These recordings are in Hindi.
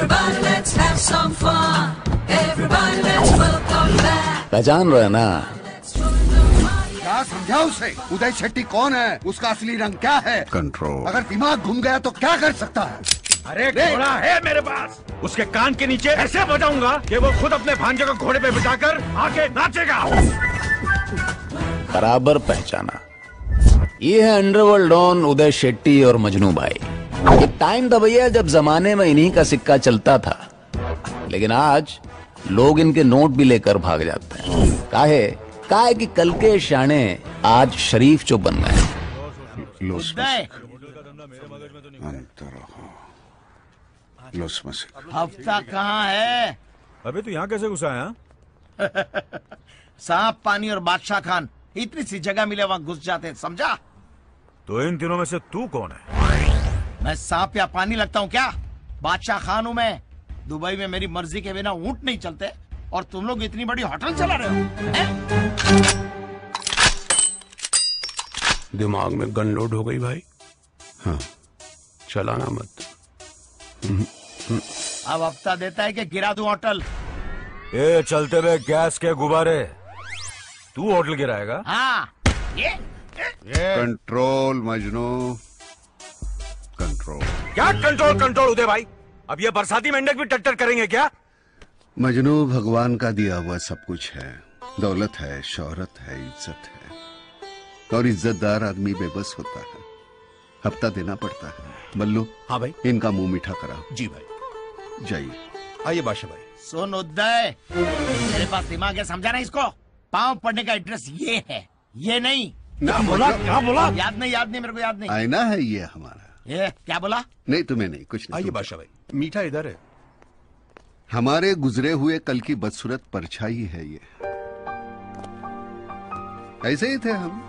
पहचान रहे ना? क्या समझा उसे? उदय शेट्टी कौन है, उसका असली रंग क्या है? कंट्रोल। अगर दिमाग घूम गया तो क्या कर सकता है? अरे घोड़ा है मेरे पास, उसके कान के नीचे ऐसे बजाऊंगा कि वो खुद अपने भांजे को घोड़े पे बिठाकर आके नाचेगा। बराबर पहचाना। ये है अंडरवर्ल्ड डॉन उदय शेट्टी और मजनू भाई। ये टाइम था भैया जब जमाने में इन्हीं का सिक्का चलता था, लेकिन आज लोग इनके नोट भी लेकर भाग जाते हैं। काहे कि कल के शाने आज शरीफ जो बन गए। हफ्ता कहाँ है? अबे तू यहाँ कैसे घुसा है? सांप पानी और बादशाह खान इतनी सी जगह मिले वहाँ घुस जाते हैं, समझा? तो इन तीनों में से तू कौन है? मैं सांप या पानी लगता हूँ क्या? बादशाह खान हूँ मैं। दुबई में मेरी मर्जी के बिना ऊंट नहीं चलते और तुम लोग इतनी बड़ी होटल चला रहे हो। दिमाग में गन लोड हो गई भाई। हाँ, चलाना मत। अब हफ्ता देता है कि गिरा दूं होटल? ये चलते हुए गैस के गुब्बारे तू होटल गिराएगा? हाँ। ये कंट्रोल मजनू, कंट्रोल। क्या कंट्रोल उदय भाई? अब ये बरसाती मेंढक भी टट्टर करेंगे क्या? मजनू भगवान का दिया हुआ सब कुछ है। दौलत है, शोहरत है, इज्जत है, और इज्जतदार आदमी बेबस होता है। हफ्ता देना पड़ता है। बल्लू। हाँ भाई। इनका मुंह मीठा कराओ। जी भाई। जाइए। आइए बादशाह भाई। सुन उदय, मेरे पास दिमाग है, समझा ना इसको? पाँव पड़ने का एड्रेस ये है, ये नहीं। क्या बोला? याद नहीं मेरे को याद नहीं। आईना है ये हमारा। ये क्या बोला? नहीं तुम्हें नहीं, कुछ नहीं। आइए बादशाह भाई, मीठा इधर है। हमारे गुजरे हुए कल की बदसूरत परछाई है ये। ऐसे ही थे हम।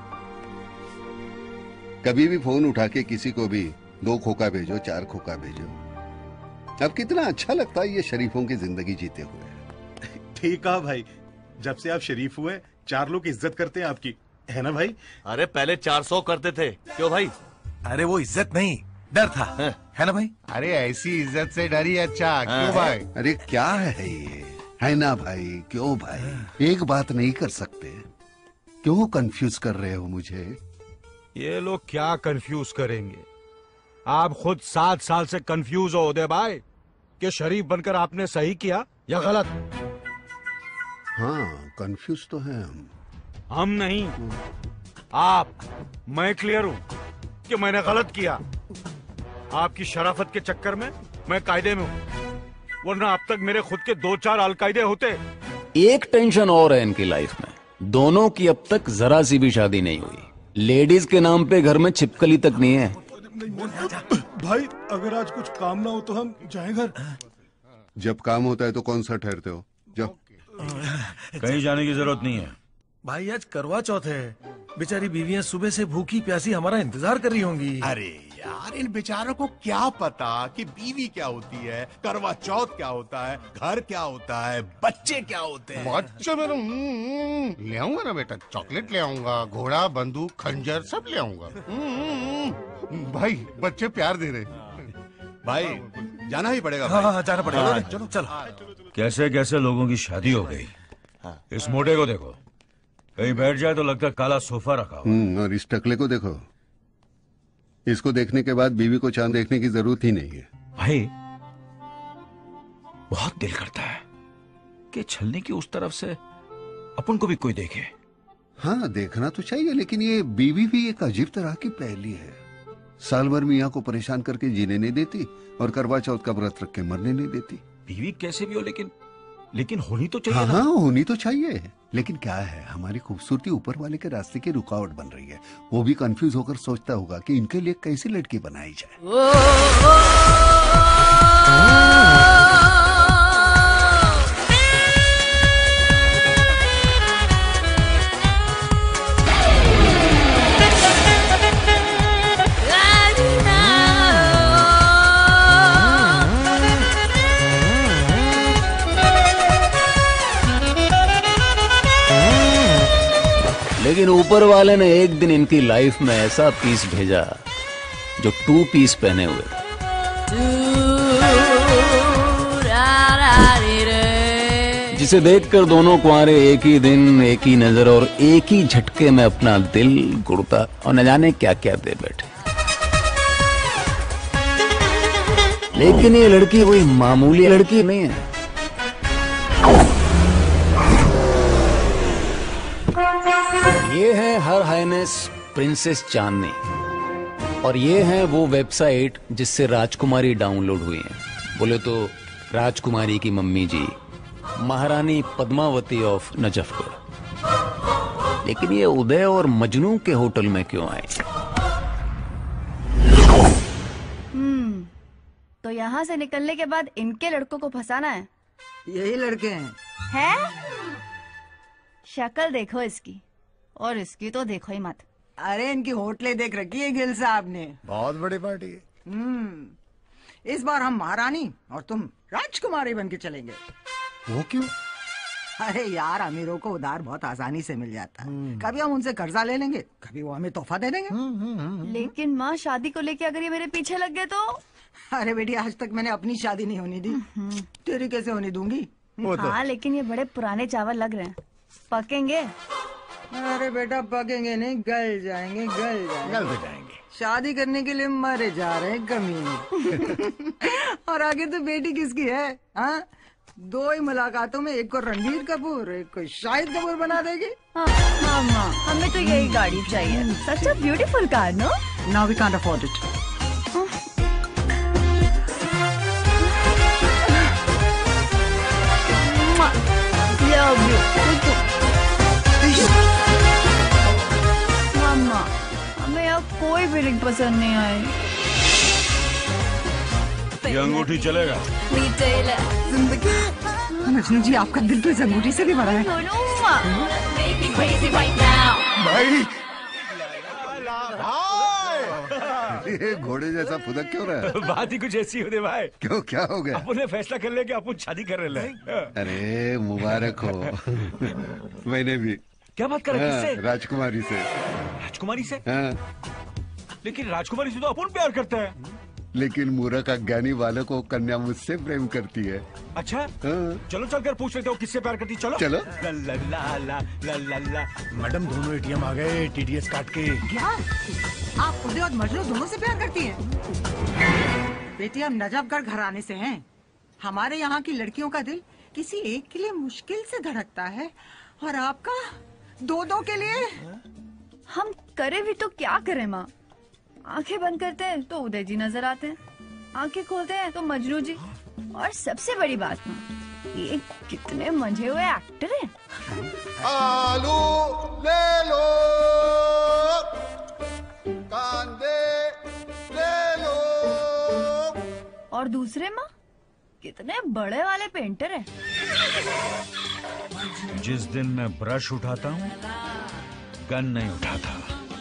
कभी भी फोन उठा के किसी को भी 2 खोखा भेजो, 4 खोखा भेजो। अब कितना अच्छा लगता है ये शरीफों की जिंदगी जीते हुए। ठीक कहा भाई, जब से आप शरीफ हुए 4 लोग इज्जत करते हैं आपकी, है ना भाई? अरे पहले 400 करते थे, क्यों भाई? अरे वो इज्जत नहीं, डर था, है ना भाई? अरे ऐसी इज्जत से डरी अच्छा, क्यों भाई? अरे क्या है ये, है ना भाई? क्यों भाई? एक बात नहीं कर सकते? क्यों कंफ्यूज कर रहे हो मुझे? ये लोग क्या कंफ्यूज करेंगे? आप खुद 7 साल से कंफ्यूज हो उदय भाई कि शरीफ बनकर आपने सही किया या गलत। हाँ, कंफ्यूज तो है हम नहीं, आप। मैं क्लियर हूं कि मैंने गलत किया। आपकी शराफत के चक्कर में मैं कायदे में हूं, वरना अब तक मेरे खुद के 2-4 अलकायदे होते। एक टेंशन और है इनकी लाइफ में, दोनों की अब तक जरा सी भी शादी नहीं हुई। लेडीज के नाम पे घर में छिपकली तक नहीं है। भाई अगर आज कुछ काम ना हो तो हम जाएं घर। जब काम होता है तो कौन सा ठहरते हो? जाओ। कहीं जाने की जरूरत नहीं है भाई, आज करवा चौथ है। बेचारी बीवियां सुबह से भूखी प्यासी हमारा इंतजार कर रही होंगी। अरे यार, इन बेचारों को क्या पता कि बीवी क्या होती है, करवा चौथ क्या होता है, घर क्या होता है, बच्चे क्या होते हैं। बच्चे में ले आऊंगा ना बेटा, चॉकलेट ले आऊंगा, घोड़ा, बंदूक, खंजर सब ले आऊंगा। भाई बच्चे प्यार दे रहे। भाई जाना ही पड़ेगा। हाँ, जाना पड़ेगा। चलो चलो। कैसे कैसे लोगों की शादी हो गई। इस मोटे को देखो, कहीं बैठ जाए तो लगता है काला सोफा रखा हो। और इस टकले को देखो, इसको देखने के बाद बीवी को चांद देखने की जरूरत ही नहीं है। भाई बहुत दिल करता है कि छलने की उस तरफ से अपन को भी कोई देखे। हाँ, देखना तो चाहिए, लेकिन ये बीवी भी एक अजीब तरह की पहेली है। साल भर मियाँ को परेशान करके जीने नहीं देती और करवा चौथ का व्रत रख के मरने नहीं देती। बीवी कैसे भी हो, लेकिन होनी तो चाहिए। हाँ, होनी तो चाहिए, लेकिन क्या है, हमारी खूबसूरती ऊपर वाले के रास्ते की रुकावट बन रही है। वो भी कंफ्यूज होकर सोचता होगा कि इनके लिए कैसी लड़की बनाई जाए। लेकिन ऊपर वाले ने एक दिन इनकी लाइफ में ऐसा पीस भेजा जो 2 पीस पहने हुए। जिसे देखकर दोनों कुंवारे एक ही दिन, एक ही नजर और एक ही झटके में अपना दिल गुड़ता और न जाने क्या क्या दे बैठे। लेकिन ये लड़की कोई मामूली लड़की नहीं है। ये है हर हाइनेस प्रिंसेस चांदनी और ये है वो वेबसाइट जिससे राजकुमारी डाउनलोड हुई है। बोले तो राजकुमारी की मम्मी जी महारानी पद्मावती ऑफ नजफगढ़। लेकिन ये उदय और मजनू के होटल में क्यों आए? तो यहाँ से निकलने के बाद इनके लड़कों को फंसाना है। यही लड़के हैं। हैं? शक्ल देखो इसकी और इसकी तो देखो ही मत। अरे इनकी होटलें देख रखी है गिल साहब ने। बहुत बड़ी पार्टी है। इस बार हम महारानी और तुम राजकुमारी बन के चलेंगे। वो क्यों? अरे यार, अमीरों को उधार बहुत आसानी से मिल जाता है। कभी हम उनसे कर्जा ले लेंगे, कभी वो हमें तोहफा दे देंगे। लेकिन माँ, शादी को लेके अगर ये मेरे पीछे लग गए तो? अरे बेटी, आज तक मैंने अपनी शादी नहीं होने दी, तेरी कैसे होने दूंगी? हाँ, लेकिन ये बड़े पुराने चावल लग रहे हैं, पकेंगे? अरे बेटा, पकेंगे नहीं, गल जाएंगे, गल जाएंगे। शादी करने के लिए मरे जा रहे हैं कमीने। और आगे तो बेटी किसकी है? हाँ, 2 ही मुलाकातों में एक को रणबीर कपूर, एक को शाहिद कपूर बना देगी। हाँ, मामा, हमें तो यही गाड़ी चाहिए। Such a beautiful car, no? Now we can't afford it. Love you. मामा, हमें अब कोई भी रिंग पसंद नहीं आई। ये अंगूठी चलेगा? मजनू जी, आपका दिल तो इस अंगूठी से भी बड़ा है। भाई, ये घोड़े जैसा फुदक क्यों रहा है? बात ही कुछ ऐसी हो दे भाई। क्यों, क्या हो गया? अपन ने फैसला कर लिया कि अपन शादी कर रहे हैं। अरे मुबारक हो। मैंने भी। क्या बात कर रहे हैं? किससे? राजकुमारी से। राजकुमारी से? हाँ। लेकिन राजकुमारी से तो अपन प्यार करते हैं। लेकिन मूर्ख अज्ञानी वालों को कन्या मुझसे प्रेम करती है। अच्छा? हाँ। चलो चलकर पूछ लेते हो किससे प्यार करती। चलो चलो। ला ला ला ला ला ला ला। मैडम, दोनों एटीएम आ गए टीडीएस काट के। क्या आप उदय और मजनू दोनों से प्यार करती हैं? बेटी, हम नजफगढ़ घराने से हैं। हमारे यहाँ की लड़कियों का दिल किसी एक के लिए मुश्किल से धड़कता है, और आपका 2-2 के लिए। हम करे भी तो क्या करें माँ? आंखें बंद करते हैं तो उदय जी नजर आते हैं, आंखें खोलते हैं तो मजनू जी। और सबसे बड़ी बात माँ, ये कितने मंझे हुए एक्टर हैं। आलू ले लो, कांदे ले लो। और दूसरे माँ, कितने बड़े वाले पेंटर हैं। जिस दिन मैं ब्रश उठाता हूँ, गन नहीं उठाता।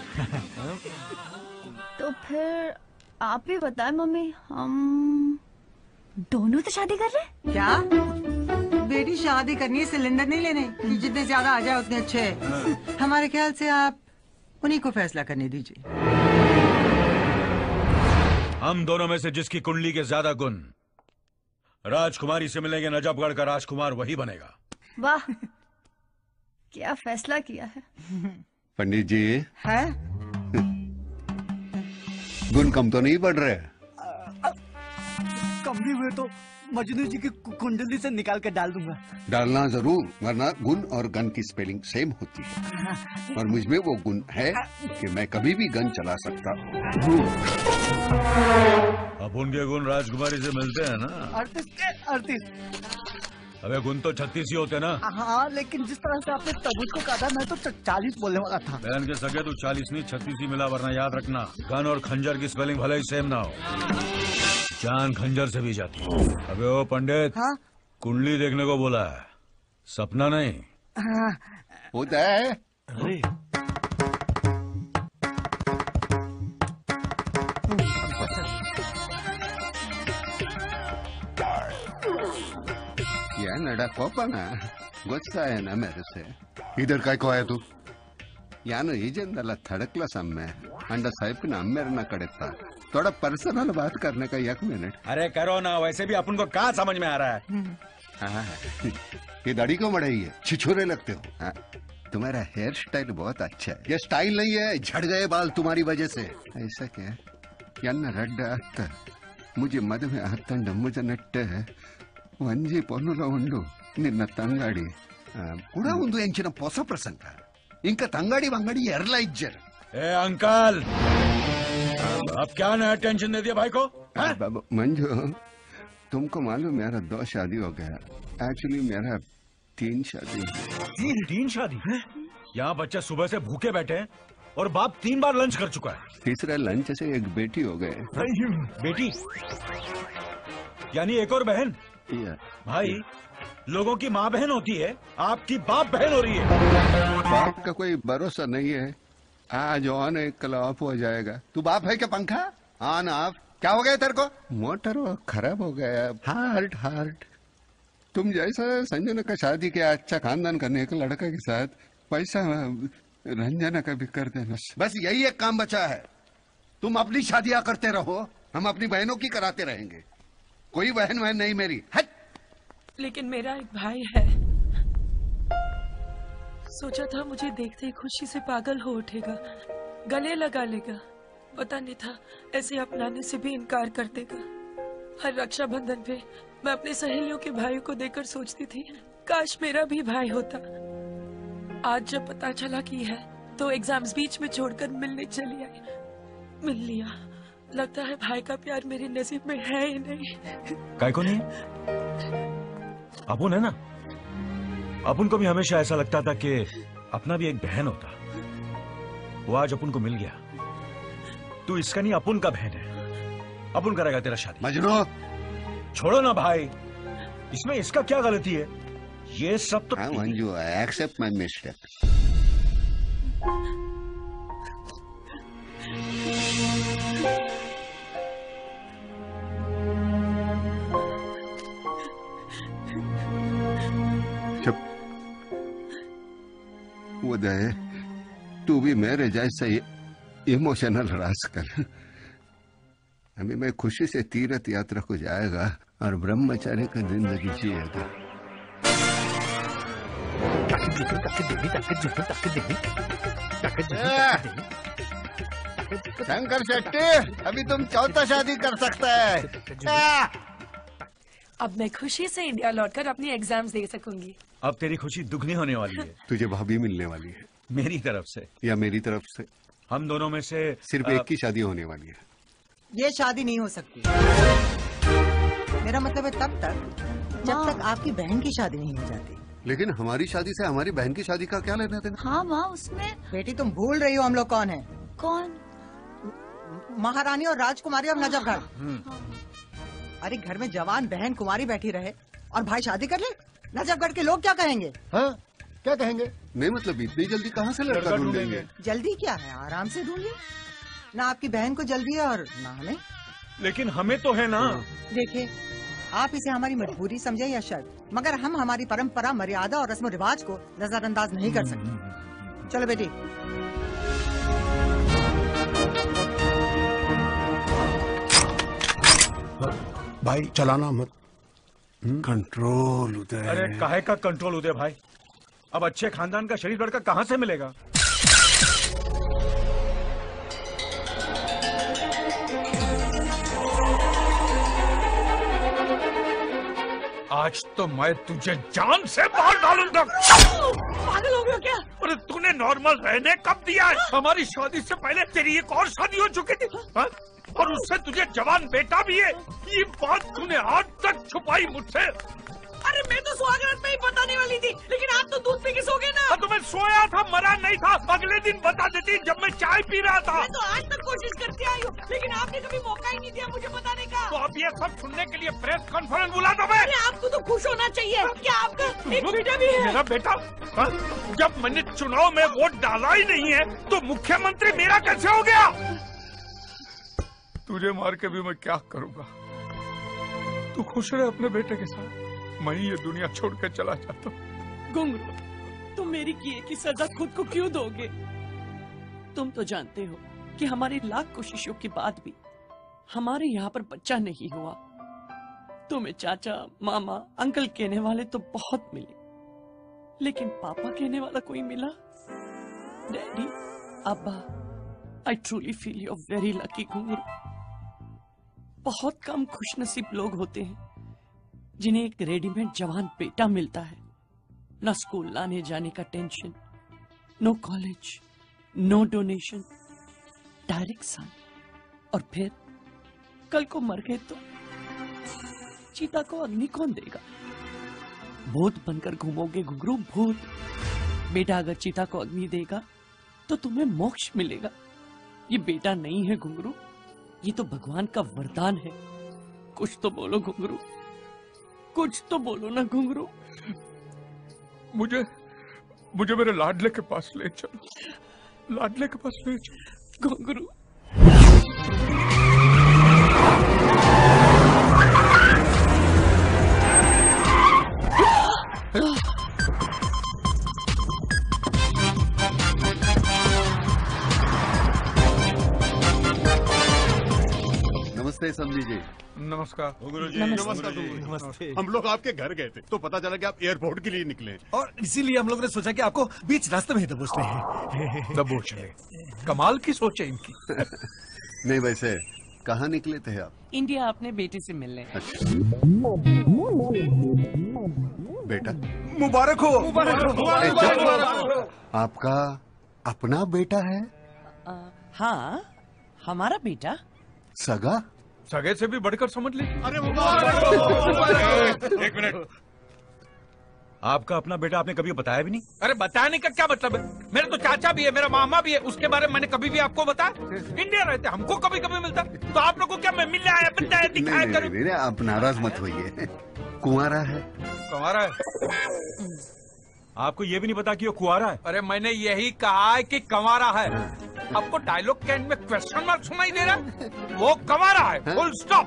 तो फिर आप ही बताएं मम्मी, हम दोनों तो शादी कर रहे हैं? क्या बेटी, शादी करनी है, सिलेंडर नहीं लेने कि जितने ज्यादा आ जाए उतने अच्छे हैं। हमारे ख्याल से आप उन्हीं को फैसला करने दीजिए। हम दोनों में से जिसकी कुंडली के ज्यादा गुण राजकुमारी से मिलेंगे, नजफगढ़ का राजकुमार वही बनेगा। वाह, क्या फैसला किया है। पंडित जी, है? गुण कम तो नहीं बढ़ रहे? कम भी हुए तो मजनू जी की कुंडली से निकाल कर डाल दूंगा। डालना जरूर, वरना गुण और गन की स्पेलिंग सेम होती है। और मुझ में वो गुण है कि मैं कभी भी गन चला सकता हूँ। अब उनके गुण राजकुमारी से मिलते हैं ना? 38। अबे गुण तो 36 ही होते ना। हाँ, लेकिन जिस तरह से आपने तबूत को काटा, मैं तो 40 बोलने वाला था। बहन के सगे तो 40 नहीं 36 ही मिला, वरना याद रखना, गन और खंजर की स्पेलिंग भले ही सेम ना हो, जान खंजर से भी जाती है। अबे ओ पंडित, हाँ? कुंडली देखने को बोला है, सपना नहीं। हाँ। होता है। अरे या नडा कोपना गुस्सा है ना मेरे से। इधर काय को आया तू? यानो ಈಜೆಂದಲ್ಲ ಥಡಕ್ಲ ಸಮ್ಮೆ ಅಂಡ ಸಾಹಿಬ್ನ ಅಮ್ಮೇರನ ಕಡೆತ್ತ थोड़ा पर्सनल बात करने का 1 मिनट। अरे करो ना, वैसे भी अपन को कहाँ समझ में आ रहा है। हाँ ये दाढ़ी क्यों बढ़ाई है? छिछोरे लगते हो। हाँ? तुम्हारा हेयर स्टाइल बहुत अच्छा है। ये स्टाइल नहीं है, झड़ गए बाल तुम्हारी वजह से। ऐसा क्या? यन्न रड्ड आता मुझे मದುವೆ ಆತಂಡ ಮುಜ ನೆಟ್ಟೆ ವಂಜಿ ಪೊನ್ನುಲ ಉಂಡು ನಿನ್ನ ತಂಗಾಡಿ ಕೂಡ ಒಂದು ಎಂಚಿನ ಹೊಸ ಪ್ರಸಂಗ इंका तंगाड़ी वंगाड़ी एरला इज्जर। ए अंकल, अब क्या नया टेंशन दे दिया भाई को? मंजू, तुमको मालूम मेरा 2 शादी हो गया। एक्चुअली मेरा 3 शादी। तीन शादी? यहाँ बच्चे सुबह से भूखे बैठे हैं और बाप 3 बार लंच कर चुका है। तीसरा लंच से एक बेटी हो गए। बेटी? यानी एक और बहन? भाई, लोगों की माँ बहन होती है, आपकी बाप बहन हो रही है। बाप का कोई भरोसा नहीं है, आज ऑन है कल ऑफ हो जाएगा। तू बाप है क्या? पंखा ऑन ऑफ क्या हो गया तेरे को? मोटर खराब हो गया। हार्ट तुम जैसा संजना का शादी किया, अच्छा खानदान करने का लड़का के साथ, पैसा रंजना का भी कर देना। बस यही एक काम बचा है। तुम अपनी शादियां करते रहो, हम अपनी बहनों की कराते रहेंगे। कोई बहन नहीं मेरी। हट। लेकिन मेरा एक भाई है, सोचा था मुझे देखते ही खुशी से पागल हो उठेगा, गले लगा लेगा। पता नहीं था ऐसे अपनाने से भी इनकार कर देगा। हर रक्षाबंधन पे मैं अपने सहेलियों के भाइयों को देखकर सोचती थी काश मेरा भी भाई होता। आज जब पता चला कि है तो एग्जाम्स बीच में छोड़कर मिलने चली आई। मिल लिया। लगता है भाई का प्यार मेरे नसीब में है ही नहीं। काय को नहीं? अपुन है ना, अपुन को भी हमेशा ऐसा लगता था कि अपना भी एक बहन होता। वो आज अपुन को मिल गया। तू इसका नहीं, अपुन का बहन है। अपुन करेगा तेरा शादी। मजनू, छोड़ो ना भाई, इसमें इसका क्या गलती है? ये सब तो Manju, I accept my mistake. Uday, तू भी मेरे जैसे इमोशनल रास्कल। अभी मैं खुशी से तीर्थ यात्रा को जाएगा और ब्रह्मचार्य का जिंदगी जिएगा। शंकर शेट्टी, अभी तुम 4था शादी कर सकता है। अब मैं खुशी से इंडिया लौटकर अपनी एग्जाम्स दे सकूंगी। अब तेरी खुशी दुगनी होने वाली है। तुझे भाभी मिलने वाली है। मेरी तरफ से या मेरी तरफ से? हम दोनों में से सिर्फ एक की शादी होने वाली है। ये शादी नहीं हो सकती। मेरा मतलब है तब तक जब तक आपकी बहन की शादी नहीं हो जाती। लेकिन हमारी शादी से हमारी बहन की शादी का क्या लेना देना? हाँ माँ, उसमें बेटी तुम भूल रही हो हम लोग कौन है। कौन? महारानी और राजकुमारी और नजफगढ़। अरे घर में जवान बहन कुमारी बैठी रहे और भाई शादी कर ले, नजफगढ़ के लोग क्या कहेंगे? हाँ, क्या कहेंगे? नहीं मतलब इतनी जल्दी कहाँ से लड़का ढूंढेंगे? जल्दी क्या है, आराम से ढूंढिए। ना आपकी बहन को जल्दी है और ना हमें। लेकिन हमें तो है ना। देखिए, आप इसे हमारी मजबूरी समझे या शर्त, मगर हम हमारी परंपरा, मर्यादा और रस्म रिवाज को नजरअंदाज नहीं कर सकते। चलो बेटी। भाई चलाना मत। कंट्रोल उदय। अरे काहे का कंट्रोल उदय भाई? अब अच्छे खानदान का शरीफ लड़का कहाँ से मिलेगा? आज तो मैं तुझे जान से मार डालूंगा। पागल हो गया क्या? अरे तूने नॉर्मल रहने कब दिया है? हमारी शादी से पहले तेरी एक और शादी हो चुकी थी। हा? और उससे तुझे जवान बेटा भी है। ये बात तूने आज तक छुपाई मुझसे। अरे मैं तो सुहागरात में ही बताने वाली थी, लेकिन आप तो दूध पी के सो गए ना। तो मैं सोया था, मरा नहीं था। अगले दिन बता देती जब मैं चाय पी रहा था। मैं तो आज तक कोशिश करती आई हूँ, लेकिन आपने कभी मौका ही नहीं दिया मुझे बताने का। तो अब ये सब सुनने के लिए प्रेस कॉन्फ्रेंस बुला दो। मैं आपको तो खुश होना चाहिए। क्या आपका एक बेटा भी है? मेरा बेटा? जब मैंने चुनाव में वोट डाला ही नहीं है तो मुख्यमंत्री मेरा कैसे हो गया? तुझे मार के भी मैं क्या करूंगा? तू खुश रहे अपने बेटे के साथ, मैं ये दुनिया छोड़ के चला जाता हूँ। घुंगरू, तुम मेरी किए की सजा खुद को क्यों दोगे? तुम तो जानते हो कि हमारी लाख कोशिशों के बाद भी हमारे यहाँ पर बच्चा नहीं हुआ। तुम्हें चाचा, मामा, अंकल कहने वाले तो बहुत मिले, लेकिन पापा कहने वाला कोई मिला? डैडी, अब्बा, I truly feel you very lucky Ghungroo. बहुत कम खुशनसीब लोग होते हैं जिन्हें एक रेडीमेड जवान बेटा मिलता है। ना स्कूल लाने जाने का tension, no college, no donation, direct son. और फिर कल को मर गए तो चीता को अग्नि कौन देगा? भूत बनकर घूमोगे घुंगरू, भूत। बेटा अगर चीता को अग्नि देगा तो तुम्हें मोक्ष मिलेगा। ये बेटा नहीं है घुंगरू, ये तो भगवान का वरदान है। कुछ तो बोलो घुंगरू, कुछ तो बोलो ना घुंगरू। मुझे मेरे लाडले के पास ले चलो, लाडले के पास ले चलो घुंगरू। नमस्ते समझी जी। नमस्कार गुरुजी। नमस्ते। हम लोग आपके घर गए थे तो पता चला कि आप एयरपोर्ट के लिए निकले और इसीलिए हम लोग ने सोचा कि आपको बीच रास्ते में ही दबोच लें। दबोच ले, कमाल की सोच है इनकी। नहीं वैसे कहाँ निकले थे आप? इंडिया अपने बेटे से मिलने। बेटा मुबारक हो। मुबारक हो। आपका अपना बेटा है? हाँ, हमारा बेटा। सगा? सगे से भी बढ़कर समझ लीजिए। अरे एक मिनट, आपका अपना बेटा आपने कभी बताया भी नहीं? अरे बताने का क्या मतलब है? मेरे तो चाचा भी है, मेरा मामा भी है, उसके बारे में मैंने कभी भी आपको बताया? इंडिया रहते हमको कभी कभी मिलता, तो आप लोगों को क्या मैं मिलने आया, बताया, दिखाया करूं? नहीं, आप नाराज मत होइए। कुंवारा है? कुंवारा है। आपको ये भी नहीं पता कि वो कुंवारा है? अरे मैंने यही कहा है कि कंवारा है। आपको डायलॉग के एंड में क्वेश्चन मार्क सुनाई दे रहा है? वो कंवारा है, फुल स्टॉप।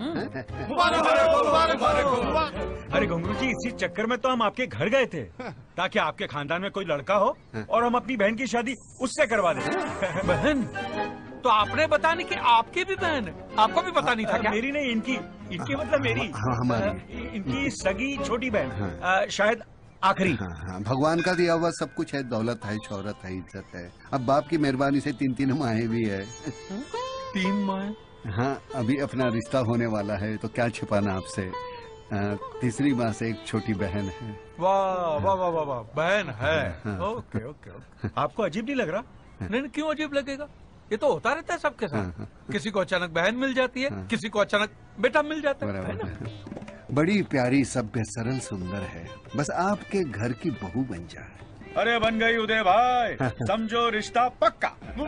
अरे घुंगरू जी, इसी चक्कर में तो हम आपके घर गए थे ताकि आपके खानदान में कोई लड़का हो और हम अपनी बहन की शादी उससे करवा दें। बहन? तो आपने बताया नहीं कि आपकी भी बहन है? आपको भी पता नहीं था क्या? मेरी नहीं, इनकी मतलब मेरी। हमारी। इनकी सगी छोटी बहन, शायद आखिरी। हाँ, भगवान का दिया हुआ सब कुछ है, दौलत है, शोहरत है, इज्जत है। अब बाप की मेहरबानी से 3 माहें भी है। 3 माहें? हाँ, अभी अपना रिश्ता होने वाला है तो क्या छिपाना आपसे। तीसरी माँ से एक छोटी बहन है। वाह वाह वाह वाह वाह, बहन है। हाँ। Okay okay okay. आपको अजीब नहीं लग रहा? नहीं, क्यों अजीब लगेगा? ये तो होता रहता है सबके साथ। किसी को अचानक बहन मिल जाती है, किसी को अचानक बेटा मिल जाता है ना? बड़ी प्यारी, सभ्य, सरल, सुंदर है। बस आपके घर की बहू बन जाए। अरे बन गई उदय भाई, समझो रिश्ता पक्का।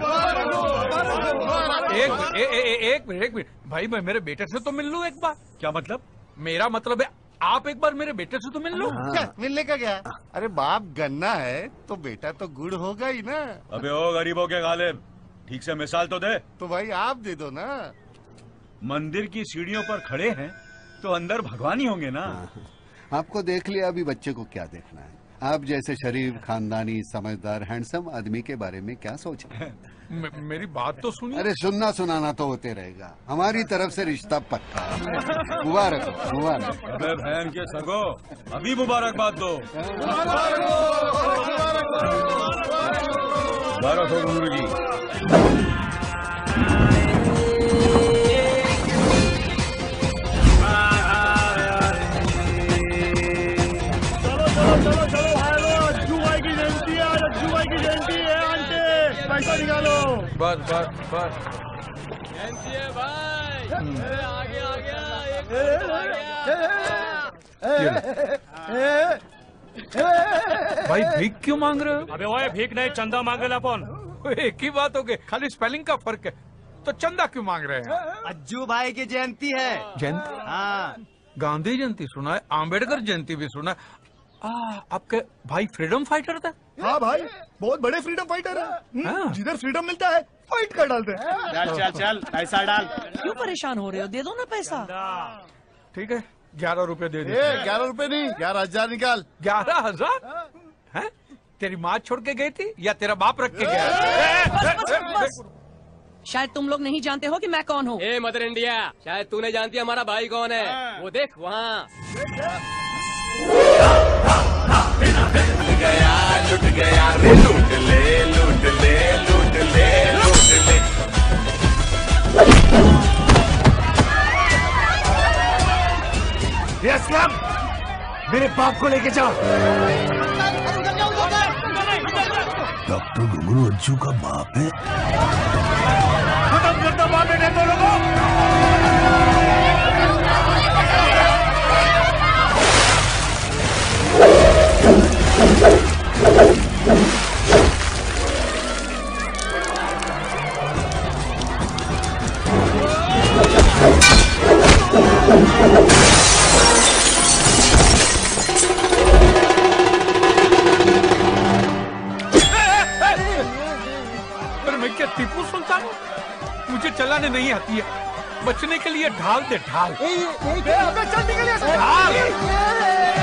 एक मिनट भाई, मैं मेरे बेटे से तो मिल लूं एक बार। क्या मतलब? मेरा मतलब है आप एक बार मेरे बेटे से तो मिल लो। क्या मिलने का क्या? अरे बाप गन्ना है तो बेटा तो गुड़ होगा ही ना। अबे ओ गरीबों के गालिब, ठीक से मिसाल तो दे। तो भाई आप दे दो ना। मंदिर की सीढ़ियों पर खड़े हैं तो अंदर भगवान ही होंगे ना। आपको देख लिया, अभी बच्चे को क्या देखना है? आप जैसे शरीफ, खानदानी, समझदार, हैंडसम आदमी के बारे में क्या सोच रहे हैं? मेरी बात तो सुनिए। अरे सुनना सुनाना तो होते रहेगा। हमारी तरफ से रिश्ता पक्का। मुबारक हो, मुबारक। अबे बहन के सगो, अभी मुबारकबाद दो। मुबारक हो गुरु जी। पैसा निकालो। बस बस बस भाई, आगे आ गया। भाई भीख क्यों मांग रहे हो? अबे ओए, भीख नहीं, चंदा मांगे ला अपन। एक ही बात हो गई, खाली स्पेलिंग का फर्क है। तो चंदा क्यों मांग रहे हैं? अज्जू भाई की जयंती है। जयंती? हाँ। गांधी जयंती सुना है, आम्बेडकर जयंती भी सुना है। आपके भाई फ्रीडम फाइटर थे? हाँ भाई, बहुत बड़े फ्रीडम फाइटर है। जिधर फ्रीडम मिलता है फाइट कर डालते हैं। चल चल चल, पैसा डाल। क्यों परेशान हो रहे हो? दे दो ना पैसा। ठीक है, 11 रुपए दे दे। 11 रुपए नहीं, 11,000 निकाल। 11,000 है? तेरी माँ छोड़ के गई थी या तेरा बाप रख के गया? बस। शायद तुम लोग नहीं जानते हो कि मैं कौन हूँ। ए मदर इंडिया, शायद तू नहीं जानती हमारा भाई कौन है। वो देख वहाँ। लुट गया रे, लूट ले लूट ले लूट ले लूट ले। ये असलम, मेरे बाप को लेके जाओ। डॉक्टर घुंगरू अज्जू का बाप है। खत्म कर दो बाप बेटे दोनों को। मैं क्या टीपू सुल्तान हूँ? मुझे चलाने नहीं आती है। बचने के लिए ढाल दे ढाल। चल निकल यहाँ से। ढाल।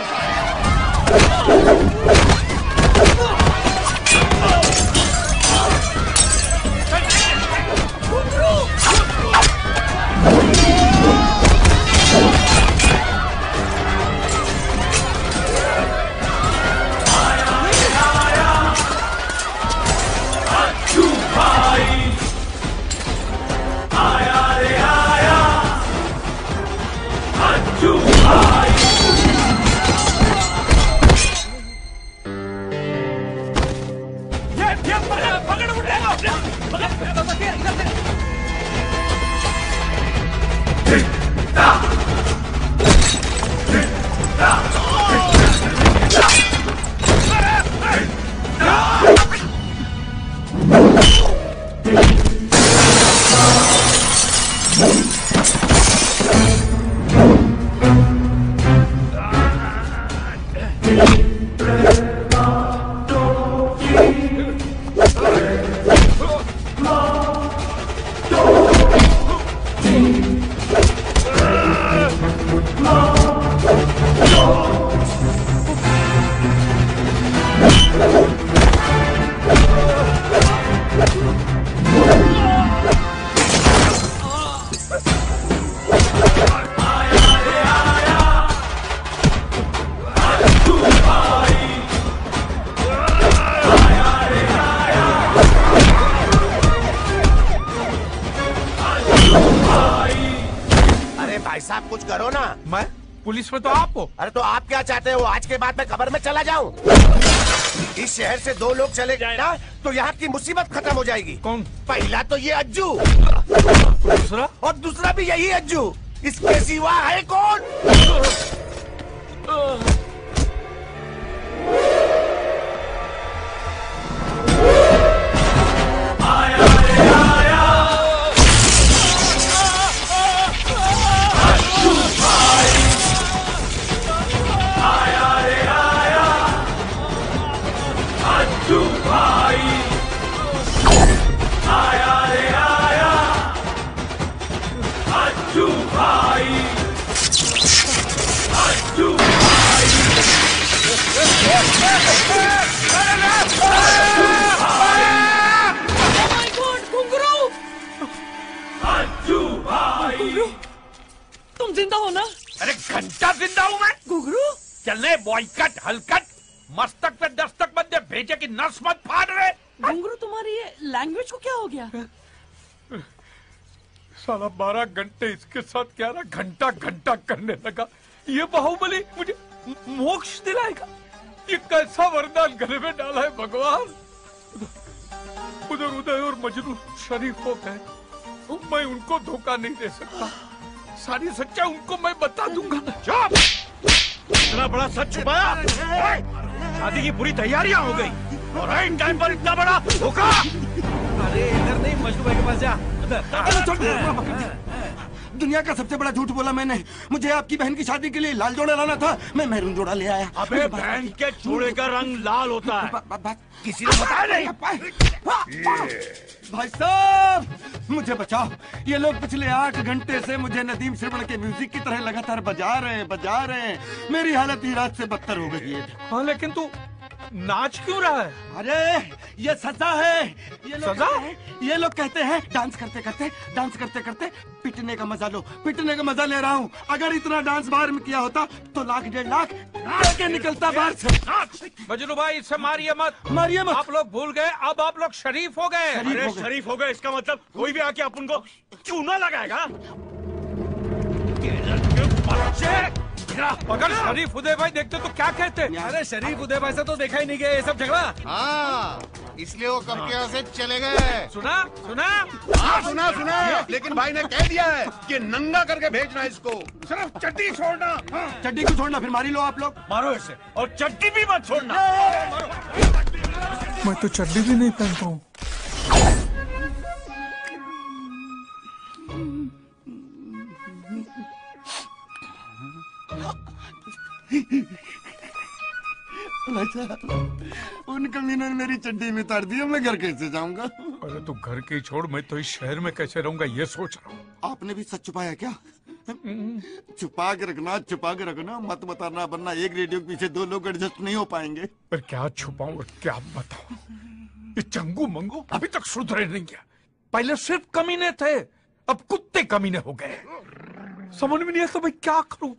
भाई साहब कुछ करो ना। मैं पुलिस में तो आप हो। अरे तो आप क्या चाहते हो, आज के बाद मैं कब्र में चला जाऊं? इस शहर से 2 लोग चले गए ना तो यहाँ की मुसीबत खत्म हो जाएगी। कौन? पहला तो ये अज्जू, दूसरा? और दूसरा भी यही अज्जू। इसके सिवा है कौन? तुम जिंदा हो ना? अरे घंटा जिंदा हूँ मैं। घुंगरू चलने बॉयकट हलकट मस्तक पे दस्तक बंदे भेजे कि नस मत फाड़ रहे। घुंगरू तुम्हारी ये लैंग्वेज को क्या हो गया? साला 12 घंटे इसके साथ क्या रहा, घंटा घंटा करने लगा। ये बाहुबली मुझे मोक्ष दिलाएगा। ये कैसा वरदान गले में डाला है भगवान। उधर उदय और मजनू शरीफ हो गए, मैं उनको धोखा नहीं दे सकता। सारी सच्चाई उनको मैं बता दूंगा। चुप! इतना बड़ा सच छुपाया। शादी की पूरी तैयारियां हो गई और इन टाइम पर इतना बड़ा धोखा। अरे इधर नहीं, मजनू भाई के पास जा। दुनिया का सबसे बड़ा झूठ बोला मैंने। मुझे आपकी बहन की शादी के लिए लाल जोड़ा लाना था, मैं मैरून जोड़ा ले आया। अबे बहन के जोड़े का रंग लाल होता है। किसी ने बताया नहीं। भाई साहब मुझे बचाओ। ये लोग पिछले 8 घंटे से मुझे नदीम श्रवण के म्यूजिक की तरह लगातार बजा रहे हैं। मेरी हालत ही रात से बदतर हो गई है। हाँ लेकिन तू नाच क्यों रहा है? अरे ये सजा है। ये लोग सजा? कहते हैं- ये लोग कहते हैं डांस करते करते पिटने का मजा लो, पिटने का मजा ले रहा हूँ। अगर इतना डांस बाहर में किया होता तो 1 1.5 लाख लेके निकलता बाहर से। मजनू भाई इसे मारिए मत, मारिए मत। आप लोग भूल गए, अब आप लोग शरीफ हो गए। अरे शरीफ हो गए इसका मतलब कोई भी आके अपन को चूना लगाएगा। अगर शरीफ उदय भाई देखते तो क्या कहते? अरे शरीफ उदय भाई से तो देखा ही नहीं गया ये सब झगड़ा। हाँ, इसलिए वो कब के यहाँ से चले गए। सुना सुना? हाँ सुना, लेकिन भाई ने कह दिया है कि नंगा करके भेजना इसको। सिर्फ चड्डी छोड़ना। चड्डी को छोड़ना, फिर मारी लो आप लोग। मारो इसे और चड्डी भी मत छोड़ना। मैं तो चड्डी भी नहीं पहनता हूँ। उन कमीनों ने मेरी चड्डी में उतार दी, मैं घर कैसे जाऊंगा? अरे तू घर के ही छोड़, मैं तो इस शहर में कैसे रहूंगा ये सोच रहा हूँ। आपने भी सच छुपाया क्या? छुपा के रखना, मत बताना, वरना एक रेडियो के पीछे 2 लोग एडजस्ट नहीं हो पाएंगे। पर क्या छुपाऊं और क्या बताऊं? ये चंगू मंगू अभी तक सुधरे नहीं गया। पहले सिर्फ कमीने थे, अब कुत्ते कमीने हो गए। समझ में नहीं आता भाई क्या करूं।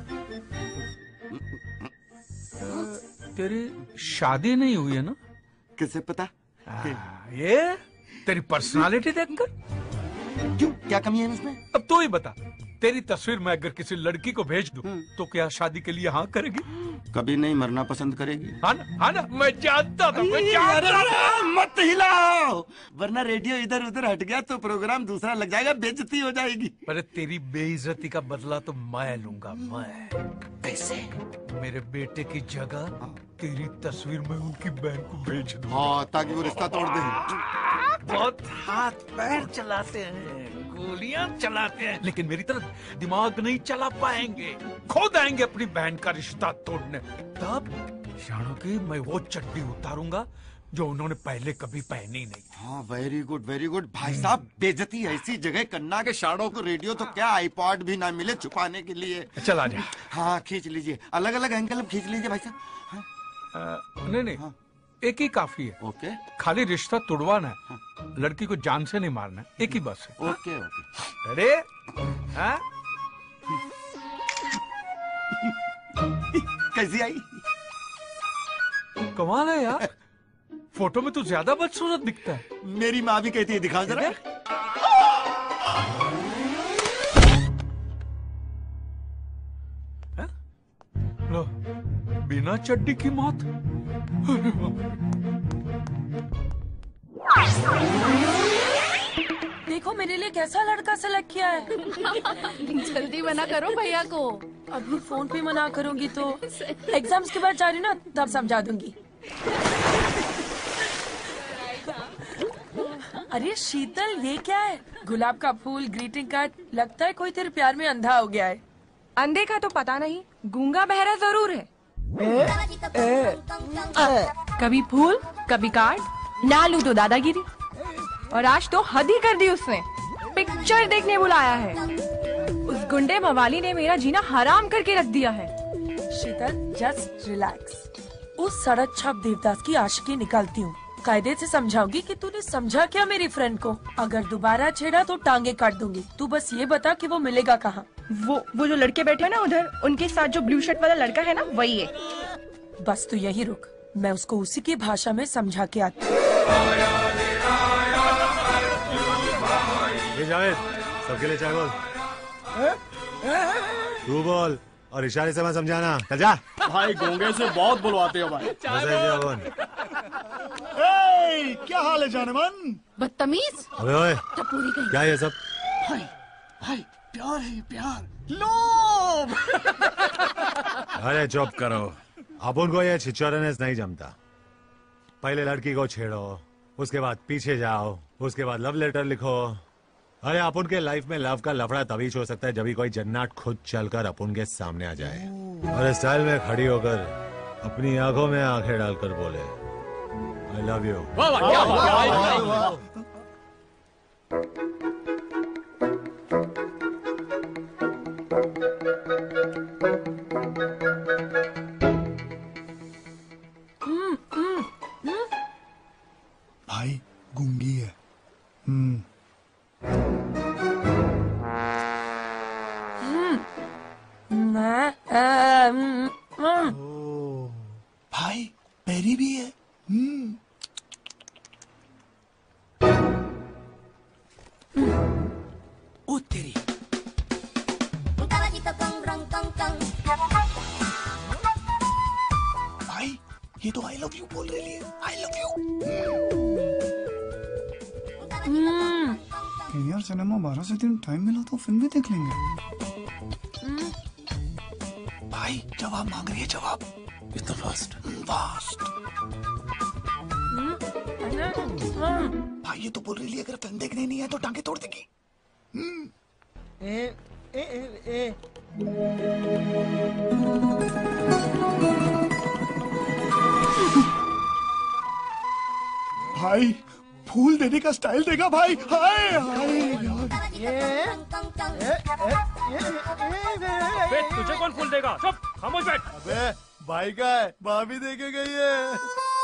तेरी शादी नहीं हुई है ना? कैसे पता? ये तेरी पर्सनालिटी देखकर। क्यों, क्या कमी है इसमें? अब तू ही बता, तेरी तस्वीर मैं अगर किसी लड़की को भेज दूं तो क्या शादी के लिए हाँ करेगी? कभी नहीं, मरना पसंद करेगी। हाँ ना, मैं जानता था, मैं जानता था। मत हिलाओ, वरना रेडियो इधर उधर हट गया तो प्रोग्राम दूसरा लग जाएगा, बेइज्जती हो जाएगी। अरे तेरी बेइज्जती का बदला तो मैं लूंगा। मैं कैसे? मेरे बेटे की जगह तेरी तस्वीर में उनकी बहन को भेज दूं। हाँ, ताकि वो रिश्ता तोड़ दे। बहुत हाथ पैर चलाते हैं, गोलियां चलाते हैं, लेकिन मेरी तरह दिमाग नहीं चला पाएंगे। खुद आएंगे अपनी बहन का रिश्ता तोड़ने। तब शानों की मैं वो चड्डी उतारूंगा जो उन्होंने पहले कभी पहनी नहीं। हाँ, वेरी गुड भाई साहब। बेइज्जती ऐसी जगह करना के शाड़ों को रेडियो तो क्या आईपॉड भी ना मिले छुपाने के लिए। चला जा। हाँ, खींच लीजिए, अलग अलग एंगल में खींच लीजिए भाई साहब। नहीं, एक ही काफी है। ओके, खाली रिश्ता तुड़वाना है, लड़की को जान से नहीं मारना है, एक ही बस है। ओके। अरे हाँ? कैसी आई? कमाल है यार, फोटो में तू ज्यादा बदसूरत दिखता है। मेरी माँ भी कहती है, दिखाओ जरा। लो, बिना चड्डी की मौत। देखो मेरे लिए कैसा लड़का सेलेक्ट किया है। जल्दी मना करो भैया को। अभी फोन पे मना करूंगी तो एग्जाम्स के बाद जा रही ना, तब समझा दूंगी। अरे शीतल, ये क्या है? गुलाब का फूल, ग्रीटिंग कार्ड। लगता है कोई तेरे प्यार में अंधा हो गया है। अंधे का तो पता नहीं, गूंगा बहरा जरूर है। कभी फूल कभी कार्ड, ना लू तो दादागिरी। और आज तो हद ही कर दी उसने, पिक्चर देखने बुलाया है। उस गुंडे मवाली ने मेरा जीना हराम करके रख दिया है। Sheetal, just relax. उस सड़क छाप देवदास की आशिकी निकालती हूँ। कायदे से समझाऊंगी कि तूने समझा क्या मेरी फ्रेंड को। अगर दोबारा छेड़ा तो टांगे काट दूंगी। तू बस ये बता कि वो मिलेगा कहाँ। वो जो लड़के बैठे हैं ना उधर, उनके साथ जो ब्लू शर्ट वाला लड़का है ना, वही है। बस तू यही रुक, मैं उसको उसी की भाषा में समझा के आती हूँ। जावेद, सबके लिए चाय बोल। तू बोल और इशारे से मैं समझाना। चल जा। भाई गोंगे से बहुत बुलवाते हो भाई। क्या हाल है जानमन? बदतमीज। अबे ओए, टपूरी कहीं। क्या ये सब? भाई प्यार है प्यार, लोभ। अरे चुप करो, अपन को ये छिछोरनेस नहीं जमता। पहले लड़की को छेड़ो, उसके बाद पीछे जाओ, उसके बाद लव लेटर लिखो। अरे अपन के लाइफ में लव का लफड़ा तभी हो सकता है जब कोई जन्नत खुद चलकर अपन के सामने आ जाए और स्टाइल में खड़ी होकर अपनी आंखों में आंखें डालकर बोले आई लव यू। भाई गूंगी है। भाई पेरी भी है। ओ तेरी। भाई ये तो आई लव यू बोल रही है। I love you. यार सिनेमा 12 से 3 टाइम मिला तो फिल्म भी देख लेंगे। भाई जवाब मांग रही है। जवाब इतना फास्ट। भाई ये तो बोल रही है अगर फिल्म देखने नहीं है तो टांगे तोड़ देगी। भाई फूल देने का स्टाइल देगा भाई। हाय बे, तुझे कौन फूल देगा? चुप, खामोश बैठ। अबे भाई का है, भाभी देके गई है।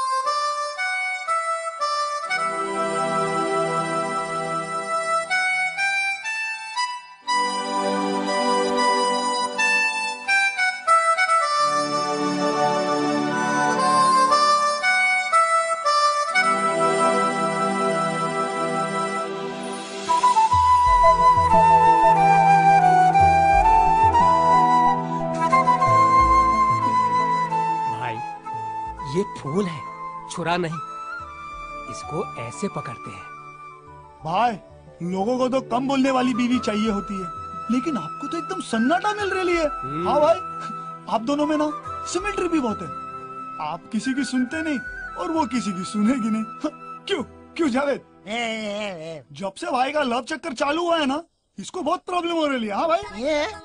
ये फूल है, छुरा नहीं। इसको ऐसे पकड़ते हैं। भाई लोगों को तो कम बोलने वाली बीवी चाहिए होती है, लेकिन आपको तो एकदम सन्नाटा मिल रही है। हाँ भाई, आप दोनों में ना सिमेट्री भी बहुत है। आप किसी की सुनते नहीं और वो किसी की सुनेगी नहीं। क्यों क्यों जावेद? जब से भाई का लव चक्कर चालू हुआ है ना, इसको बहुत प्रॉब्लम हो रही है। हाँ भाई।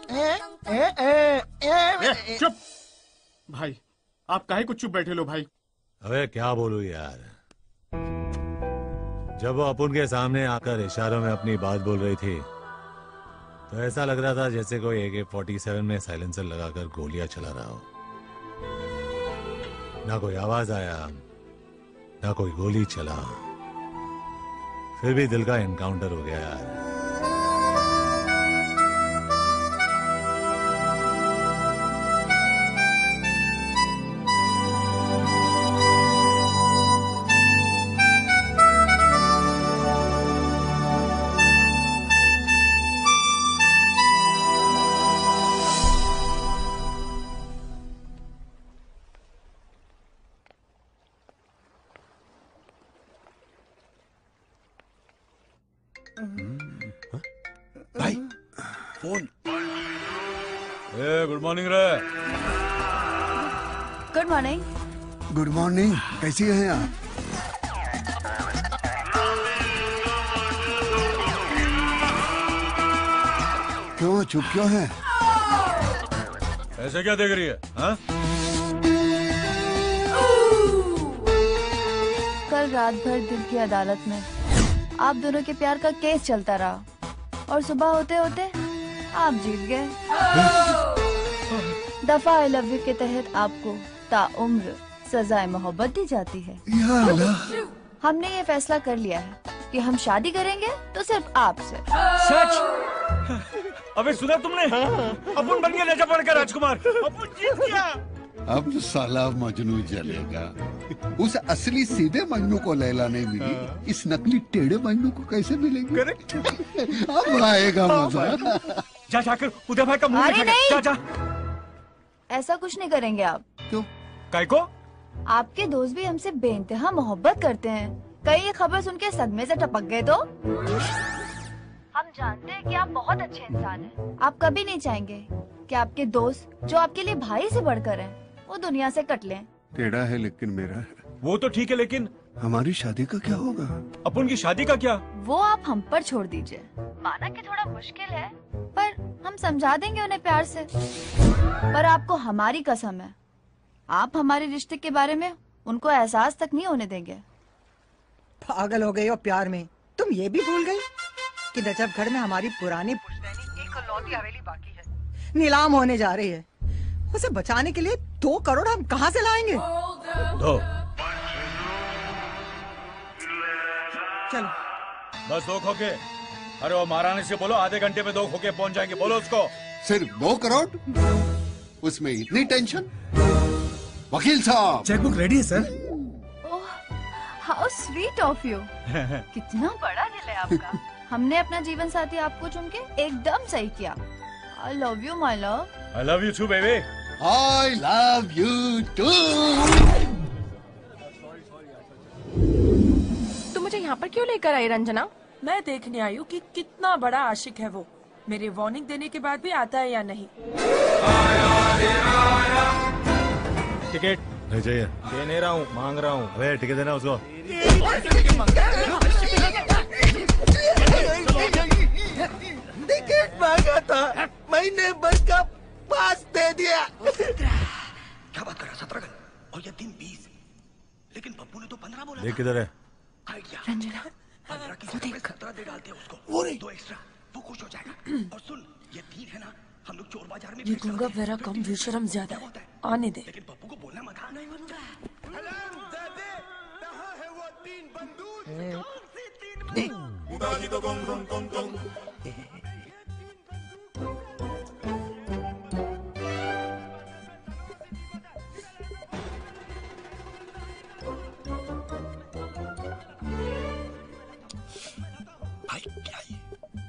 चुप भाई, आप काहे कुछ चुप बैठे लो भाई? अबे क्या बोलूं यार, जब वो अपन के सामने आकर इशारों में अपनी बात बोल रही थी तो ऐसा लग रहा था जैसे कोई AK-47 में साइलेंसर लगाकर गोलियां चला रहा हो। ना कोई आवाज आया, ना कोई गोली चला, फिर भी दिल का एनकाउंटर हो गया यार। भाई फोन। गुड मॉर्निंग रे। Good morning. गुड मॉर्निंग, कैसी हैं आप? क्यों चुप क्यों है? ऐसे क्या देख रही है? हाँ? कल रात भर दिल की अदालत में आप दोनों के प्यार का केस चलता रहा और सुबह होते होते आप जीत गए। दफा आई लव यू के तहत आपको ताउम्र सजाए मोहब्बत दी जाती है। हमने ये फैसला कर लिया है कि हम शादी करेंगे तो सिर्फ आपसे। सच? अबे सुना तुमने? अपन बन गया राजा बन के राजकुमार। अपन जीत गया। अब साला मजनू जलेगा। उस असली सीधे मजनू को लैला नहीं मिली, इस नकली टेढ़े मजनू को कैसे मिलेगी? करेक्ट। अब आएगा मजा। जा जाकर उदय भाई का मुंह दिखा। जा जा। ऐसा कुछ नहीं करेंगे आप। क्यों? काय को? आपके दोस्त भी हमसे बेइंतहा मोहब्बत करते हैं। कहीं ये खबर सुन के सदमे से टपक गए तो? हम जानते हैं कि आप बहुत अच्छे इंसान हैं। आप कभी नहीं चाहेंगे कि आपके दोस्त जो आपके लिए भाई से बढ़कर हैं, वो दुनिया से कट लें। टेढ़ा है लेकिन मेरा है। वो तो ठीक है, लेकिन हमारी शादी का क्या होगा? अपन की शादी का क्या? वो आप हम पर छोड़ दीजिए। माना कि थोड़ा मुश्किल है, पर हम समझा देंगे उन्हें प्यार से। पर आपको हमारी कसम है, आप हमारे रिश्ते के बारे में उनको एहसास तक नहीं होने देंगे। पागल हो गई हो प्यार में। तुम ये भी भूल गई कि नजफगढ़ में हमारी पुरानी पुश्तैनी इकलौती हवेली बाकी है, नीलाम होने जा रही है। उसे बचाने के लिए 2 करोड़ हम कहाँ से लाएंगे? दो। चलो। बस 2 खोखे। अरे वो महारानी से बोलो आधे घंटे में 2 खोखे पहुंच जाएंगे, बोलो उसको। सिर्फ 2 करोड़, उसमें इतनी टेंशन? वकील साहब, चेकबुक रेडी है sir. How sweet of you. कितना बड़ा दिल है आपका। हमने अपना जीवन साथी आपको चुन के एकदम सही किया। I love you my love. I love you too baby. I love you too. तुम मुझे यहाँ पर क्यों लेकर आई रंजना? मैं देखने आई हूँ कि कितना बड़ा आशिक है वो। मेरे वार्निंग देने के बाद भी आता है या नहीं। टिकट नहीं चाहिए। दे नहीं रहा हूँ, मांग रहा हूँ। अरे टिकट देना उसको। टिकट मांगा था, महीने भर का पास दे दिया। क्या बात कर रहा? 17 गल और ये 3 20। लेकिन पप्पू ने तो 15 बोला। देख किधर है? रंजना 15 की जगह पे 17 दे डालते हैं उसको। वो नहीं 2 एक्स्ट्रा, वो खुश हो जाएगा। और सुन, ये 3 है ना, हम लोग चोर बाजार में ये गुंगा वेरा कम बेशरम ज्यादा है। आने दे। लेकिन पप्पू को बोलना मत। नहीं मानूंगा। कहाँ है वो 3 बंदूक? कौन सी 3 बंदूक? भाई क्या ये?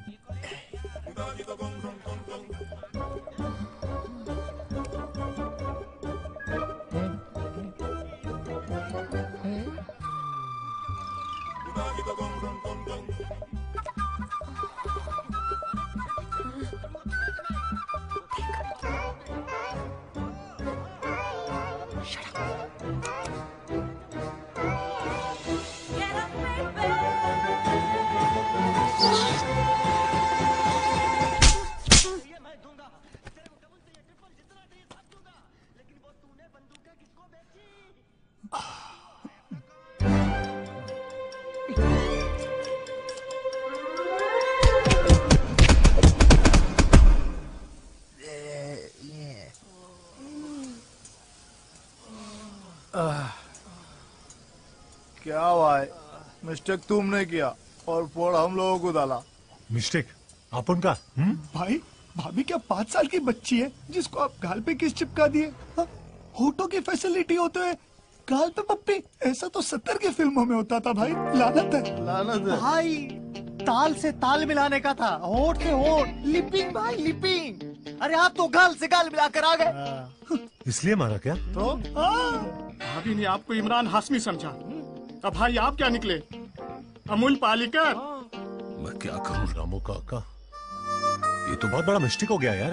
क्या हुआ है? मिस्टेक तुमने किया और फोड़ हम लोगों को डाला। मिस्टेक अपन का? भाई भाभी क्या 5 साल की बच्ची है जिसको आप गाल पे किस चिपका दिए? होटो की फैसिलिटी होते हुए गाल पे पप्पी? ऐसा तो 70 की फिल्मों में होता था भाई। लानत है, लानत है भाई। ताल से ताल मिलाने का था, होठ से होठ, लिपिंग भाई लिपिंग। अरे आप तो गाल से गाल मिलाकर आ गए। इसलिए मारा क्या? तो भाभी ने आपको इमरान हाशमी समझा। अब भाई आप क्या निकले? अमूल पालीकर। मैं क्या करूं रामू काका, ये तो बहुत बड़ा मिस्टेक हो गया यार।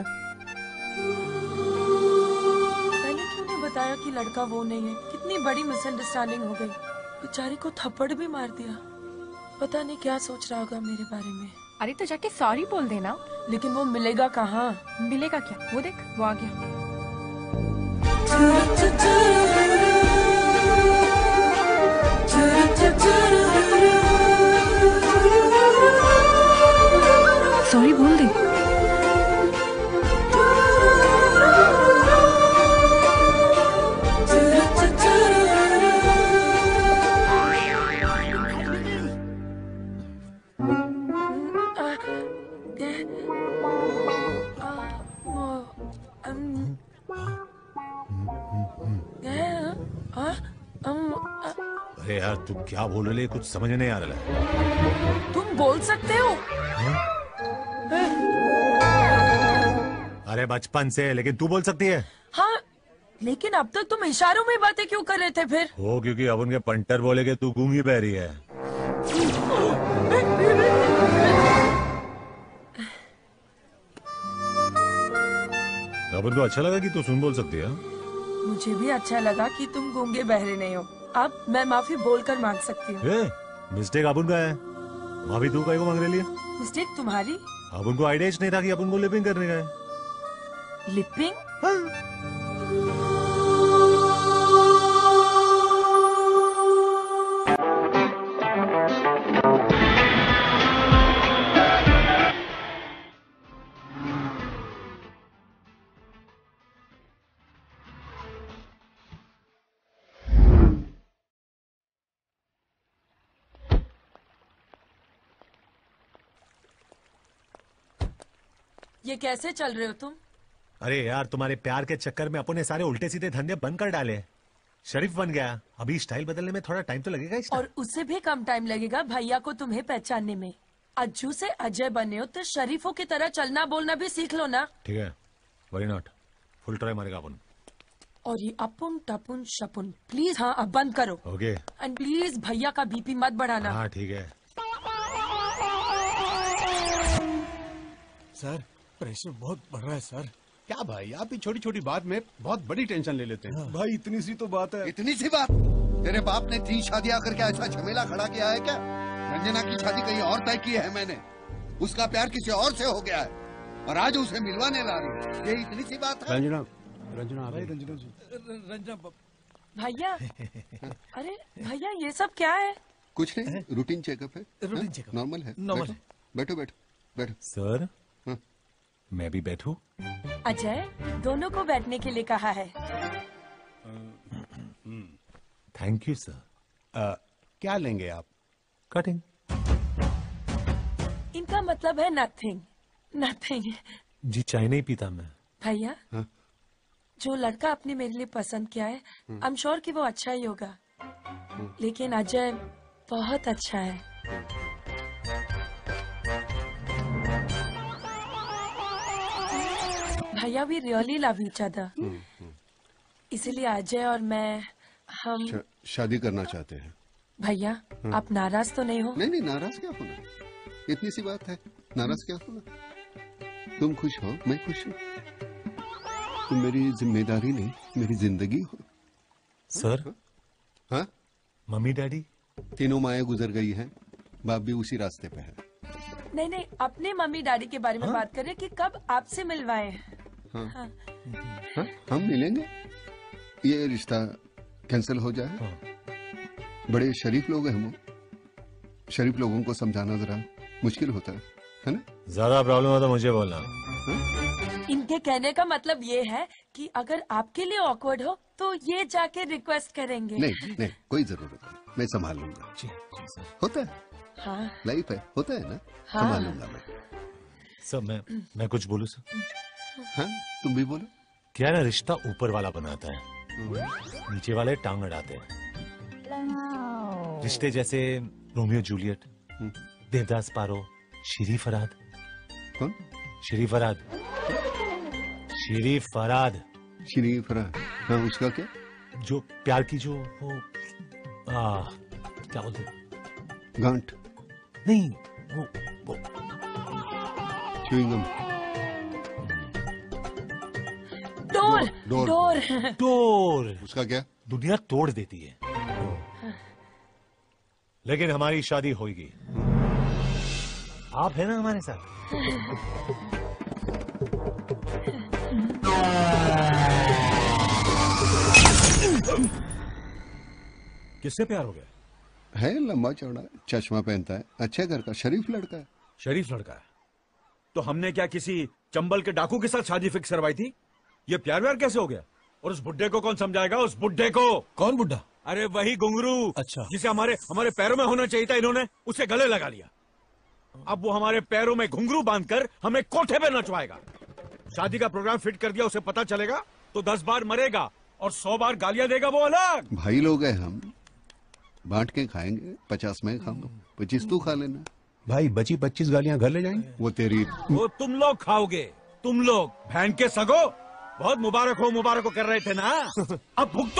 पहले क्यों नहीं बताया कि लड़का वो नहीं है? कितनी बड़ी मिसअंडरस्टैंडिंग हो गई। बेचारी को थप्पड़ भी मार दिया। पता नहीं क्या सोच रहा होगा मेरे बारे में। अरे तो जाके सॉरी बोल देना। लेकिन वो मिलेगा कहाँ? मिलेगा क्या? वो देख, वो आ गया। सॉरी बोल दे। अरे यार तू क्या बोल रही है? कुछ समझ नहीं आ रहा है। तुम बोल सकते हो? अरे बचपन से, लेकिन तू बोल सकती है। हाँ, लेकिन अब तक तुम इशारों में बातें क्यों कर रहे थे फिर? हो क्योंकि अब उनके पंटर बोले कि तू गूंगी बहरी है। अब उनको अच्छा लगा कि तू सुन बोल सकती है। मुझे भी अच्छा लगा कि तुम गूंगे बहरे नहीं हो। अब मैं माफी बोलकर मांग सकती हूँ। मिस्टेक अब उनका है, माफी तू काहे को मांग रही है? मिस्टेक तुम्हारी? अब उनको आइडिया नहीं था कि अपन को लिपिंग करने का है। लिपिंग? ये कैसे चल रहे हो तुम? अरे यार, तुम्हारे प्यार के चक्कर में अपने सारे उल्टे सीधे धंधे बंद कर डाले। शरीफ बन गया, अभी स्टाइल बदलने में थोड़ा टाइम तो लगेगा इसका। और उससे भी कम टाइम लगेगा भैया को तुम्हें पहचानने में। अज्जू से अजय बने हो तो शरीफों की तरह चलना बोलना भी सीख लो ना। ठीक है, वरी नॉट, फुल ट्राई मारेगा अपन। और ये अपुन टपुन शपुन प्लीज, हाँ अब बंद करो। ओके। एंड प्लीज भैया का बीपी मत बढ़ाना। हाँ ठीक है। सर, प्रेशर बहुत बढ़ रहा है सर। क्या भाई, आप ही छोटी छोटी बात में बहुत बड़ी टेंशन ले लेते हैं। भाई इतनी सी तो बात है। इतनी सी बात? तेरे बाप ने 3 शादियां करके ऐसा झमेला खड़ा किया है क्या? रंजना की शादी कहीं और तय की है मैंने, उसका प्यार किसी और से हो गया है और आज उसे मिलवाने ला रही है, ये इतनी सी बात है? रंजना भाई, रंजना जी, रंजना भैया। अरे भैया ये सब क्या है? कुछ नहीं, रूटीन चेकअप है। रूटीन चेकअप नॉर्मल है। नॉर्मल है। बैठो बैठो बैठो। सर, मैं भी बैठूं? अजय, दोनों को बैठने के लिए कहा है। Thank you sir. क्या लेंगे आप? कटिंग। इनका मतलब है नथिंग। नथिंग। जी चाय नहीं पीता मैं। भैया, जो लड़का आपने मेरे लिए पसंद किया है, आई एम श्योर कि वो अच्छा ही होगा, लेकिन अजय बहुत अच्छा है। भैया भी रियली लव ईच अदर, इसीलिए अजय और मैं हम शादी करना चाहते हैं। भैया आप नाराज तो नहीं हो? नहीं, नाराज क्या होना, इतनी सी बात है, नाराज क्या होना। तुम खुश हो, मैं खुश हूँ। तुम मेरी जिम्मेदारी नहीं, मेरी जिंदगी हो। सर, हाँ? Mummy daddy? तीनों माएँ गुजर गई हैं, बाप भी उसी रास्ते पे है। नहीं, अपने मम्मी डैडी के बारे में बात कर रहे कि कब आपसे मिलवाए। हाँ। हम मिलेंगे, ये रिश्ता कैंसिल हो जाए। बड़े शरीफ लोग हैं हम, शरीफ लोगों को समझाना जरा मुश्किल होता है ना? ज्यादा प्रॉब्लम हो तो मुझे बोलना। इनके कहने का मतलब ये है कि अगर आपके लिए ऑकवर्ड हो तो ये जाके रिक्वेस्ट करेंगे। नहीं, कोई जरूरत नहीं, मैं संभाल लूंगा। होता है, हाँ लाइफ है, होता है ना। हाँ। संभाल लूंगा मैं। सर, मैं कुछ बोलूं सर? हाँ, तुम भी बोलो। क्या ना, रिश्ता ऊपर वाला बनाता है, नीचे वाले टांग अड़ाते हैं। रिश्ते जैसे रोमियो जूलियट, देवदास पारो, शीरी फराद। कौन? शीरी फराद। शीरी फराद। शीरी फराद, हाँ, उसका क्या? जो प्यार की जो वो क्या बोलते? गांठ? नहीं, वो च्युइंगम। डोर। उसका क्या? दुनिया तोड़ देती है, लेकिन हमारी शादी होगी। आप है ना हमारे साथ? किससे प्यार हो गया? है लंबा चौड़ा, चश्मा पहनता है, अच्छे घर का, शरीफ लड़का है। शरीफ लड़का है तो हमने क्या किसी चंबल के डाकू के साथ शादी फिक्स करवाई थी? ये प्यार व्यार कैसे हो गया? और उस बुड्ढे को कौन समझाएगा? उस बुड्ढे को? कौन बुड्ढा? अरे वही घुंघरू। अच्छा। जिसे हमारे पैरों में होना चाहिए था, इन्होंने उसे गले लगा लिया। अब वो हमारे पैरों में घुंघरू बांधकर हमें कोठे पे नचवाएगा। शादी का प्रोग्राम फिट कर दिया, उसे पता चलेगा तो 10 बार मरेगा और 100 बार गालियां देगा वो अलग। भाई लोग हैं हम, बांट के खाएंगे। 50 मैं खाऊंगा, 25 तू खा लेना। भाई बची 25 गालियां घर ले जाएंगे। वो तेरी, वो तुम लोग खाओगे, तुम लोग। बहन के सगो, बहुत मुबारक हो कर रहे थे ना, अब भुगतो।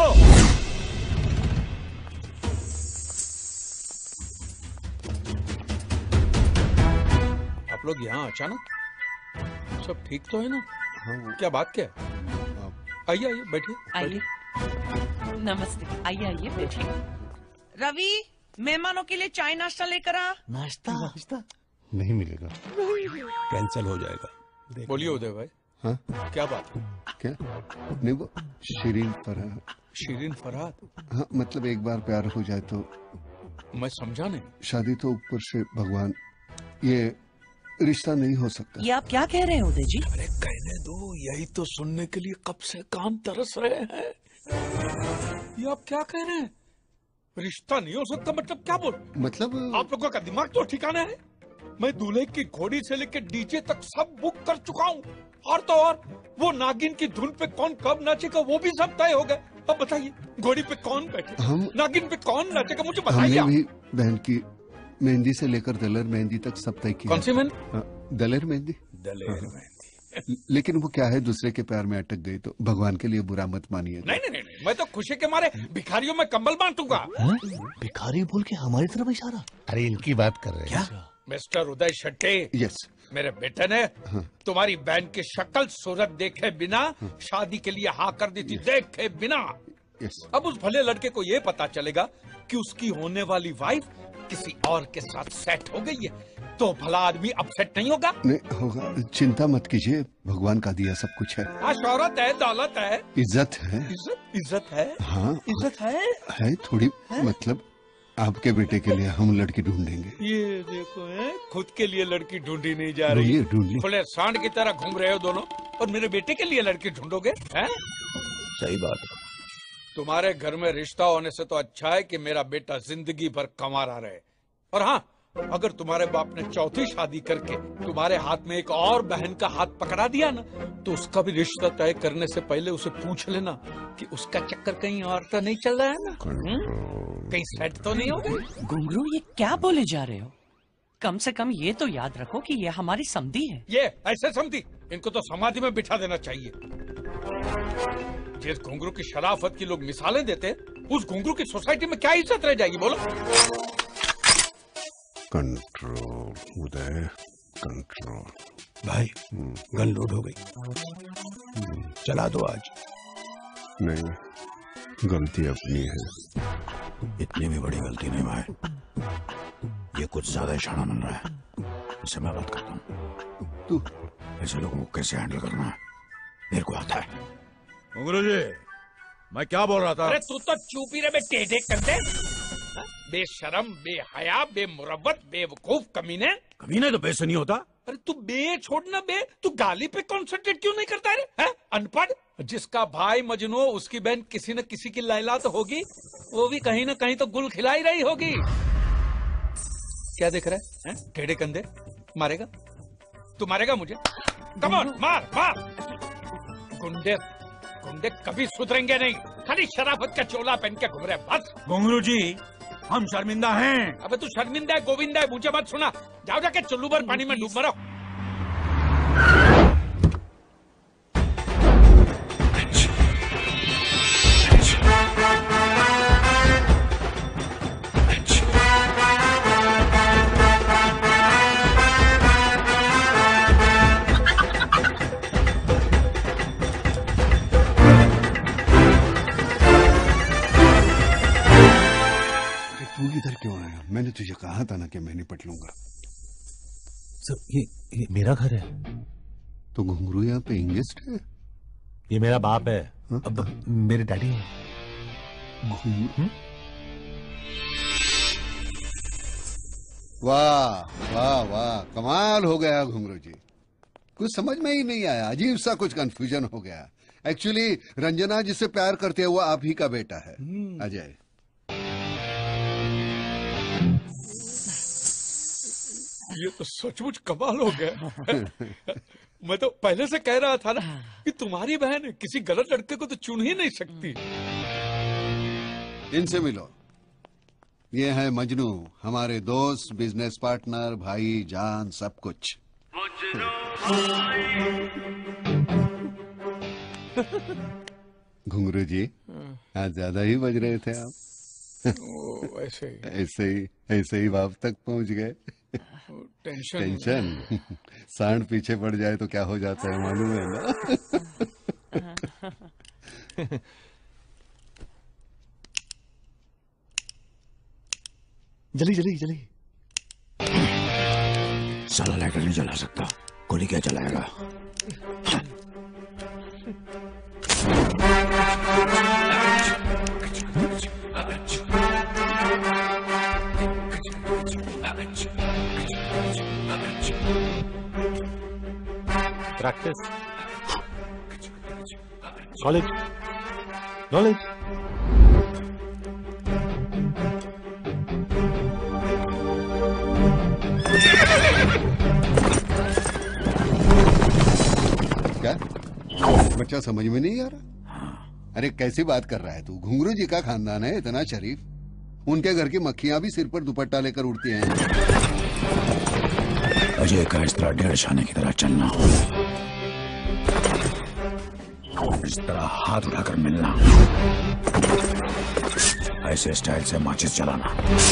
आप लोग यहाँ अचानक? सब ठीक तो है ना? हाँ। क्या बात क्या है? आइए बैठिए। आइए। नमस्ते, आइए बैठिए। रवि, मेहमानों के लिए चाय नाश्ता लेकर आ। नाश्ता नहीं मिलेगा, कैंसिल हो जाएगा। बोलिए उदय भाई। हाँ? क्या बात है? क्या? नहीं, वो शीरीन फराद। शीरीन फराद? हाँ, मतलब एक बार प्यार हो जाए तो। मैं समझा नहीं। शादी तो ऊपर से भगवान, ये रिश्ता नहीं हो सकता। ये आप क्या कह रहे हो उदय जी? अरे कहने दो, यही तो सुनने के लिए कब से कान तरस रहे हैं। ये आप क्या कह रहे हैं? रिश्ता नहीं हो सकता मतलब क्या बोल? मतलब आप लोगों का दिमाग तो ठिकाना है? मैं दूल्हे की घोड़ी से लेकर डीजे तक सब बुक कर चुका हूँ। और तो और वो नागिन की धुन पे कौन कब नाचेगा वो भी सब तय हो गया। अब बताइए घोड़ी पे कौन बैठे, नागिन पे कौन नाचेगा, मुझे बताइए। हमने भी बहन की मेहंदी से लेकर दलेर मेहंदी तक सब तय किया। कौन सी मेहंदी? दलेर मेहंदी। दलेर मेहंदी। लेकिन वो क्या है, दूसरे के प्यार में अटक गई तो भगवान के लिए बुरा मत मानिए। नहीं, मैं तो खुशी के मारे भिखारियों में कंबल बांटूंगा। भिखारी बोल के हमारी तरफ इशारा? अरे इनकी बात कर रहे हैं। क्या? मिस्टर उदय शेट्टी। यस। मेरे बेटे ने तुम्हारी बहन की शक्ल सूरत देखे बिना शादी के लिए हाँ कर दी थी, देखे बिना। अब उस भले लड़के को ये पता चलेगा कि उसकी होने वाली वाइफ किसी और के साथ सेट हो गई है, तो भला आदमी अपसेट नहीं होगा? नहीं होगा, चिंता मत कीजिए, भगवान का दिया सब कुछ है। हाँ, शौहरत है, दौलत है, इज्जत है। इज्जत है। हाँ इज्जत है थोड़ी मतलब आपके बेटे के लिए हम लड़की ढूंढेंगे। ये देखो है, खुद के लिए लड़की ढूंढी नहीं जा रही, ढूंढिए। खुले सांड की तरह घूम रहे हो दोनों, और मेरे बेटे के लिए लड़की ढूंढोगे? हैं? सही बात है। तुम्हारे घर में रिश्ता होने से तो अच्छा है कि मेरा बेटा जिंदगी भर कमारा रहे। और हाँ, अगर तुम्हारे बाप ने चौथी शादी करके तुम्हारे हाथ में एक और बहन का हाथ पकड़ा दिया ना, तो उसका भी रिश्ता तय करने से पहले उसे पूछ लेना कि उसका चक्कर कहीं और तो नहीं चल रहा है ना, कहीं सेट तो नहीं हो गई। घुंघरू, ये क्या बोले जा रहे हो? कम से कम ये तो याद रखो कि ये हमारी समधी है। ये ऐसे समधी, इनको तो समाधि में बिठा देना चाहिए। जिस घुंघरू की शराफत की लोग मिसालें देते, उस घुंघरू की सोसाइटी में क्या इज्जत रह जाएगी बोलो? Control Uday, control. भाई गन लोड हो गई, चला दो आज। नहीं, गलती अपनी है। इतनी भी बड़ी गलती नहीं भाई, ये कुछ ज्यादा इशारा बन रहा है। इससे मैं बात करता हूँ। तू ऐसे लोगों को कैसे हैंडल करना है मेरे को आता है। घुंघरू जी, मैं क्या बोल रहा था? अरे तू तो चुप ही रहे बे, टेढ़े कंधे, बेशरम, बेहया, बेमुरव्वत, बेवकूफ कमीने। कमीने तो बेसे नहीं होता। अरे तू बे छोड़ना बे, तू गाली पे कॉन्सेंट्रेट क्यों नहीं करता है? अनपढ़। जिसका भाई मजनू, उसकी बहन किसी न किसी की लैला तो होगी, वो भी कहीं न कहीं तो गुल खिलाई रही होगी। क्या देख रहा है? टेढ़े कंधे, मारेगा? तू मारेगा मुझे? कम ऑन, मार मार। गुंडे गुंडे कभी सुधरेंगे नहीं, खाली शराफत का चोला पहन के घूम रहे बस। घुंघरू जी, हम शर्मिंदा हैं। अबे तू शर्मिंदा है, गोविंदा है, मुझे मत सुना। जाओ जाके चुल्लू भर पानी में डूब मरो। तू इधर क्यों आया? मैंने तुझे कहा था ना कि मैं निपट लूंगा। सर ये मेरा घर है। तो घुंघरू यहाँ पे गेस्ट है? ये मेरा बाप है। अब मेरे डैडी है। वाह वाह वाह, कमाल हो गया घुंघरू जी। कुछ समझ में ही नहीं आया, अजीब सा कुछ कंफ्यूजन हो गया। एक्चुअली रंजना जिससे प्यार करते हैं वो आप ही का बेटा है, अजय। ये तो सचमुच कमाल हो गया। मैं तो पहले से कह रहा था ना कि तुम्हारी बहन किसी गलत लड़के को तो चुन ही नहीं सकती। इनसे मिलो, ये है मजनू, हमारे दोस्त, बिजनेस पार्टनर, भाई जान, सब कुछ। घुंघरू जी, आज ज्यादा ही बज रहे थे आप। ऐसे ही बाप तक पहुंच गए। टेंशन सांड पीछे पड़ जाए तो क्या हो जाता है मालूम है ना? जली साला लाइटर नहीं जला सकता, गोली क्या जलाएगा? Practice, knowledge, knowledge. बच्चा समझ में नहीं आ रहा? अरे कैसी बात कर रहा है तू? घुंघरू जी का खानदान है इतना शरीफ, उनके घर की मक्खियां भी सिर पर दुपट्टा लेकर उड़ती हैं। अजय का इस तरह 1.5 आने की तरह चलना, इस तरह हाथ उठाकर मिलना, ऐसे स्टाइल से माचिस चलाना,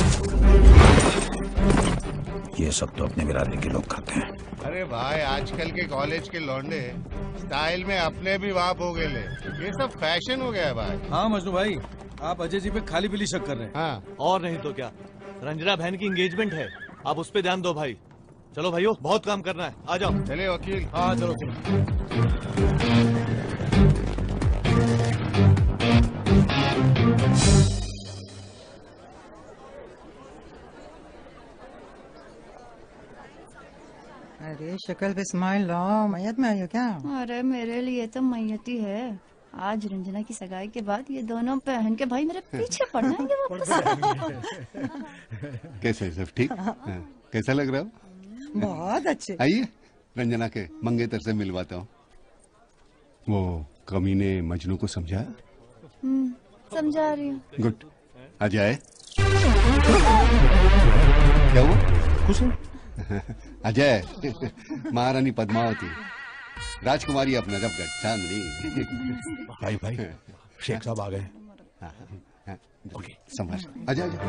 ये सब तो अपने बिरादरी के लोग करते हैं। अरे भाई आजकल के कॉलेज के लौंडे स्टाइल में अपने भी वाप हो गए ले, ये सब फैशन हो गया है भाई। हाँ मजनू भाई, आप अजय जी पे खाली पीली शक कर रहे हैं। हाँ और नहीं तो क्या, रंजना बहन की एंगेजमेंट है, आप उस पे ध्यान दो भाई। चलो भाइयों, बहुत काम करना है, आ जाओ। चलिए वकील। हाँ चलो। अरे शक्ल पे स्माइल लाओ, मैयत में आई हो क्या? अरे मेरे लिए तो मैयत ही है। आज रंजना की सगाई के बाद ये दोनों बहन के भाई मेरे पीछे पड़ जाएंगे वापस। कैसे सब ठीक? कैसा लग रहा हो? बहुत अच्छे। आइए रंजना के मंगेतर से मिलवाता हूँ। वो कमीने मजनू को समझा? समझा रही हूँ। गुड, आ जाए। क्या हुआ? कुछ नहीं। अजय, महारानी पद्मावती, राजकुमारी अब नजफगढ़, चांदनी। भाई भाई, शेख साहब आ गए। ओके, संभाल। आजा आजा।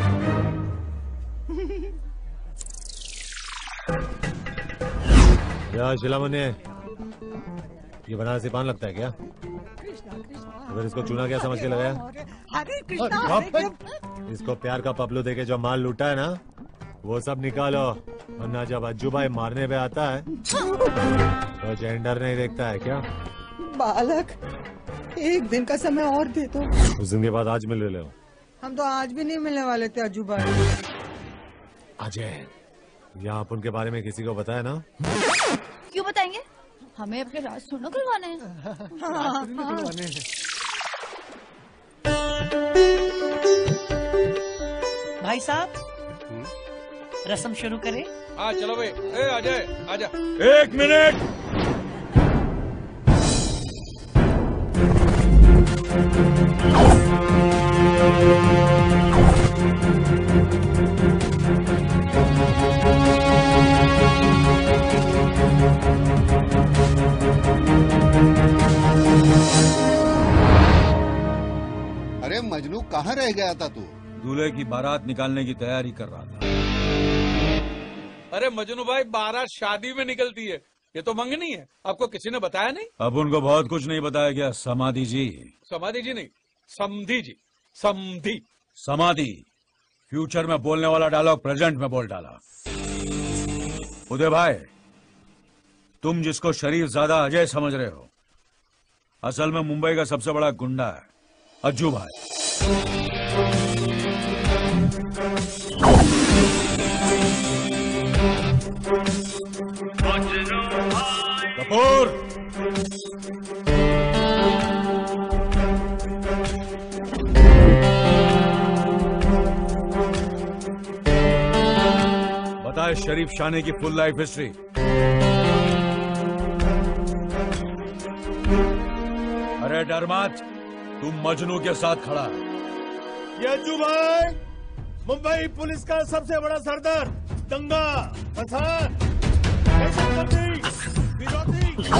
क्या शिलामणि, ये बनारसी पान लगता है क्या? अगर इसको चूना क्या समझ के लगाया? हरे कृष्णा। इसको प्यार का पपलू देके जो माल लूटा है ना, वो सब निकालो, वरना जब अज्जू भाई मारने पे आता है तो जेंडर नहीं देखता है क्या? बालक, एक दिन का समय और दे दो। उस दिन के बाद आज मिल रहे हो? हम तो आज भी नहीं मिलने वाले थे अज्जू भाई। अजय, यहाँ आप उनके बारे में किसी को बताया ना? क्यों बताएंगे? हमें अपने राज थोड़ा खुलवाने हैं। भाई साहब, रस्म शुरू करें? हाँ चलो भाई। ए अजय आजा। 1 मिनट। अरे मजनू कहाँ रह गया था तू? दूल्हे की बारात निकालने की तैयारी कर रहा था। अरे मजनू भाई, बारात शादी में निकलती है, ये तो मंगनी है। आपको किसी ने बताया नहीं? अब उनको बहुत कुछ नहीं बताया गया समाधि जी। समाधि जी नहीं, समधी जी। समधी। समाधि फ्यूचर में बोलने वाला डायलॉग प्रेजेंट में बोल डाला। उदय भाई, तुम जिसको शरीफ ज्यादा अजय समझ रहे हो, असल में मुंबई का सबसे बड़ा गुंडा है अज्जू भाई। कपूर, बताए शरीफ शानी की फुल लाइफ हिस्ट्री। अरे डर मत, तुम मजनू के साथ खड़ा है। ये अज्जू भाई मुंबई पुलिस का सबसे बड़ा सरदार, दंगा फसाद, दहशतगर्दी, विरोधी,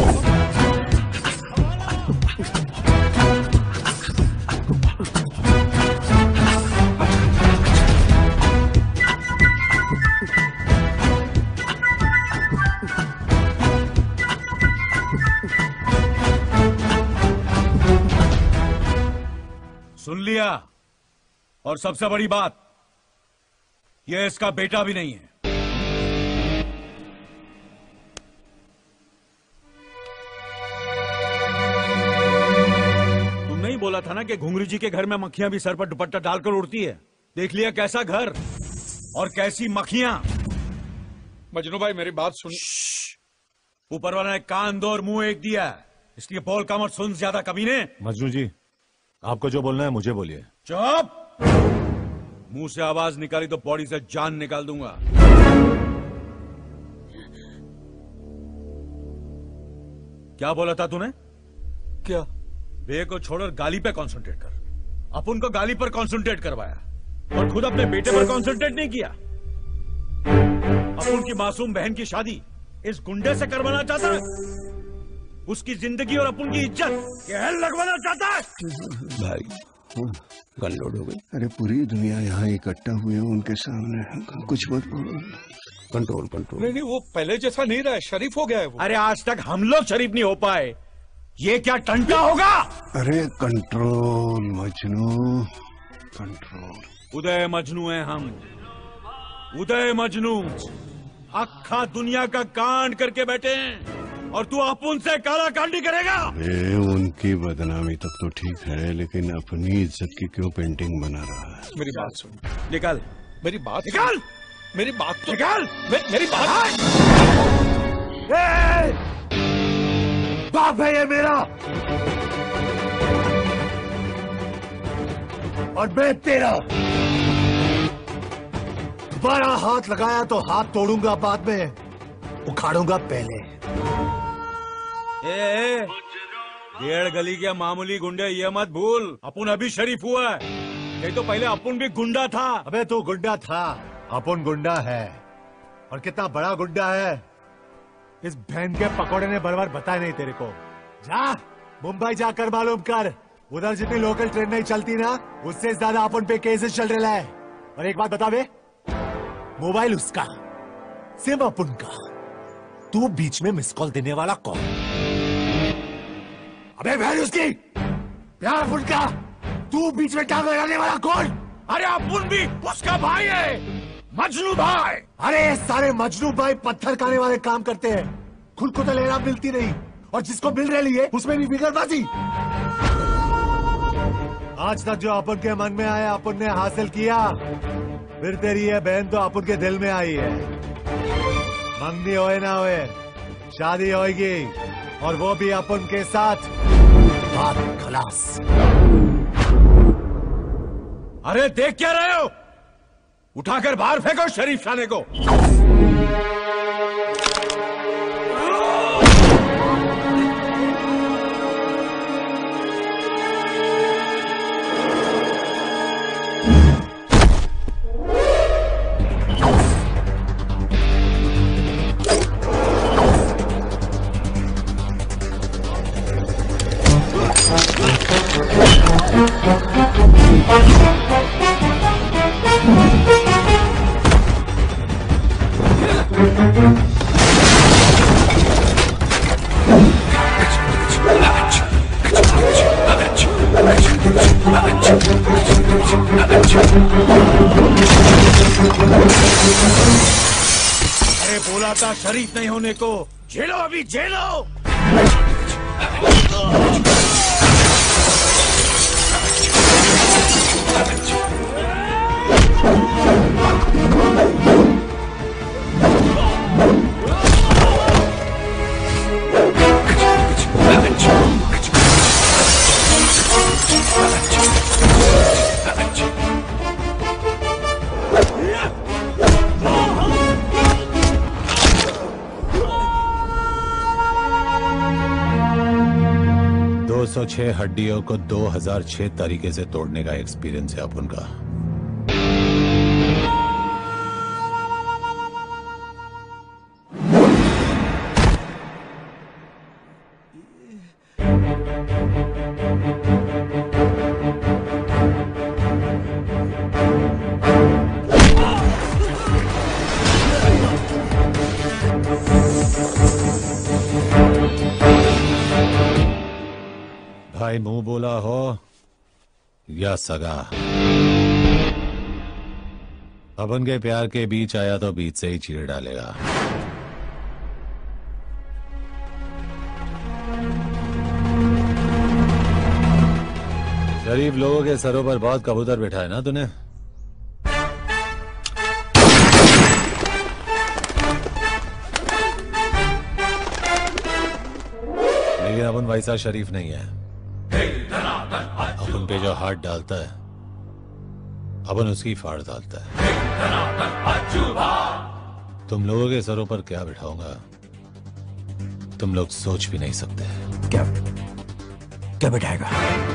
सुन लिया? और सबसे बड़ी बात, यह इसका बेटा भी नहीं है। तुम नहीं बोला था ना कि घुंघरू जी के घर में मक्खियां भी सर पर दुपट्टा डालकर उड़ती है? देख लिया कैसा घर और कैसी मक्खियां। मजनू भाई मेरी बात सुन। ऊपर वाला ने कान दो और मुंह एक दिया, इसलिए बोल कम और सुन ज्यादा कमीने। मजनू जी, आपको जो बोलना है मुझे बोलिए। चुप! मुंह से आवाज निकाली तो बॉडी से जान निकाल दूंगा। क्या बोला था तूने? क्या? बे को छोड़कर गाली पे कंसंट्रेट कर। अपन को गाली पर कंसंट्रेट करवाया और खुद अपने बेटे पर कंसंट्रेट नहीं किया। अपन की मासूम बहन की शादी इस गुंडे से करवाना चाहता है। उसकी जिंदगी और अपन की इज्जत ये हेल लगवाना चाहता है। भाई गन लोड हो गई। अरे पूरी दुनिया यहाँ इकट्ठा हुए हैं उनके सामने, कुछ मत बोलो। Control control. नहीं वो पहले जैसा नहीं रहा है, शरीफ हो गया है वो। अरे आज तक हम लोग शरीफ नहीं हो पाए, ये क्या टंटा होगा? अरे कंट्रोल मजनू, कंट्रोल। उदय मजनू है हम, उदय मजनू। अक्खा दुनिया का कांड करके बैठे हैं और तू अपुन से काला कांडी करेगा। उनकी बदनामी तक तो ठीक है, लेकिन अपनी इज्जत की क्यों पेंटिंग बना रहा है? मेरी बात सुन। निकाल मेरी बात निकाल। मेरी बात तो निकाल। मेरी बात। बाप है ये मेरा और मैं तेरा। दोबारा हाथ लगाया तो हाथ तोड़ूंगा, बाद में उखाड़ूंगा पहले। ए, डेढ़ गली के मामूली गुंडे ये मत भूल, अपुन अभी शरीफ हुआ है। ये तो पहले अपुन भी गुंडा था। अबे तू गुंडा था, अपुन गुंडा है। और कितना बड़ा गुंडा है इस बहन के पकौड़े ने बराबर बताया नहीं तेरे को। जा मुंबई जाकर मालूम कर, उधर जितनी लोकल ट्रेन नहीं चलती ना, उससे ज्यादा अपन पे केसेस चल रहा है। और एक बात बता बे, मोबाइल उसका, सिम अपन का, तू बीच में मिस कॉल देने वाला कौन? अबे बहन उसकी, प्यार अपन का, तू बीच में टांग लगाने वाला कौन? अरे अपुन भी उसका भाई है, मजनू भाई। अरे सारे मजनू भाई पत्थर खाने वाले काम करते हैं, खुद को तो लेना मिलती नहीं, और जिसको मिल रही है उसमें भी बिगड़बाजी। आज तक जो अपन के मन में आया अपन ने हासिल किया, फिर तेरी ये बहन तो अपन के दिल में आई है। मंगनी होए ना होए, शादी होएगी, और वो भी अपन के साथ। बात खलास। अरे देख क्या रहे हो, उठाकर बाहर फेंको शरीफ खाने को। अरे बोला था शरीफ नहीं होने को, झेलो अभी झेलो। दो 6 हड्डियों को 2006 तरीके से तोड़ने का एक्सपीरियंस है अपन का। भाई मुंह बोला हो या सगा, अपन के प्यार के बीच आया तो बीच से ही चीर डालेगा। शरीफ लोगों के सरों पर बहुत कबूतर बैठा है ना तूने। लेकिन अपन वैसा शरीफ नहीं है। अपन पे जो हाथ डालता है अपन उसकी फाड़ डालता है। तुम लोगों के सरों पर क्या बिठाऊंगा तुम लोग सोच भी नहीं सकते। क्या क्या बिठाएगा?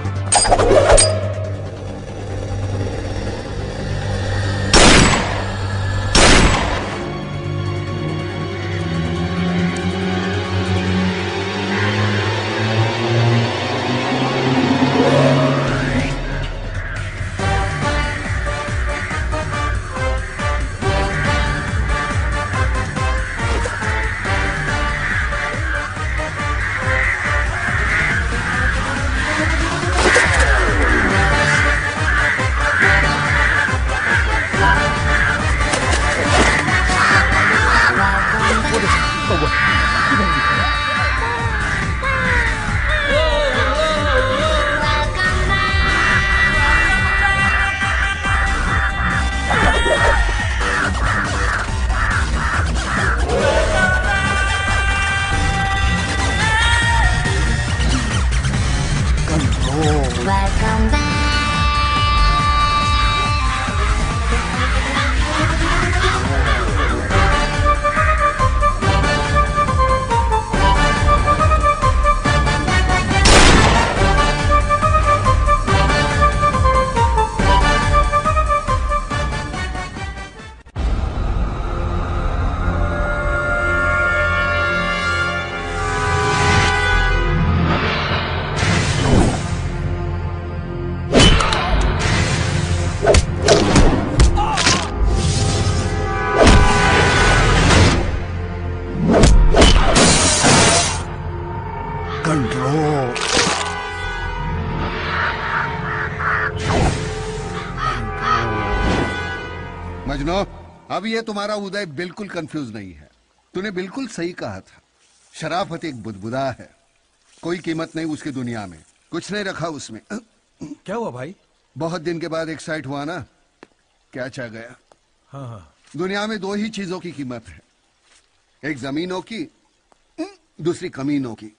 मजनू, अब ये तुम्हारा उदय बिल्कुल कंफ्यूज नहीं है। तूने बिल्कुल सही कहा था। शराफत एक बुदबुदा है, कोई कीमत नहीं उसकी दुनिया में, कुछ नहीं रखा उसमें। क्या हुआ भाई? बहुत दिन के बाद एक्साइट हुआ ना, क्या चाह गया। हाँ हाँ। दुनिया में दो ही चीजों की कीमत है, एक जमीनों की, दूसरी कमीनों की।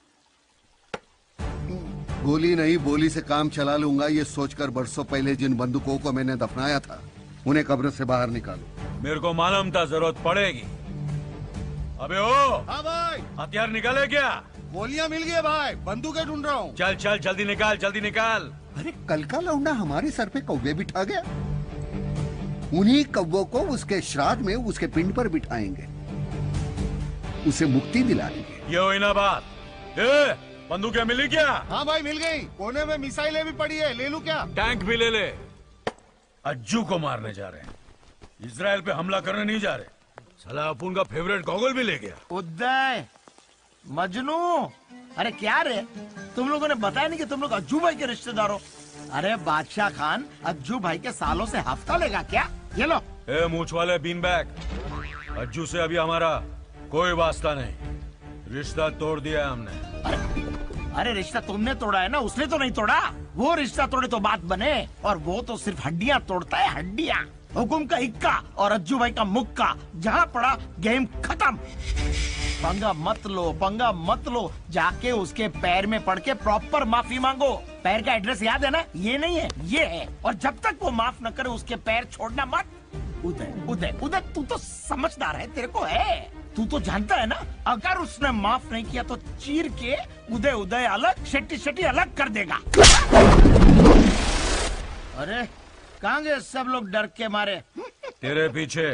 गोली नहीं बोली से काम चला लूंगा, ये सोचकर बरसों पहले जिन बंदूकों को मैंने दफनाया था उन्हें कब्र से बाहर निकालो। मेरे को मालूम था जरूरत पड़ेगी। अबे ओ, हाँ भाई, हथियार निकाले क्या? गोलियां मिल गई भाई, बंदूकें ढूंढ रहा हूँ। चल चल जल्दी निकाल, जल्दी निकाल। अरे कल का लौंडा हमारे सर पे कौवे बिठा गया। उन्हीं कौवों को उसके श्राद्ध में उसके पिंड पर बिठाएंगे, उसे मुक्ति दिलाएंगे। ये हुई ना बात। बंदूकें मिली क्या? हाँ भाई मिल गई, कोने में मिसाइलें भी पड़ी है, ले लूं क्या? टैंक भी ले ले। अज्जू को मारने जा रहे हैं, इजराइल पे हमला करने नहीं जा रहे। साला अपुन का फेवरेट गॉगल भी ले गया। उदय, मजनू, अरे क्या रे, तुम लोगों ने बताया नहीं कि तुम लोग अज्जू भाई के रिश्तेदार हो। अरे बादशाह खान अज्जू भाई के सालों से हफ्ता लेगा क्या? ये लो। ए मूछ वाले बीन बैग, अज्जू से अभी हमारा कोई वास्ता नहीं, रिश्ता तोड़ दिया है हमने। अरे रिश्ता तुमने तोड़ा है ना, उसने तो नहीं तोड़ा। वो रिश्ता तोड़े तो बात बने, और वो तो सिर्फ हड्डियां तोड़ता है, हड्डियां। हुकुम का इक्का और अज्जू भाई का मुक्का, जहाँ पड़ा गेम खत्म। पंगा मत लो, पंगा मत लो, जाके उसके पैर में पड़ के प्रॉपर माफी मांगो। पैर का एड्रेस याद है ना? ये नहीं है, ये है। और जब तक वो माफ न करे उसके पैर छोड़ना मत। उदय उदय उदय, तू तो समझदार है, तेरे को है, तू तो जानता है ना, अगर उसने माफ नहीं किया तो चीर के उदय उदय अलग, शेट्टी शेट्टी अलग कर देगा। अरे कहाँ गए सब लोग डर के मारे? तेरे पीछे।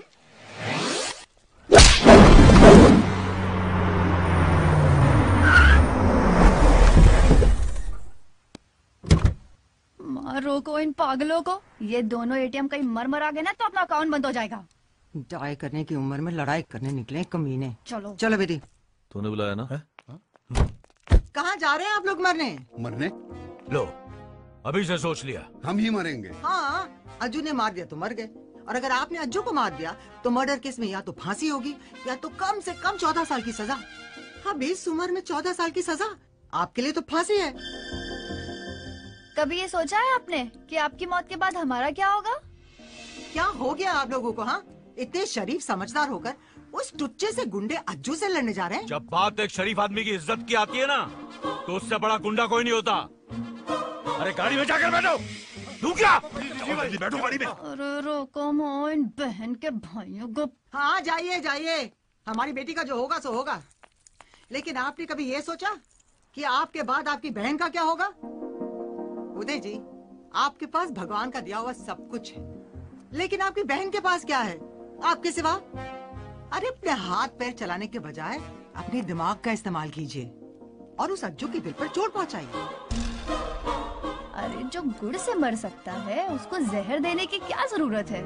रोको इन पागलों को, ये दोनों एटीएम कहीं मर मर आ गए ना तो अपना अकाउंट बंद हो जाएगा। डाई करने की उम्र में लड़ाई करने निकले कमीने। चलो चलो बेटी। तूने बुलाया ना? कहाँ जा रहे हैं आप लोग मरने? मरने? लो, अभी से सोच लिया हम ही मरेंगे। हाँ, अज्जू ने मार दिया तो मर गए, और अगर आपने अज्जू को मार दिया तो मर्डर केस में या तो फांसी होगी या तो कम से कम 14 साल की सजा। हाँ, 20 उम्र में 14 साल की सजा आपके लिए तो फांसी है। कभी ये सोचा है आपने कि आपकी मौत के बाद हमारा क्या होगा? क्या हो गया आप लोगों को? हाँ, इतने शरीफ समझदार होकर उस टुच्चे से गुंडे अज्जू से लड़ने जा रहे हैं। जब बात एक शरीफ आदमी की इज्जत की आती है ना, तो उससे बड़ा गुंडा कोई नहीं होता। अरे गाड़ी में जाकर बैठो। तू क्या? बैठो गाड़ी में। अरे रोको मोइन, बहन के भाइयों को। हाँ जाइए जाइए, हमारी बेटी का जो होगा सो होगा। लेकिन आपने कभी ये सोचा कि आपके बाद आपकी बहन का क्या होगा? उदय जी, आपके पास भगवान का दिया हुआ सब कुछ है, लेकिन आपकी बहन के पास क्या है आपके सिवा? अरे अपने हाथ पैर चलाने के बजाय अपने दिमाग का इस्तेमाल कीजिए और उस अज्जू के दिल पर चोट पहुंचाइए। अरे जो गुड़ से मर सकता है उसको जहर देने की क्या जरूरत है?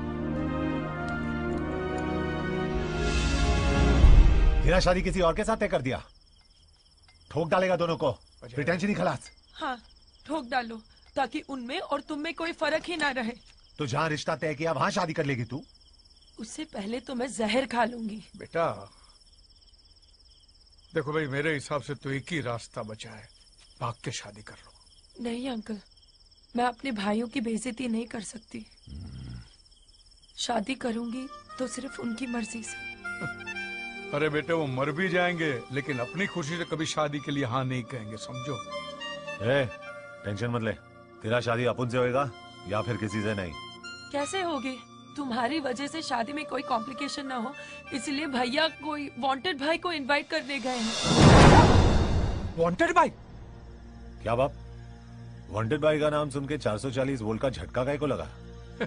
हीरा शादी किसी और के साथ तय कर दिया। ठोक डालेगा दोनों को, फिर टेंशन ही खलास। हाँ, ठोक डालो ताकि उनमें और तुम में कोई फर्क ही ना रहे। तो जहाँ रिश्ता तय किया वहाँ शादी कर लेगी तू? उससे पहले तो मैं जहर खा लूंगी। बेटा देखो भाई, मेरे हिसाब से तो एक ही रास्ता बचा है, भाग के शादी कर लो। नहीं अंकल, मैं अपने भाइयों की बेइज्जती नहीं कर सकती। शादी करूंगी तो सिर्फ उनकी मर्जी से। अरे बेटे, वो मर भी जाएंगे लेकिन अपनी खुशी से कभी शादी के लिए हाँ नहीं कहेंगे, समझो। टेंशन मत ले, तेरा शादी अपुन से होएगा या फिर किसी से नहीं। कैसे होगी? तुम्हारी वजह से शादी में कोई कॉम्प्लिकेशन ना हो, इसलिए भैया कोई वांटेड भाई को इनवाइट करने गए हैं। वांटेड भाई? क्या बाप, वांटेड भाई का नाम सुन के 440 वोल्ट का झटका काहे को लगा?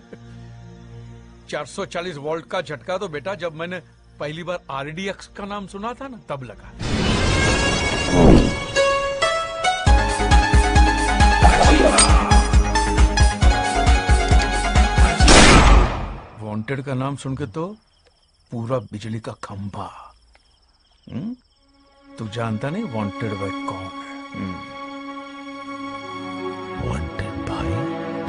440 वोल्ट का झटका तो बेटा जब मैंने पहली बार RDX का नाम सुना था ना, तब लगा। वांटेड का नाम सुन के तो पूरा बिजली का खंभा। तू जानता नहीं वांटेड भाई कौन है? वांटेड भाई?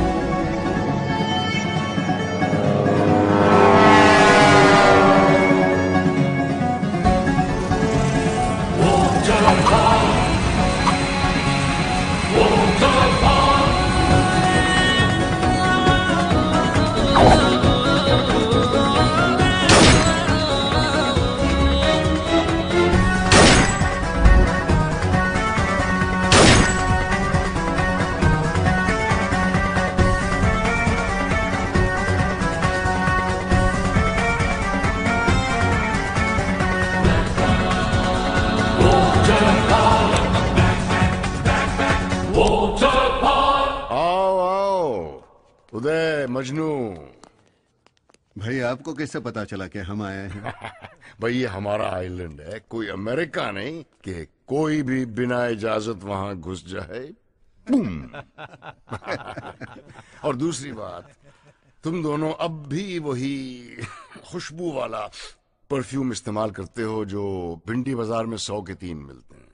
उदय, मजनू। भाई आपको कैसे पता चला कि हम आए हैं? भाई ये हमारा आइलैंड है, कोई अमेरिका नहीं कि कोई भी बिना इजाजत वहां घुस जाए। बूम। और दूसरी बात, तुम दोनों अब भी वही खुशबू वाला परफ्यूम इस्तेमाल करते हो जो भिंडी बाजार में 100 के 3 मिलते हैं।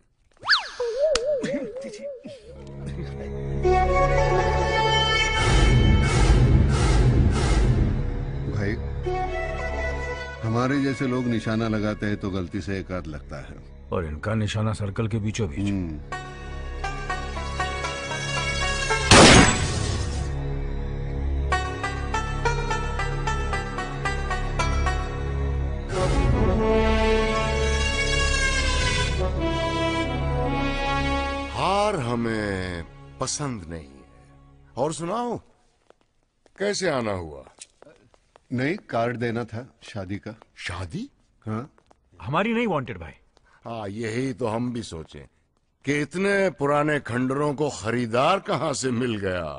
भाई हमारे जैसे लोग निशाना लगाते हैं तो गलती से एक आध लगता है, और इनका निशाना सर्कल के बीचों बीच। हार हमें पसंद नहीं है। और सुनाओ, कैसे आना हुआ? नहीं, कार्ड देना था शादी का। शादी? हाँ। हमारी नहीं वांटेड भाई। हाँ, यही तो हम भी सोचे कि इतने पुराने खंडरों को खरीदार कहाँ से मिल गया।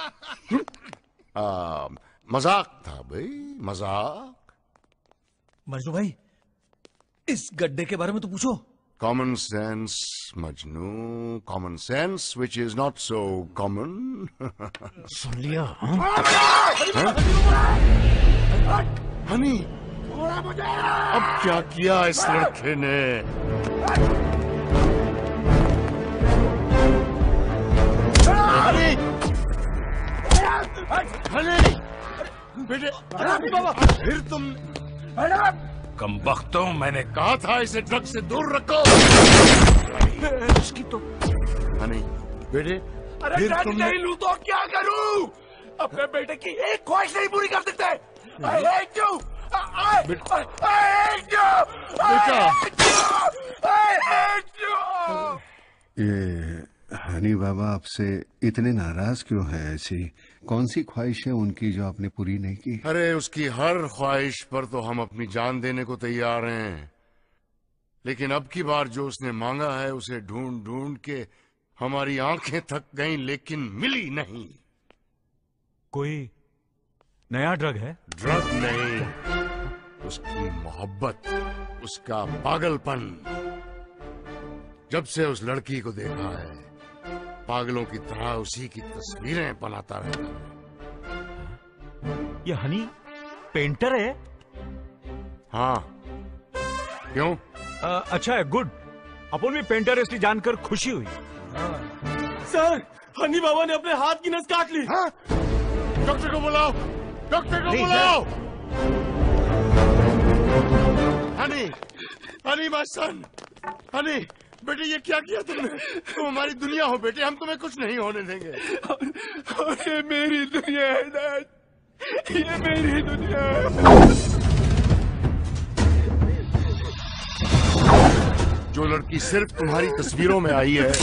मजाक था भाई, मजाक। मजनू भाई, इस गड्ढे के बारे में तो पूछो। Common sense Majnu, common sense which is not so common. सुन लिया? हनी, अब क्या किया इस लड़के ने? हनी, हनी, बेटे, फिर तुम कमबख्तों, मैंने कहा था इसे ड्रग से दूर रखो। इसकी तो हनी, बेटे, अरे ड्रग नहीं लूं तो क्या करूं? अपने बेटे की एक ख्वाहिश नहीं पूरी कर सकते। I hate you! I hate you! I hate you! ये हनी बाबा आपसे इतने नाराज क्यों है? ऐसी कौन सी ख्वाहिश है उनकी जो आपने पूरी नहीं की? अरे उसकी हर ख्वाहिश पर तो हम अपनी जान देने को तैयार हैं, लेकिन अब की बार जो उसने मांगा है उसे ढूंढ ढूंढ के हमारी आंखें थक गईं, लेकिन मिली नहीं। कोई नया ड्रग है? ड्रग नहीं, उसकी मोहब्बत, उसका पागलपन। जब से उस लड़की को देखा है, पागलों की तरह उसी की तस्वीरें बनाता रहता है। ये हनी पेंटर है? हाँ। क्यों? अच्छा है, गुड। अपन भी पेंटर इसलिए जानकर खुशी हुई। सर, हनी बाबा ने अपने हाथ की नस काट ली। हाँ? डॉक्टर को बुलाओ, डॉक्टर को बुलाओ। Honey, Honey my son, Honey बेटे ये क्या किया तुमने? तुम हमारी दुनिया हो बेटे, हम तुम्हें कुछ नहीं होने देंगे। और ये मेरी दुनिया है डैड, ये मेरी दुनिया है। जो लड़की सिर्फ तुम्हारी तस्वीरों में आई है,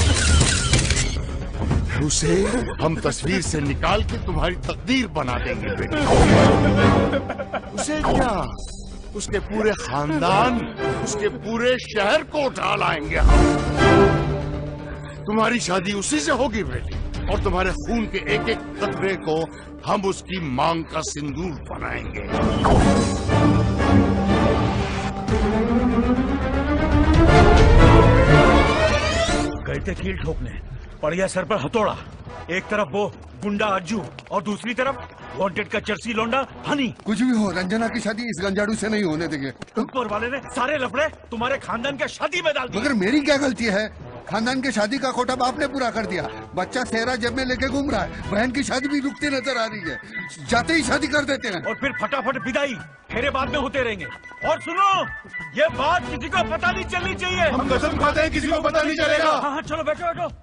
उसे हम तस्वीर से निकाल के तुम्हारी तकदीर बना देंगे बेटे। उसे क्या, उसके पूरे खानदान, उसके पूरे शहर को उठा लाएंगे हम। तुम्हारी शादी उसी से होगी बेटी, और तुम्हारे खून के एक एक कतरे को हम उसकी मांग का सिंदूर बनाएंगे। गए थे कील ठोकने, पड़ गया सर पर हथौड़ा। एक तरफ वो गुंडा अज्जू और दूसरी तरफ वांटेड का चर्सी लौंडा हनी। कुछ भी हो, रंजना की शादी इस गंजाड़ू से नहीं होने देंगे। ऊपर वाले ने सारे लफड़े तुम्हारे खानदान के शादी में डाल दिए। मगर मेरी क्या गलती है? खानदान के शादी का कोटा बाप ने पूरा कर दिया। बच्चा सेहरा जेब में लेके घूम रहा है, बहन की शादी भी रुकती नजर आ रही है। जाते ही शादी कर देते हैं और फिर फटाफट विदाई, फेरे बाद में होते रहेंगे। और सुनो, ये बात किसी को पता नहीं चलनी चाहिए। हम कसम खाते हैं किसी को पता नहीं चलेगा। हाँ हाँ, चलो बैठो बैठो।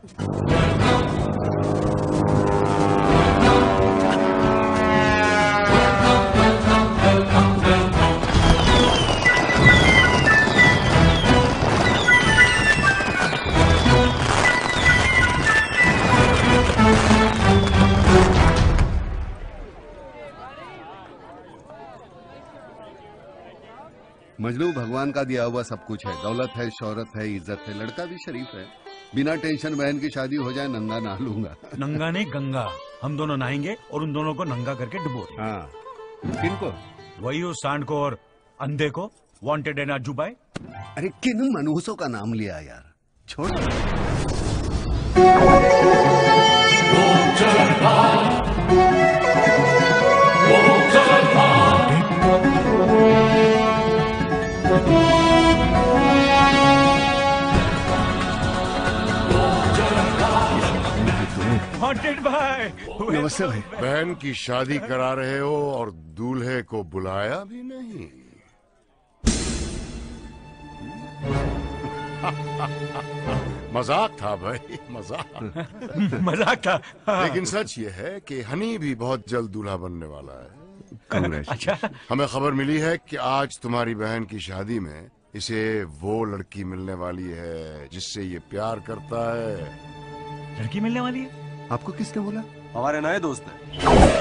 मजनू भगवान का दिया हुआ सब कुछ है। दौलत है, शोहरत है, इज्जत है, लड़का भी शरीफ है। बिना टेंशन बहन की शादी हो जाए, नंगा नहा लूंगा। नंगा नहीं, गंगा। हम दोनों नहाएंगे और उन दोनों को नंगा करके डुबो देंगे। हाँ। किनको? वही उस सांड को और अंधे को, वांटेड एंड अज्जू भाई। अरे किन मनहूसों का नाम लिया यार, छोड़। वांटेड भाई। नमस्ते भाई। बहन की शादी करा रहे हो और दूल्हे को बुलाया भी नहीं। मजाक था भाई, मजाक। मजाक था। लेकिन सच ये है कि हनी भी बहुत जल्द दूल्हा बनने वाला है। अच्छा। हमें खबर मिली है कि आज तुम्हारी बहन की शादी में इसे वो लड़की मिलने वाली है जिससे ये प्यार करता है। लड़की मिलने वाली है? आपको किसने बोला? हमारे नए दोस्त हैं।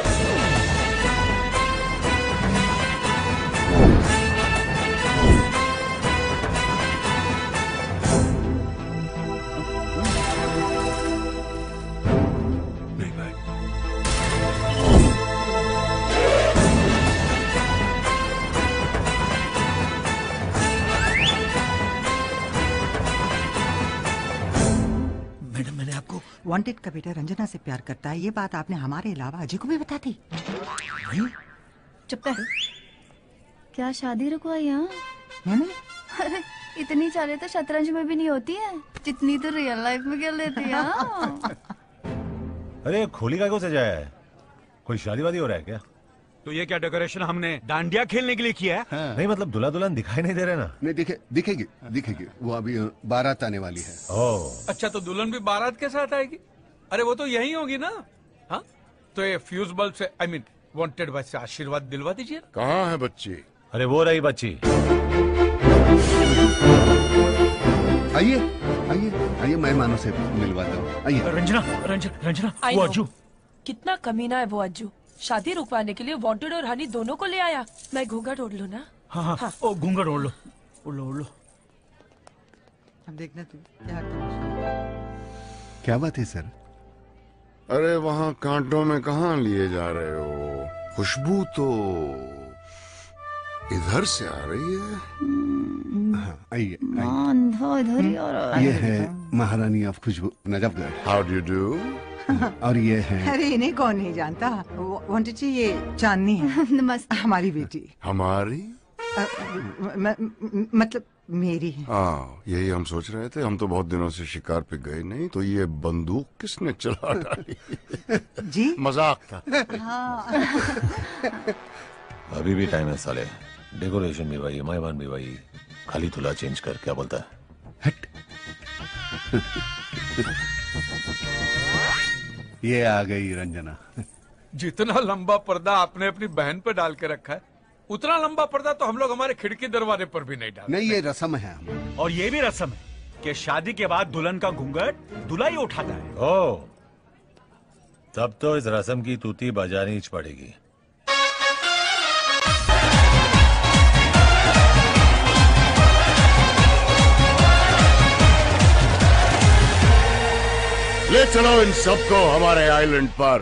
वांटेड का बेटा रंजना से प्यार करता है, ये बात आपने हमारे अलावा अजय को भी बता दी। चुप कर। क्या शादी रुकवाई? यहाँ मैंने? अरे इतनी चालें तो शतरंज में भी नहीं होती है, जितनी तो रियल लाइफ में खेल लेती है। अरे खोली का क्यों सजाया है? कोई शादी वादी हो रहा है क्या? तो ये क्या डेकोरेशन हमने डांडिया खेलने के लिए किया है? हाँ। नहीं मतलब दुल्हा दुल्हन दिखाई नहीं दे रहे ना। नहीं दिखेगी दिखेगी, वो अभी बारात आने वाली है। ओह अच्छा, तो दुल्हन भी बारात के साथ आएगी? अरे वो तो यही होगी ना। हाँ, तो ये फ्यूज बल्ब से आई मीन वांटेड भाई से आशीर्वाद दिलवा दीजिए। कहाँ है बच्ची? अरे वो रही बच्ची। आइए आइए आइए, मेहमानों से मिलवाता हूँ। आइए। रंजना रंजना रंजना, वो अज्जू। कितना कमीना है वो अज्जू, शादी रुकवाने के लिए वांटेड और हनी दोनों को ले आया। मैं घूंघट ओढ़ लूं ना? हाँ हाँ, हाँ। ओ घूंघट ओढ़ लो, ओढ़ लो, ओढ़ लो। अब देखना तू क्या तमाशा। क्या बात है सर? अरे वहाँ कांटों में कहाँ लिए जा रहे हो? खुशबू तो इधर से आ रही है। हाँ, आइए अंधा इधर ही आ रहा है। ये है महारानी of Khushbu Najafgarh. How do you do? और ये है अरे इन्हें कौन नहीं जानता। वांटेड जी ये चांदनी है। नमस्ते। हमारी बेटी। हमारी? मतलब मेरी है। हाँ, यही हम सोच रहे थे। हम तो बहुत दिनों से शिकार पे गए नहीं, तो ये बंदूक किसने चला डाली? जी मजाक था। हाँ। अभी भी टाइम है साले। डेकोरेशन भी वही, मेहमान भी वही, खाली तुला चेंज कर। क्या बोलता है? ये आ गई रंजना। जितना लंबा पर्दा आपने अपनी बहन पे डाल के रखा है, उतना लंबा पर्दा तो हम लोग हमारे खिड़की दरवाजे पर भी नहीं डालते। नहीं, ये रस्म है। और ये भी रस्म है कि शादी के बाद दुल्हन का घूंघट दूल्हा ही उठाता है। ओ, तब तो इस रस्म की तूती बजानी पड़ेगी। ले चलो इन सबको हमारे आइलैंड पर।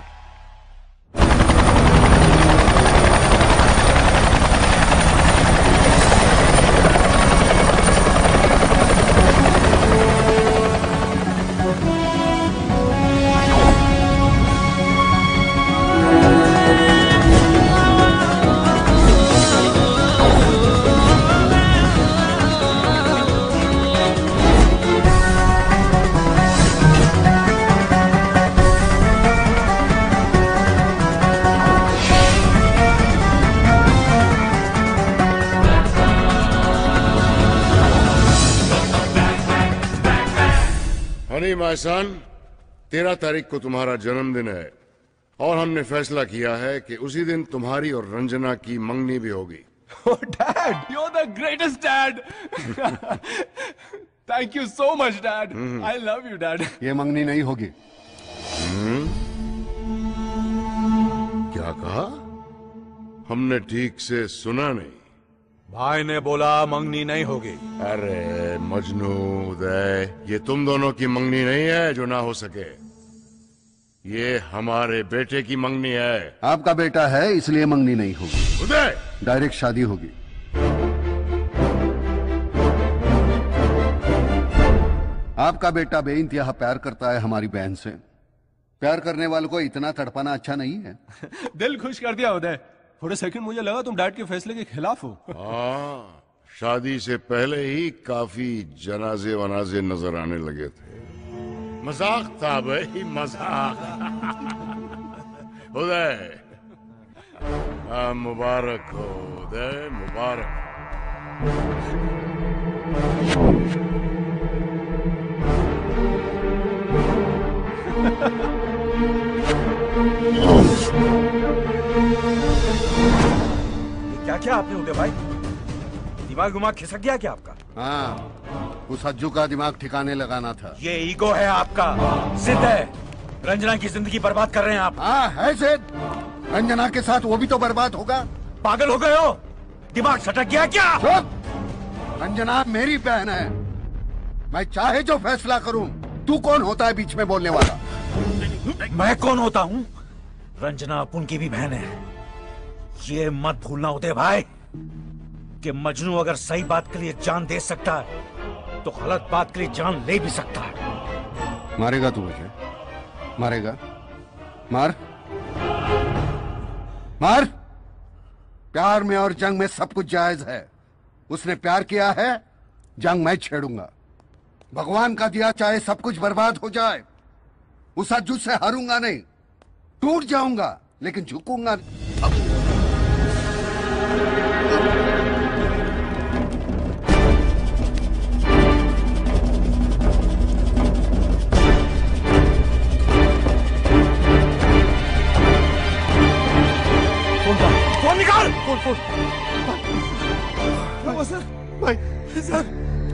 माय सन, 13 तारीख को तुम्हारा जन्मदिन है और हमने फैसला किया है कि उसी दिन तुम्हारी और रंजना की मंगनी भी होगी। Oh, Dad, you're the greatest dad. Thank you so much, Dad. I love you, Dad. ये मंगनी नहीं होगी। क्या कहा? हमने ठीक से सुना नहीं। भाई ने बोला मंगनी नहीं होगी। अरे मजनू उदय, ये तुम दोनों की मंगनी नहीं है जो ना हो सके। ये हमारे बेटे की मंगनी है। आपका बेटा है इसलिए मंगनी नहीं होगी। उदय, डायरेक्ट शादी होगी। आपका बेटा बेइंतहा प्यार करता है हमारी बहन से। प्यार करने वालों को इतना तड़पाना अच्छा नहीं है। दिल खुश कर दिया उदय। थोड़े सेकंड मुझे लगा तुम डैड के फैसले के खिलाफ हो। हाँ, शादी से पहले ही काफी जनाजे वनाजे नजर आने लगे थे। मजाक था भाई, मजाक। उदय, मुबारक हो उदय, मुबारक। क्या क्या आपने उदय भाई? दिमाग खिसक गया क्या आपका? हाँ, उस हज्जू का दिमाग ठिकाने लगाना था। ये ईगो है आपका, जिद है। रंजना की जिंदगी बर्बाद कर रहे हैं आप। हाँ है जिद। रंजना के साथ वो भी तो बर्बाद होगा। पागल हो गए हो? दिमाग सटक गया क्या? रंजना मेरी बहन है। मैं चाहे जो फैसला करूं, तू कौन होता है बीच में बोलने वाला? मैं कौन होता हूं? रंजना अपन की भी बहन है। ये मत भूलना उदय भाई कि मजनू अगर सही बात के लिए जान दे सकता है तो गलत बात के लिए जान ले भी सकता है। मारेगा तू मुझे? मारेगा? मार मार। प्यार में और जंग में सब कुछ जायज है। उसने प्यार किया है, जंग मैं छेड़ूंगा। भगवान का दिया चाहे सब कुछ बर्बाद हो जाए, उस हज्जू से हारूंगा नहीं। टूट जाऊंगा लेकिन झुकूंगा नहीं। फोन निकाल। फोन सर, भाई सर।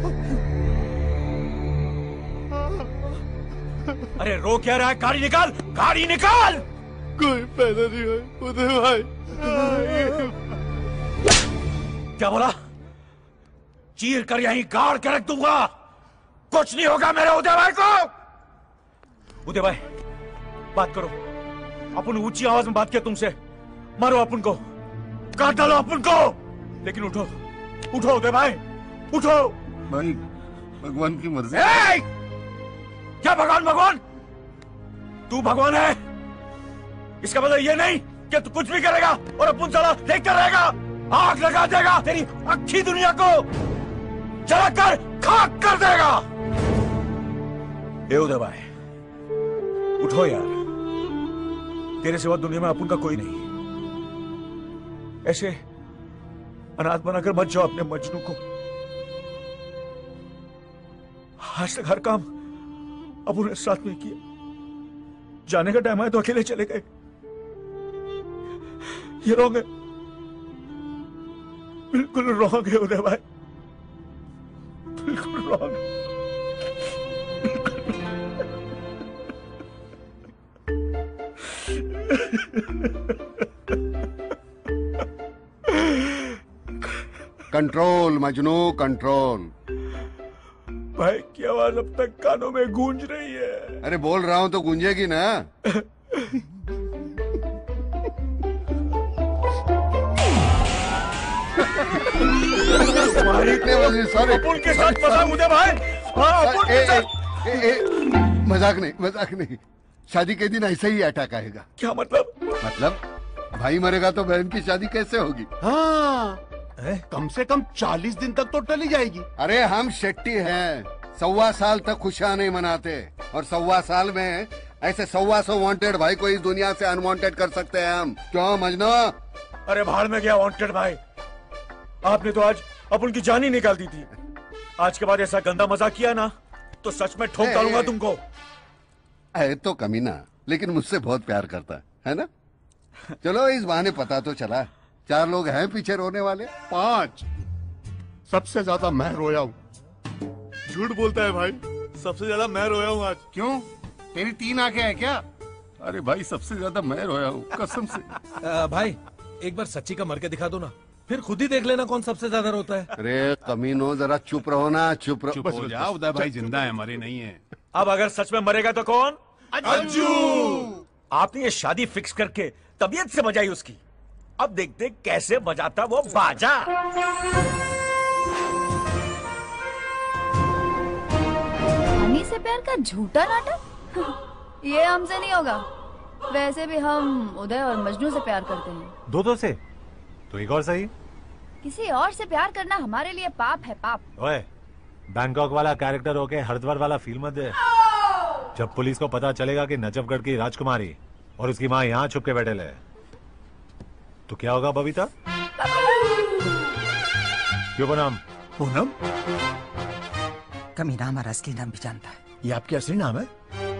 अरे रो क्या रहा है? गाड़ी निकाल, गाड़ी निकाल। कोई पैदा नहीं है उदय भाई। क्या बोला? चीर कर यहीं गाड़ के रख दूंगा। कुछ नहीं होगा मेरे उदय भाई को। उदय भाई बात करो, अपन ऊंची आवाज में बात किया तुमसे, मारो अपन को, काट डालो अपन को, लेकिन उठो उठो उदय भाई उठो। भाई भगवान की मर्जी। क्या भगवान भगवान? तू भगवान है इसका मतलब ये नहीं कि तू कुछ भी करेगा और अपन साला देखकर रहेगा, आग लगा देगा तेरी अच्छी दुनिया को, जलाकर खाक कर देगा। ए उदय भाई उठो यार, तेरे सिवा दुनिया में अपन का कोई नहीं। ऐसे अनाथ बनाकर मत जाओ अपने मजनू को। आज तक हर काम अपन ने साथ में किया, जाने का टाइम आया तो अकेले चले गए। ये रॉन्ग है, बिल्कुल रॉन्ग है उदय भाई, बिल्कुल रॉन्ग है। Control Majnu control. भाई की आवाज अब तक कानों में गूंज रही है। अरे बोल रहा हूं तो गूंजेगी ना। अपन के साथ मजाक उदय भाई। मजाक नहीं मजाक नहीं, शादी के दिन ऐसे ही अटैक आएगा। क्या मतलब? मतलब भाई मरेगा तो बहन की शादी कैसे होगी? हाँ कम से कम 40 दिन तक तो टली जाएगी। अरे हम शेट्टी हैं, 1.25 साल तक खुशियां नहीं मनाते, और 1.25 साल में ऐसे 125 वांटेड भाई को इस दुनिया से अनवांटेड कर सकते हैं हम। क्यों मजनू? अरे भाड़ में गया वांटेड भाई, आपने तो आज अपन की जान ही निकाल दी थी। आज के बाद ऐसा गंदा मजाक किया ना तो सच में ठोक डालूंगा तुमको। है तो कमीना, लेकिन मुझसे बहुत प्यार करता है ना? चलो इस बहाने पता तो चला, 4 लोग हैं पीछे रोने वाले। 5 सबसे ज्यादा मैं रोया हूँ। झूठ बोलता है भाई, सबसे ज्यादा मैं रोया हूँ आज। क्यों, तेरी 3 आंखें हैं क्या? अरे भाई सबसे ज्यादा मैं रोया हूँ कसम से। भाई एक बार सच्ची का मर के दिखा दो ना, फिर खुद ही देख लेना कौन सबसे ज्यादा रोता है। अरे कमीनो जरा चुप रहो ना, चुप रहो। चुप हो जा, उदय भाई जिंदा है, मरे नहीं है। अब अगर सच में मरेगा तो कौन? अज्जू। आपने ये शादी फिक्स करके तबीयत से बजाई उसकी, अब देखते कैसे बजाता वो बाजा। हनी से प्यार का झूठा नाटक ये हमसे नहीं होगा। वैसे भी हम उदय और मजनू से प्यार करते हैं। दो से तो एक और सही। किसी और से प्यार करना हमारे लिए पाप है, पाप। ओए बैंकॉक वाला कैरेक्टर होके हरिद्वार वाला फील मत दे। जब पुलिस को पता चलेगा कि नजफगढ़ की राजकुमारी और उसकी माँ यहाँ छुप के बैठे ले, तो क्या होगा बबीता? क्यों पूनम? पूनम? कमीना हमारा असली नाम भी जानता है। ये आपकी असली नाम है?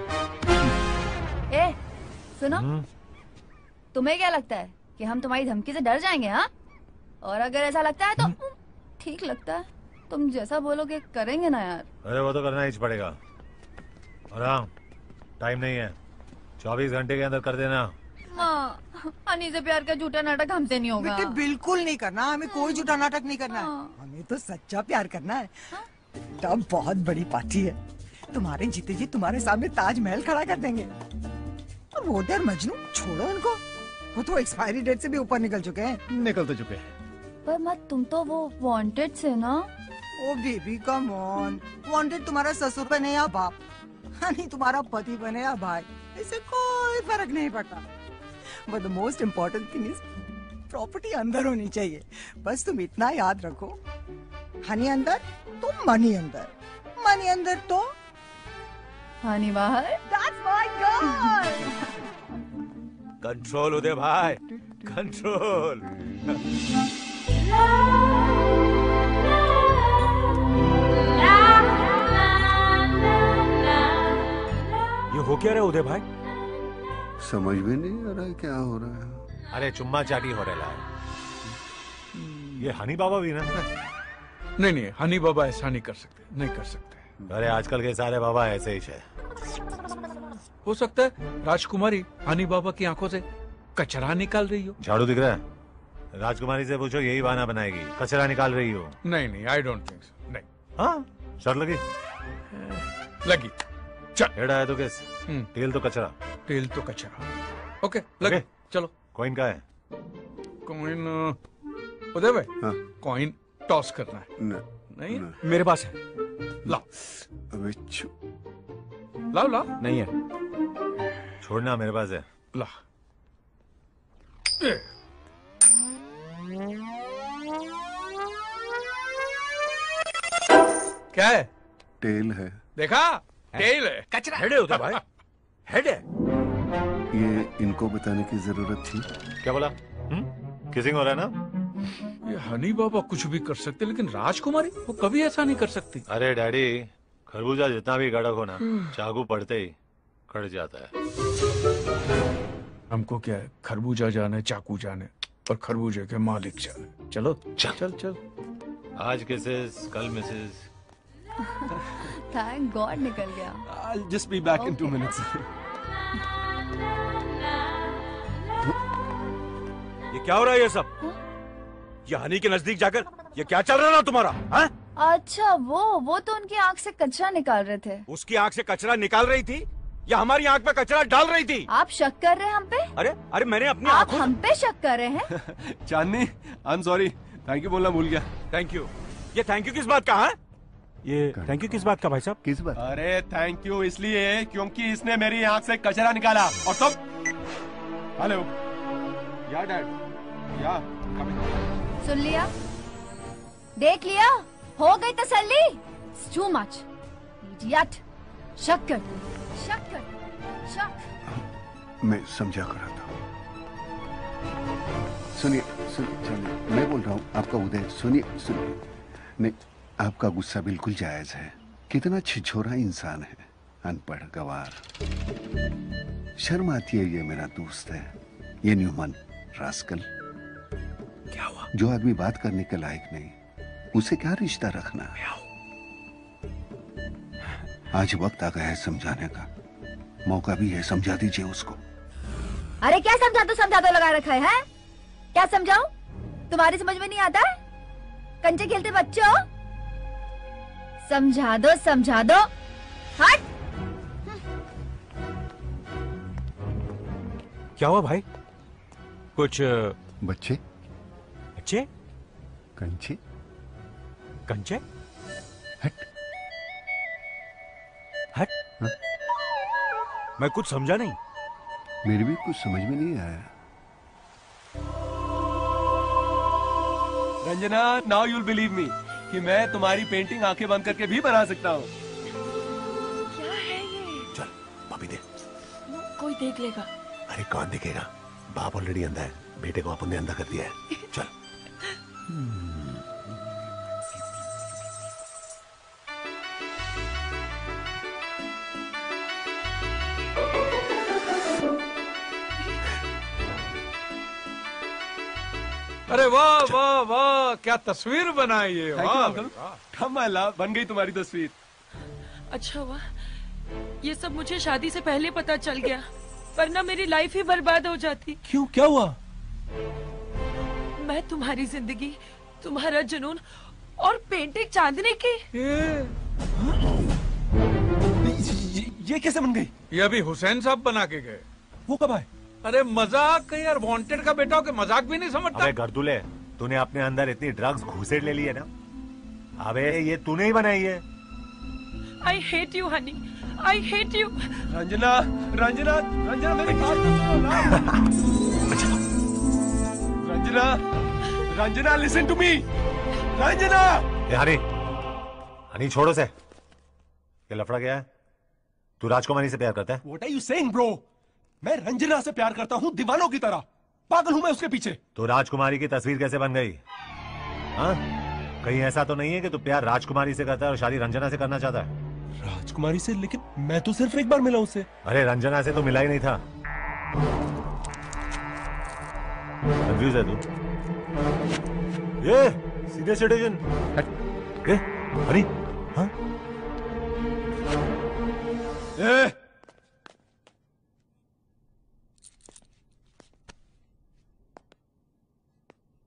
ए, सुनो, तुम्हें क्या लगता है कि हम तुम्हारी धमकी से डर जाएंगे? हाँ, और अगर ऐसा लगता है तो ठीक लगता है, तुम जैसा बोलोगे करेंगे ना यार। अरे वो तो करना ही पड़ेगा। और हाँ, टाइम नहीं है, 24 घंटे के अंदर कर देना। माँ, हनी से प्यार का झूठा नाटक हमसे नहीं होगा। बेटे बिल्कुल नहीं करना, हमें कोई झूठा नाटक नहीं करना है। हमें तो सच्चा प्यार करना है। तब बहुत बड़ी पार्टी है, तुम्हारे जीते जी तुम्हारे सामने ताजमहल खड़ा कर देंगे। और वो यार मजनू छोड़ो उनको, वो तो एक्सपायरी डेट से भी ऊपर निकल चुके हैं। निकल तो चुके हैं, पर मत तुम तो वो वांटेड से ना। Oh baby come on, wanted तुम्हारा ससुर बने या बाप, हनी तुम्हारा पति बने या भाई, इससे कोई फर्क नहीं पड़ता। But the most important thing is property अंदर होनी चाहिए। बस तुम इतना याद रखो, हनी अंदर तो मनी अंदर, मनी अंदर तो हनी बाहर। That's my girl. Control Uday भाई, कंट्रोल। ये हो क्या रहा है उदय भाई? समझ में नहीं आ रहा है क्या हो रहा है। अरे चुम्मा चाटी हो रहा है। ये हनी बाबा भी ना? नहीं नहीं, हनी बाबा ऐसा नहीं कर सकते, नहीं कर सकते। अरे आजकल के सारे बाबा ऐसे ही है। हो सकता है राजकुमारी हनी बाबा की आंखों से कचरा निकाल रही हो। झाड़ू दिख रहा है? राजकुमारी से पूछो, यही बहाना बनाएगी, कचरा निकाल रही हो। नहीं नहीं, आई डोंट थिंक सो। नहीं। हाँ, शर्त लगी? लगी। चल। हेड आया तो किस? टेल तो कचरा। टेल तो कचरा। ओके लगे। चलो। कॉइन का है? कॉइन उदय भाई। हाँ। कॉइन टॉस करना है। नहीं मेरे पास है। लाओ। बिच्छू। लाओ लाओ। नहीं है। छोड़ना, मेरे पास है। ला। क्या है? टेल है। देखा? टेल है। कचरा। हेड है उधर भाई। हेड है। ये इनको बताने की जरूरत थी। क्या बोला? किसिंग हो रहा है ना? ये हनी बाबा कुछ भी कर सकते, लेकिन राजकुमारी वो कभी ऐसा नहीं कर सकती। अरे डैडी, खरबूजा जितना भी कड़क हो ना, चाकू पड़ते ही कट जाता है। हमको क्या है, खरबूजा जाने, चाकू जाने और खरबूजे के मालिक जाने। चलो चल चल चल। आज किसेस, कल मिसेस। थैंक गॉड निकल गया। I'll just be back in 2 minutes. ये क्या हो रहा है ये सब? ये हनी के नजदीक जाकर ये क्या चल रहा है ना तुम्हारा? हाँ? अच्छा वो तो उनकी आंख से कचरा निकाल रहे थे। उसकी आंख से कचरा निकाल रही थी या हमारी आंख पे कचरा डाल रही थी? आप शक कर रहे हैं हम पे? अरे मैंने अपनी आप आंखों हम पे शक कर रहे हैं? चांदनी, I'm sorry. थैंक यू बोलना भूल गया। Thank you. ये थैंक यू किस बात का है? ये थैंक यू किस बात का भाई साहब? किस बात? अरे थैंक यू इसलिए क्योंकि इसने मेरी आंख से कचरा निकाला और तब। हेलो या डैड या सुन लिया, देख लिया, हो गई तसल्ली। Too much idiot. शक कर शक। मैं समझा कर रहा था। सुनिए सुनिए, मैं बोल रहा हूँ आपका उदय। सुनिए नहीं, आपका गुस्सा बिल्कुल जायज है। कितना छिछोरा इंसान है, अनपढ़ गवार। शर्म आती है। ये मेरा दोस्त है, ये न्यूमन रास्कल। क्या हुआ? जो आदमी बात करने के लायक नहीं, उसे क्या रिश्ता रखना? आज वक्त आ गया है समझाने का, मौका भी है। समझा दीजिए उसको। अरे क्या समझा दो लगा रखा है? क्या समझाऊं? तुम्हारी समझ में नहीं आता है? कंचे खेलते बच्चों। समझा दो। हट। क्या हुआ भाई? कुछ बच्चे कंचे हट। मैं कुछ समझा नहीं। मेरे भी कुछ समझ में नहीं आया। Ranjana, now you'll believe me कि मैं तुम्हारी पेंटिंग आंखें बंद करके भी बना सकता हूँ। क्या है ये? चल भाभी दे। कोई देख लेगा। अरे कौन देखेगा? बाप ऑलरेडी अंधा है, बेटे को अपन ने अंधा कर दिया है। चल। अरे वाह वाह वाह, क्या तस्वीर बनाई है। वाह कमाल, बन गई तुम्हारी तस्वीर। अच्छा हुआ ये सब मुझे शादी से पहले पता चल गया, वरना मेरी लाइफ ही बर्बाद हो जाती। क्यों, क्या हुआ? मैं तुम्हारी जिंदगी, तुम्हारा जुनून और पेंटिंग चांदनी की। ये कैसे बन गई? ये अभी हुसैन साहब बना के गए। वो कब आए? अरे मजाक यार, वांटेड का बेटा हो के मजाक भी नहीं समझता। अबे गर्दुले, तूने अपने अंदर इतनी ड्रग्स घुसेड़ ले ली है ना। अबे ये तूने ही बनाई है। I hate you Honey, I hate you. Ranjana Ranjana Ranjana मेरी बात तो सुनो। Ranjana Ranjana listen to me. Ranjana. Honey छोड़ो से। ये लफड़ा क्या है? तू राजकुमारी से प्यार करता है? What are you saying, bro? मैं रंजना से प्यार करता हूँ दीवानों की तरह। पागल हूँ मैं उसके पीछे। तो राजकुमारी की तस्वीर कैसे बन गई? हाँ? कहीं ऐसा तो नहीं है कि तू प्यार राजकुमारी से करता है और शादी रंजना से करना चाहता है? राजकुमारी से? लेकिन मैं तो सिर्फ एक बार मिला उससे। अरे रंजना से तो मिला ही नहीं था। कंफ्यूज है तू? ये सीनियर सिटीजन। हनी? हाँ?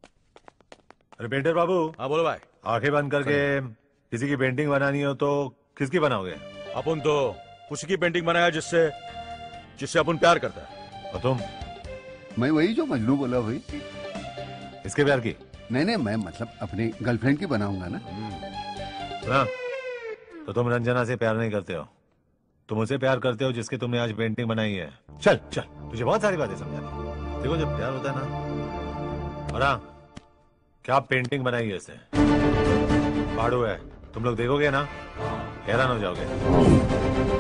अरे पेंटर बाबू। हाँ बोलो भाई। आंखें बंद करके किसी की पेंटिंग बनानी हो तो किसकी बनाओगे? अपन तो उसी की पेंटिंग बनाया जिससे अपन प्यार करता है। और तुम? मैं वही जो मजनू बोला वही। इसके प्यार की? नहीं, मैं मतलब अपनी गर्लफ्रेंड की बनाऊंगा ना। हाँ, तो तुम रंजना से प्यार नहीं करते हो, तुम उसे प्यार करते हो जिसकी तुमने आज पेंटिंग बनाई है। चल चल, तुझे बहुत सारी बातें समझानी। देखो जब प्यार होता है ना, और हाँ, क्या पेंटिंग बनाई है इससे? पाड़ू है, तुम लोग देखोगे ना हैरान हो जाओगे।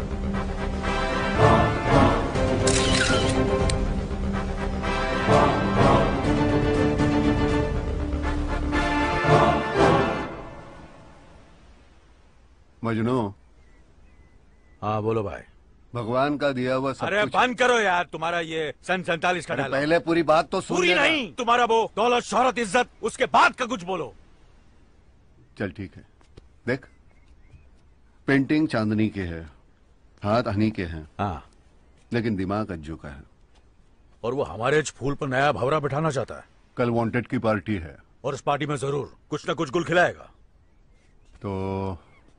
मजनू। हाँ बोलो भाई। भगवान का दिया हुआ सब अरे कुछ। बंद करो यार, तुम्हारा ये सन 47 का डायलॉग। पहले पूरी बात तो सुन पूरी लेना। नहीं, तुम्हारा वो दौलत शोहरत इज्जत, उसके बाद का कुछ बोलो। चल ठीक है, देख पेंटिंग चांदनी के है, हाथ हनी के हैं, हाँ, लेकिन दिमाग अज्जू का है। और वो हमारे फूल पर नया भवरा बिठाना चाहता है। कल वांटेड की पार्टी है और उस पार्टी में जरूर कुछ ना कुछ गुल खिलाएगा। तो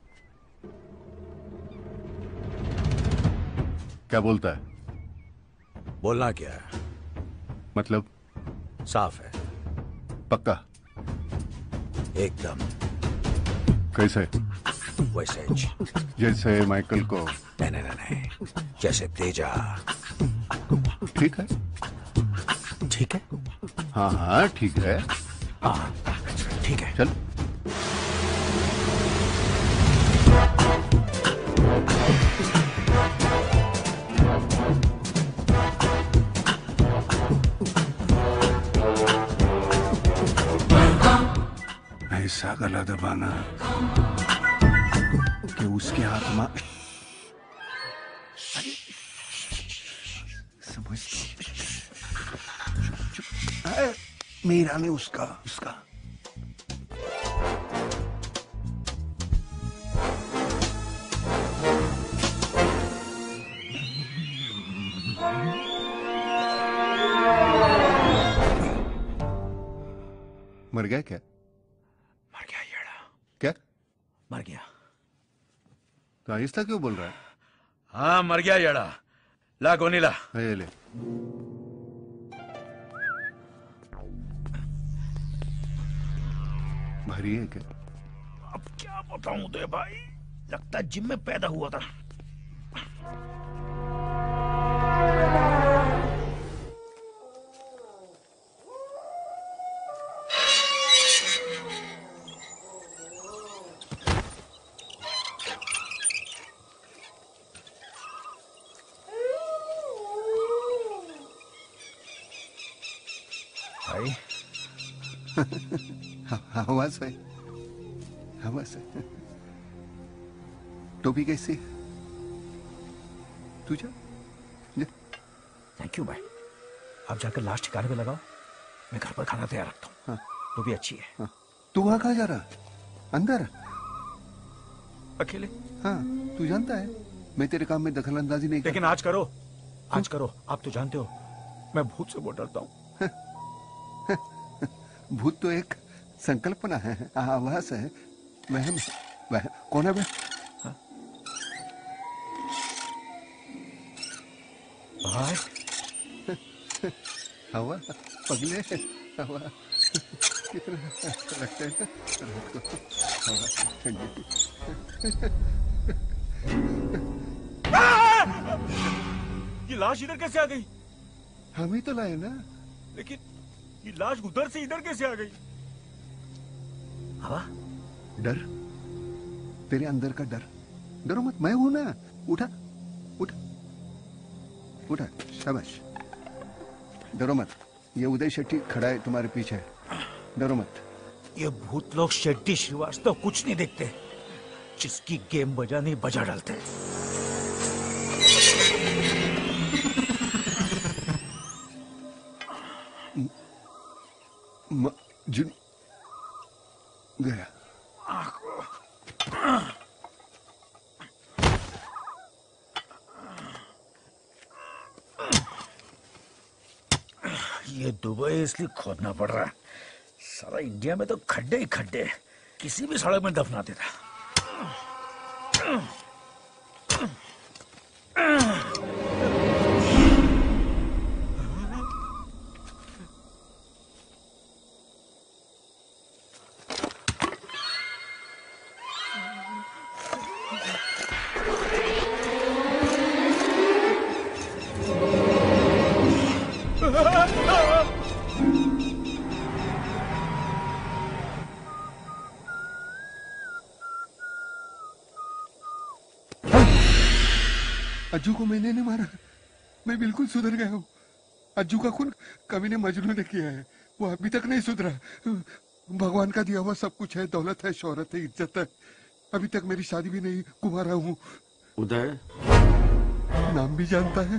क्या बोलता है? बोलना क्या है? मतलब साफ है। पक्का? एकदम। कैसे? वैसे जैसे माइकल को? नहीं, जैसे तेजा। ठीक है, ठीक है। हाँ ठीक है। हाँ ठीक है। चल। ऐसा गला दबाना कि उसके आत्मा समझ। मेरा नहीं, उसका। मर गया क्या? क्या मर गया? तो आहिस्ता क्यों बोल रहा है? हाँ मर गया येड़ा। ला गोनी ला। ये ले। भारी है क्या? अब क्या बताऊं उदय भाई, लगता है जिम में पैदा हुआ था। हवा से। टोपी कैसी? तू जा। थैंक यू भाई, आप जाकर लास्ट ठिकाने पे लगाओ, मैं घर पर खाना तैयार रखता हूँ। हाँ। टोपी अच्छी है। हाँ। तू वहां कहाँ जा रहा? अंदर अकेले? हाँ, तू जानता है मैं तेरे काम में दखल अंदाजी नहीं। लेकिन आज करो, आज करो। आप तो जानते हो मैं भूत से बहुत डरता हूँ। भूत तो एक संकल्पना है, आभास है, वहम। कौन है भाई? हवा पगले, हवा कितना लगता है हवा ठंडी। ये लाश इधर कैसे आ गई? हम ही तो लाए ना। लेकिन ये लाश उधर से इधर कैसे आ गई? हवा, डर, तेरे अंदर का डर। डरो मत, मैं हूं ना। उठा उठा उठा, शाबाश। डरो मत, ये उदय शेट्टी खड़ा है तुम्हारे पीछे, डरो मत। ये भूत लोग शेट्टी श्रीवास्तव कुछ नहीं देखते, जिसकी गेम बजानी बजा डालते। जुन गया। ये दुबई इसलिए खोदना पड़ रहा है, सारा इंडिया में तो खड्डे ही खड्डे, किसी भी सड़क में दफना देता। अज्जू को मैंने नहीं मारा, मैं बिल्कुल सुधर गया हूँ। अज्जू का खून कभी ने मजनू ने किया है, वो अभी तक नहीं सुधरा। भगवान का दिया हुआ सब कुछ है, दौलत है, शोहरत है, इज्जत है। अभी तक मेरी शादी भी नहीं कुमारा हूँ। उदय नाम भी जानता है?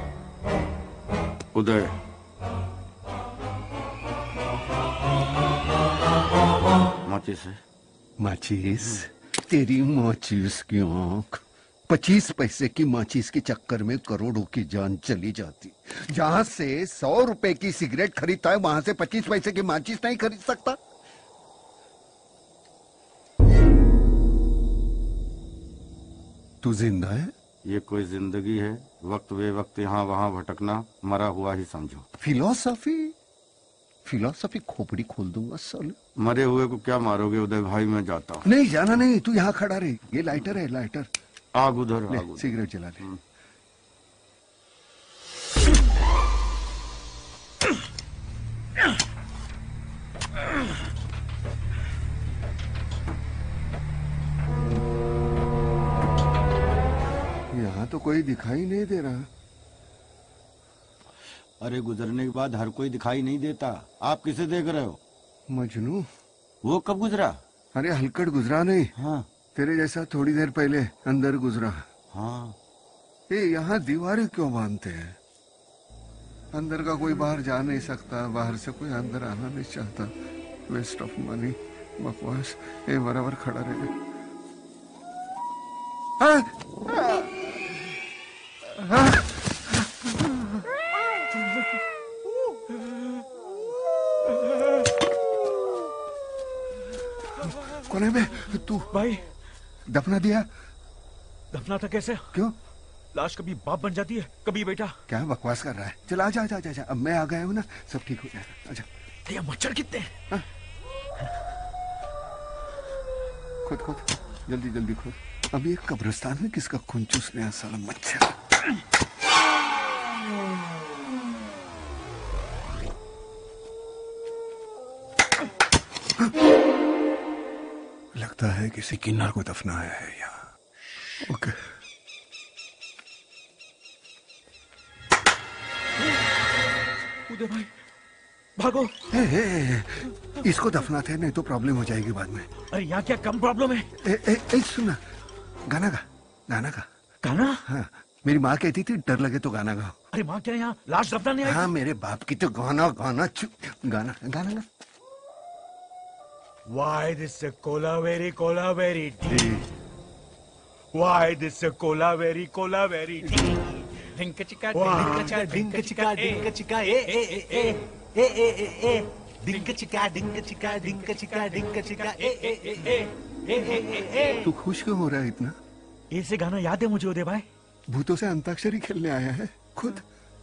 उदय माचिस है। माचिस? तेरी माचिस की आंख। 25 पैसे की माचिस के चक्कर में करोड़ों की जान चली जाती। जहां से 100 रुपए की सिगरेट खरीदता है, वहां से 25 पैसे की माचिस नहीं खरीद सकता। तू जिंदा है? ये कोई जिंदगी है? वक्त बे वक्त यहाँ वहाँ भटकना, मरा हुआ ही समझो। फिलोसफी खोपड़ी खोल दूंगा साले। मरे हुए को क्या मारोगे उदय भाई, मैं जाता हूँ। नहीं जाना नहीं, तू यहाँ खड़ा रहे। ये लाइटर है, लाइटर। आग उधर, सिगरेट जला ले। यहाँ तो कोई दिखाई नहीं दे रहा। अरे गुजरने के बाद हर कोई दिखाई नहीं देता। आप किसे देख रहे हो? मजनू। वो कब गुजरा? अरे हलकट गुजरा नहीं। हाँ। तेरे जैसा थोड़ी देर पहले अंदर गुजरा। हाँ। ये यहाँ दीवारें क्यों बांधते हैं? अंदर का कोई बाहर जा नहीं सकता, बाहर से कोई अंदर आना नहीं चाहता। वेस्ट ऑफ मनी, बकवास। ये बराबर खड़ा रहे। कौन है बे? तू? भाई दफना दिया? दफना था कैसे? क्यों? लाश कभी बाप बन जाती है, कभी बेटा। क्या बकवास कर रहा है? चल आजा आजा आजा। अब मैं आ गया हूँ ना, सब ठीक हो जाएगा। आजा। ये मच्छर कितने हैं? खुद खुद जल्दी जल्दी खुद। अभी एक कब्रिस्तान में किसका खून चूसने आया साला मच्छर। लगता है किसी किन्नर को दफनाया है यहाँ। ओके। उदय भाई भागो। इसको दफनाते हैं, नहीं तो प्रॉब्लम हो जाएगी बाद में। अरे यहाँ क्या कम प्रॉब्लम है? सुना, गाना गा, गाना गा। गाना? हाँ, मेरी माँ कहती थी डर लगे तो गाना गाओ। अरे माँ क्या यहाँ लाश दफनाने आई? हाँ, मेरे बाप की तो गाना गाना गाना गाना गा। Why this cola very tea? Why this cola very tea? Dinka chika, dinka chika, dinka chika, eh. Dinka chika, dinka chika, dinka chika, dinka chika, eh. तू खुश क्यों हो रहा है इतना? ऐसे गाना याद है मुझे उदय भाई। भूतों से अंताक्षरी खेलने आया है खुद।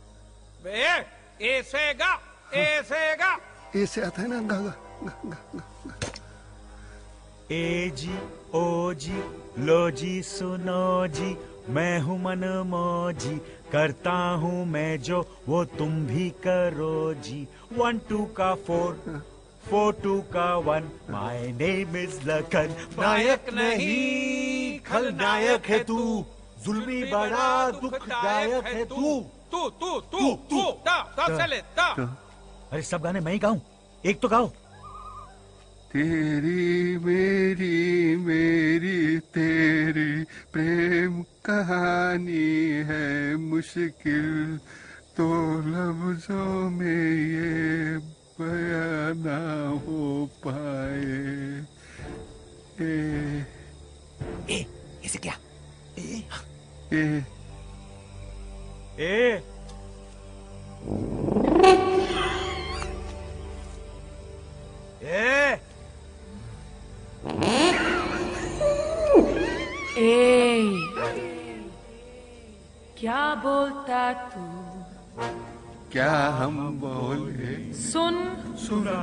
ऐसे गा, ऐसे गा। ऐसे आता है ना, गा गा गा गा गा। ए जी ओ जी लो जी सुनो जी, मैं हूँ मन मौजी, करता हूँ मैं जो वो तुम भी करो जी। 1 2 का 4, 4 2 का 1, माय नेम इज लखन। नायक नहीं खलनायक है तू, जुल्मी बड़ा दुखदायक है तू। तू चले ता। अरे सब गाने मैं ही गाऊं, एक तो गाओ। तेरी मेरी मेरी तेरी प्रेम कहानी है मुश्किल, तो लफ्जों में ये बयां ना हो पाए। ऐसे क्या? ए ए बोलता तू? क्या हम बोले? सुना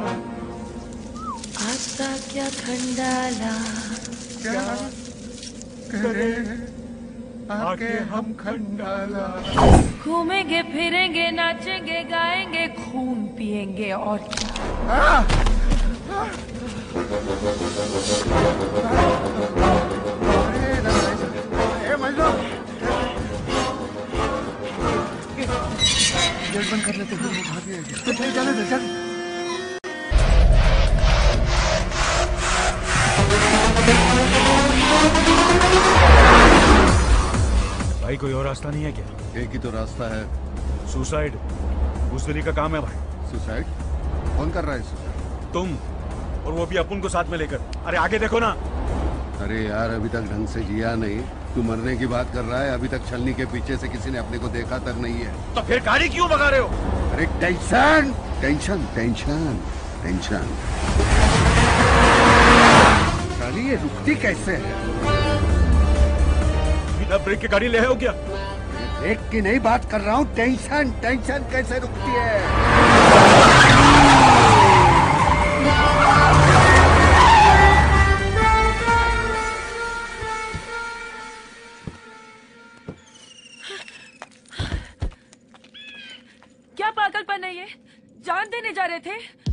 आता क्या खंडाला, क्या करे आके हम खंडाला। घूमेंगे फिरेंगे नाचेंगे गाएंगे खून पिएंगे और क्या। गेट बंद कर लेते हैं, वो भाग जाएगी। जाने दे, जाने। भाई कोई और रास्ता नहीं है क्या? एक ही तो रास्ता है, सुसाइड। बुजदिली का काम है भाई। सुसाइड? कौन कर रहा है सुसाइड? तुम, और वो भी अपन को साथ में लेकर। अरे आगे देखो ना। अरे यार अभी तक ढंग से जिया नहीं, तू मरने की बात कर रहा है। अभी तक छलनी के पीछे से किसी ने अपने को देखा तक नहीं है। तो फिर गाड़ी क्यों भगा रहे हो? अरे टेंशन टेंशन टेंशन टेंशन। साली ये रुकती कैसे है? बिना ब्रेक की गाड़ी ले हो क्या? ब्रेक की नहीं बात कर रहा हूँ, टेंशन टेंशन कैसे रुकती है? क्या पागलपन है ये? जान देने जा रहे थे?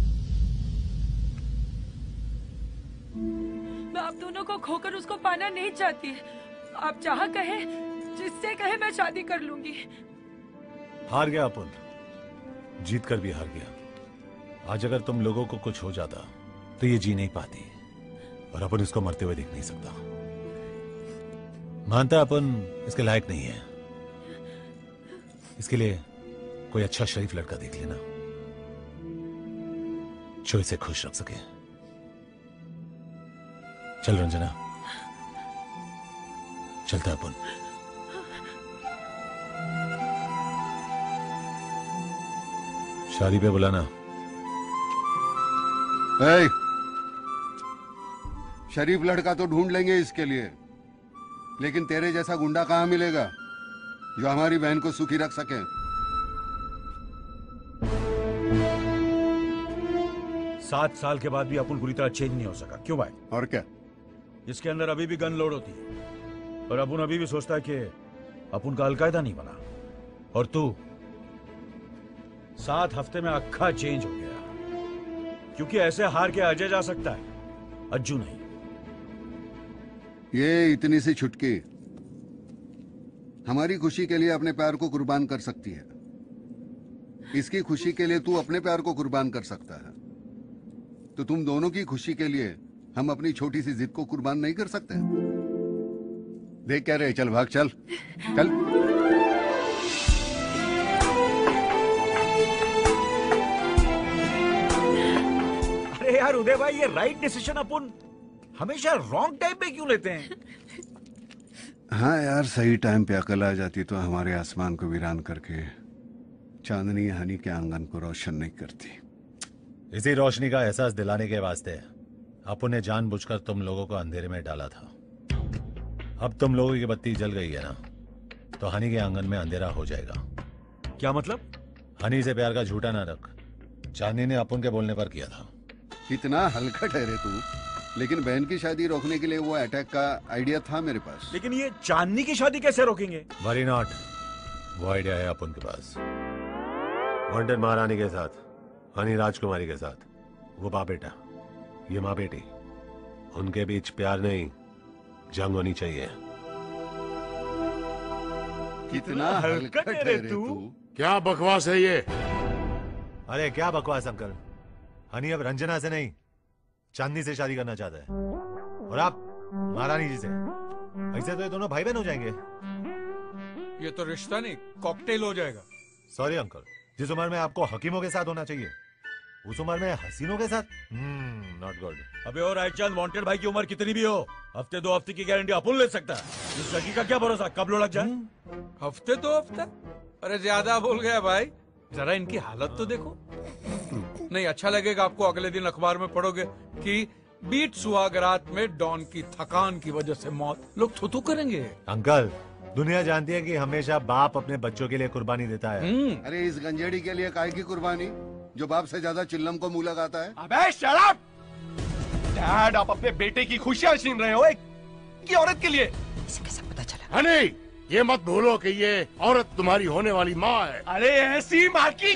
मैं आप दोनों को खोकर उसको पाना नहीं चाहती। आप जहाँ कहे, जिससे कहे मैं शादी कर लूंगी। हार गया अपन, जीत कर भी हार गया। आज अगर तुम लोगों को कुछ हो जाता तो ये जी नहीं पाती, और अपन इसको मरते हुए देख नहीं सकता। मानता अपन इसके लायक नहीं है, इसके लिए कोई अच्छा शरीफ लड़का देख लेना जो इसे खुश रख सके। चल रंजना, चलता अपन। शादी पे बुलाना। ए, शरीफ लड़का तो ढूंढ लेंगे इसके लिए, लेकिन तेरे जैसा गुंडा कहां मिलेगा जो हमारी बहन को सुखी रख सके। 7 साल के बाद भी अपन पूरी तरह चेंज नहीं हो सका। क्यों भाई? और क्या? इसके अंदर अभी भी गन लोड होती है, और अपन अभी भी सोचता है कि अपन का अलकायदा नहीं बना। और तू 7 हफ्ते में अक्खा चेंज हो गया, क्योंकि ऐसे हार के अजय जा सकता है, अज्जू नहीं। ये इतनी सी छुटकी हमारी खुशी के लिए अपने प्यार को कुर्बान कर सकती है। इसकी खुशी के लिए तू अपने प्यार को कुर्बान कर सकता है, तो तुम दोनों की खुशी के लिए हम अपनी छोटी सी जिद को कुर्बान नहीं कर सकते? देख क्या रहे, चल भाग, चल चल। अरे यार उदय भाई, ये राइट डिसीजन अपन हमेशा रॉन्ग टाइम पे क्यों लेते हैं? हाँ यार, सही टाइम पे अकल आ जाती तो हमारे आसमान को वीरान करके चांदनी हानि के आंगन को रोशन नहीं करती। इसी रोशनी का एहसास दिलाने के वास्ते अपन ने जानबूझकर तुम लोगों को अंधेरे में डाला था। अब तुम लोगों की बत्ती जल गई है ना, तो हनी के आंगन में अंधेरा हो जाएगा। क्या मतलब? हनी से प्यार का झूठा नाटक चांदनी ने अपन के बोलने पर किया था। इतना हल्का ठहरे तू, लेकिन बहन की शादी रोकने के लिए वो अटैक का आइडिया था मेरे पास। लेकिन ये चांदनी की शादी कैसे रोकेंगे? वरी नॉट, वो आइडिया है अपन के पास। वांटेड महारानी के साथ, हनी राजकुमारी के साथ, वो बाप बेटा, ये माँ बेटी, उनके बीच प्यार नहीं जंग होनी चाहिए। कितना हल्का ठहरे तू। क्या बकवास है ये? अरे क्या बकवास अंकल, हनी अब रंजना से नहीं चांदनी से शादी करना चाहता है, और आप महारानी जी से। ऐसे तो ये दोनों भाई बहन हो जाएंगे। ये तो रिश्ता नहीं, कॉकटेल हो जाएगा। सॉरी अंकल, जिस उम्र में आपको हकीमों के साथ होना चाहिए, उस उम्र में हसीनों के साथ नॉट गुड। अबे और रायचंद, वांटेड भाई की उम्र कितनी भी हो, हफ्ते 2 हफ्ते की गारंटी अपन ले सकता है। इस लड़की का क्या भरोसा कब लो लग जाए? हफ्ते 2 हफ्ते? अरे ज्यादा बोल गया भाई, जरा इनकी हालत तो देखो। नहीं अच्छा लगेगा आपको, अगले दिन अखबार में पढ़ोगे कि बीट सुहागरात में डॉन की थकान की वजह से मौत। लोग थुथु करेंगे। अंकल दुनिया जानती है कि हमेशा बाप अपने बच्चों के लिए कुर्बानी देता है। अरे इस गंजेड़ी के लिए काहे की कुर्बानी, जो बाप से ज्यादा चिल्लम को मुंह लगाता है। अबे शट अप! डैड, आप अपने बेटे की खुशियां छीन रहे हो एक की औरत के लिए। इसे कैसे पता चला? हनी, ये मत भूलो कि ये औरत तुम्हारी होने वाली माँ है। अरे ऐसी माँ की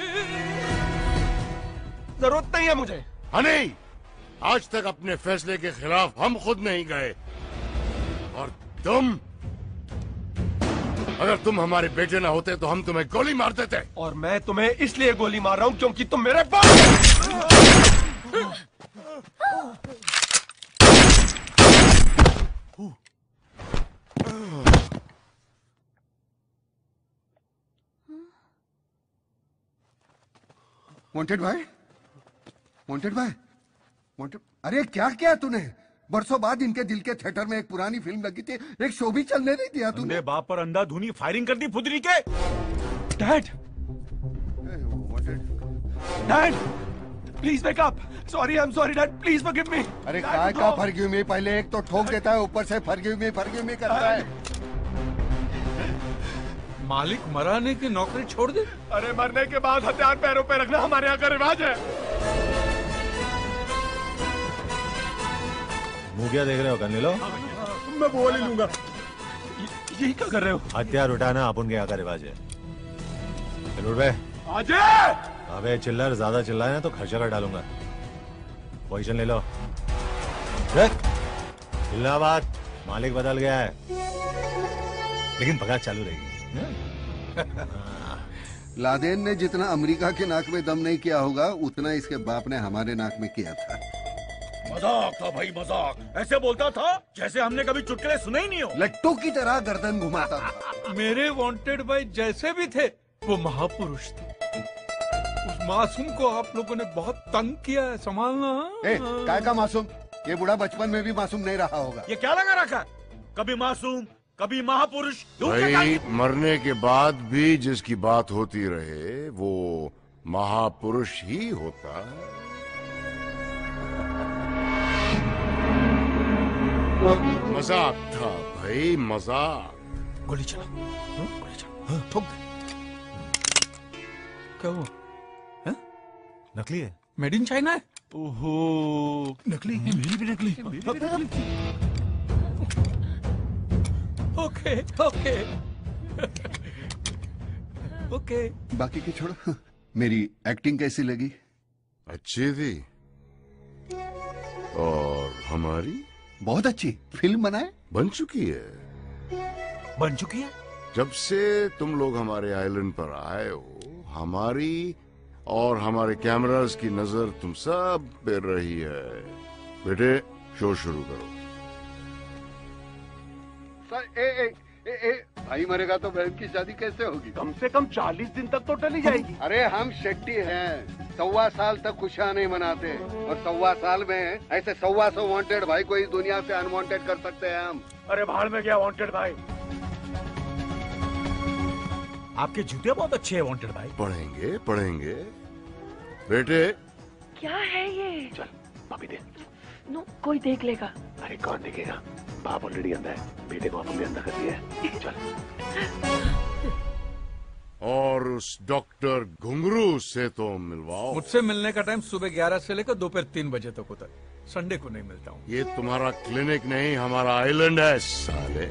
जरूरत नहीं है मुझे। हनी, आज तक अपने फैसले के खिलाफ हम खुद नहीं गए, और तुम, अगर तुम हमारे बेटे ना होते तो हम तुम्हें गोली मार देते। और मैं तुम्हें इसलिए गोली मार रहा हूँ क्योंकि तुम मेरे बाप। वांटेड भाई, वांटेड भाई, वांटेड। अरे क्या किया तूने? बरसों बाद इनके दिल के थिएटर में एक पुरानी फिल्म लगी थी, एक शो भी चलने नहीं दिया तूने। अंधे बाप पर अंधाधुनी फायरिंग कर दी फुदरी के। Dad, dad, please wake up. Sorry, I am sorry dad, please forgive me. अरे काय का फॉरगिव मी? पहले एक तो ठोक देता है, ऊपर से फॉरगिव मी करता है। मालिक मराने की नौकरी छोड़ दे। अरे मरने के बाद हथियार पैरों पे रखना हमारे यहाँ का रिवाज है। मुंह क्या देख रहे हो? करने लो। मैं बोल ही लूंगा। यही क्या कर रहे हो? हथियार उठाना अपन के यहाँ का रिवाज है। चलो बे। अजय! अबे चिल्लर, ज्यादा चिल्लाए ना तो खर्चा कर डालूंगा। पोजीशन ले लो। इलाहाबाद, मालिक बदल गया है, लेकिन पगार चालू रहेगी। लादेन ने जितना अमेरिका के नाक में दम नहीं किया होगा, उतना इसके बाप ने हमारे नाक में किया था। मजाक था भाई, मजाक। ऐसे बोलता था जैसे हमने कभी चुटकुले सुने ही नहीं हो। लट्टू की तरह गर्दन घुमाता था। मेरे वांटेड भाई जैसे भी थे, वो महापुरुष थे। उस मासूम को आप लोगों ने बहुत तंग किया है, संभालना। काय का मासूम? ये बूढ़ा बचपन में भी मासूम नहीं रहा होगा। ये क्या लगा रखा? कभी मासूम, कभी महापुरुष। भाई, मरने के बाद भी जिसकी बात होती रहे वो महापुरुष ही होता है। मजाक था भाई, मजाक। गोली चला, गोली चला, ठोक दे। क्या हुआ? नकली है, मेड इन चाइना है। ओहो, नकली है। मेरी भी नकली। Okay okay okay. बाकी की छोड़ो, मेरी एक्टिंग कैसी लगी? अच्छी थी। और हमारी? बहुत अच्छी। फिल्म बनाए? बन चुकी है। बन चुकी है? जब से तुम लोग हमारे आइलैंड पर आए हो, हमारी और हमारे कैमरास की नजर तुम सब पे रही है। बेटे, शो शुरू करो। सर, भाई मरेगा तो बहन की शादी कैसे होगी? कम से कम 40 दिन तक तो टली जाएगी। अरे हम शेट्टी हैं, 1.25 साल तक खुशियां नहीं मनाते, और 1.25 साल में ऐसे 125 वांटेड भाई को इस दुनिया से अनवांटेड कर सकते हैं हम। अरे भाड़ में गया वांटेड भाई। आपके जूते बहुत अच्छे हैं वांटेड भाई। पढ़ेंगे पढ़ेंगे बेटे। क्या है ये? चल भाभी दे। नो, कोई देख लेगा। अरे कौन देखेगा? बाप ऑलरेडी अंदर है, बेटे को अपन ने अंदर कर दिया है। चल। और उस डॉक्टर घुंगरू से तो मिलवाओ। मुझसे मिलने का टाइम सुबह 11 से लेकर दोपहर 3 बजे तक होता है। संडे को नहीं मिलता हूँ। ये तुम्हारा क्लिनिक नहीं, हमारा आइलैंड है साले।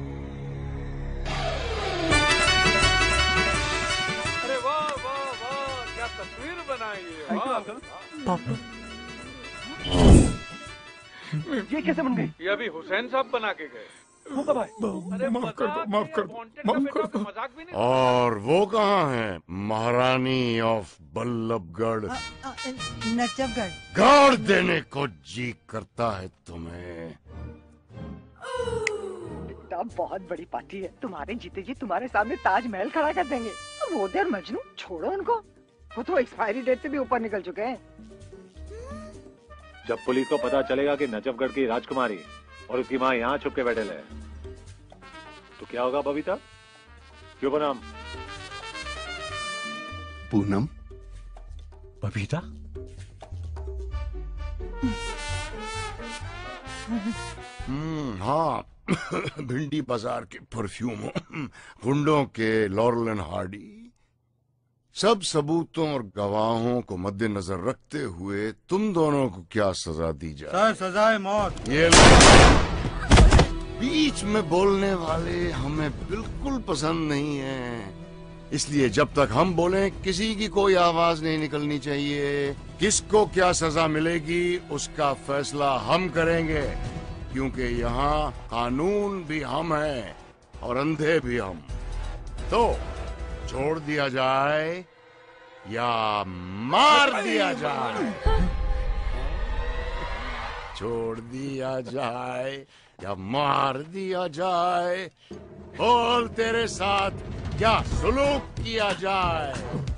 अरे वाह वाह वाह, क्या तस्वीर बनाई है। पापा, ये कैसे बन गई? ये अभी हुसैन साहब बना के गए। अरे माफ कर दो, माफ कर दो, माफ कर दो। मजाक भी नहीं। और वो कहाँ है? महारानी ऑफ बल्लभगढ़। नजफगढ़। गाड़ देने को जी करता है तुम्हें। बेटा, बहुत बड़ी पार्टी है। तुम्हारे जीते जी तुम्हारे सामने ताजमहल खड़ा कर देंगे। वो देर मजनू, छोड़ो उनको। वो तो एक्सपायरी डेट से भी ऊपर निकल चुके हैं। जब पुलिस को पता चलेगा कि नजफगढ़ की राजकुमारी और उसकी माँ यहाँ छुप के बैठे है, तो क्या होगा बबीता? क्यों बनाम? पूनम। बबीता? हाँ, भिंडी बाजार के परफ्यूम, गुंडों के लॉरेल एंड हार्डी, सब सबूतों और गवाहों को मद्देनजर रखते हुए तुम दोनों को क्या सजा दी जाए? सर सजा है मौत। ये बीच में बोलने वाले हमें बिल्कुल पसंद नहीं है, इसलिए जब तक हम बोलें किसी की कोई आवाज नहीं निकलनी चाहिए। किसको क्या सजा मिलेगी उसका फैसला हम करेंगे, क्योंकि यहाँ कानून भी हम हैं और अंधे भी हम। तो छोड़ दिया जाए या मार दिया जाए? छोड़ दिया जाए या मार दिया जाए? बोल, तेरे साथ क्या सुलूक किया जाए?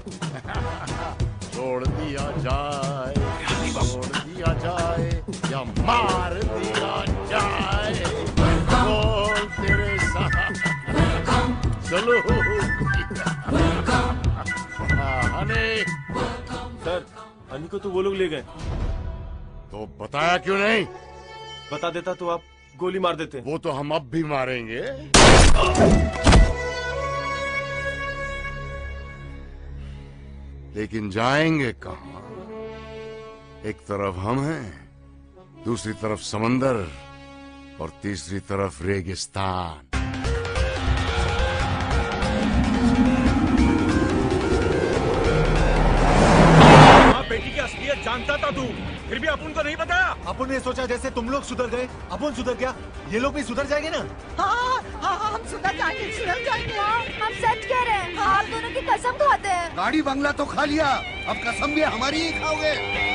छोड़ दिया जाए, छोड़ दिया जाए या मार दिया जाए? बोल, तेरे साथ सुलूक सर, हनी को तो वो लोग ले गए। तो बताया क्यों नहीं? बता देता तो आप गोली मार देते। वो तो हम अब भी मारेंगे। लेकिन जाएंगे कहाँ? एक तरफ हम हैं, दूसरी तरफ समंदर और तीसरी तरफ रेगिस्तान। बेटी की असलियत जानता था तू, फिर भी अपन को नहीं बताया। अपन ने सोचा जैसे तुम लोग सुधर गए, अपन सुधर गया, ये लोग भी सुधर जाएंगे ना। हाँ, हम सुधर जाएंगे। हम सच कह रहे हैं, आप दोनों की कसम खाते हैं। गाड़ी बंगला तो खा लिया, अब कसम भी हमारी ही खाओगे।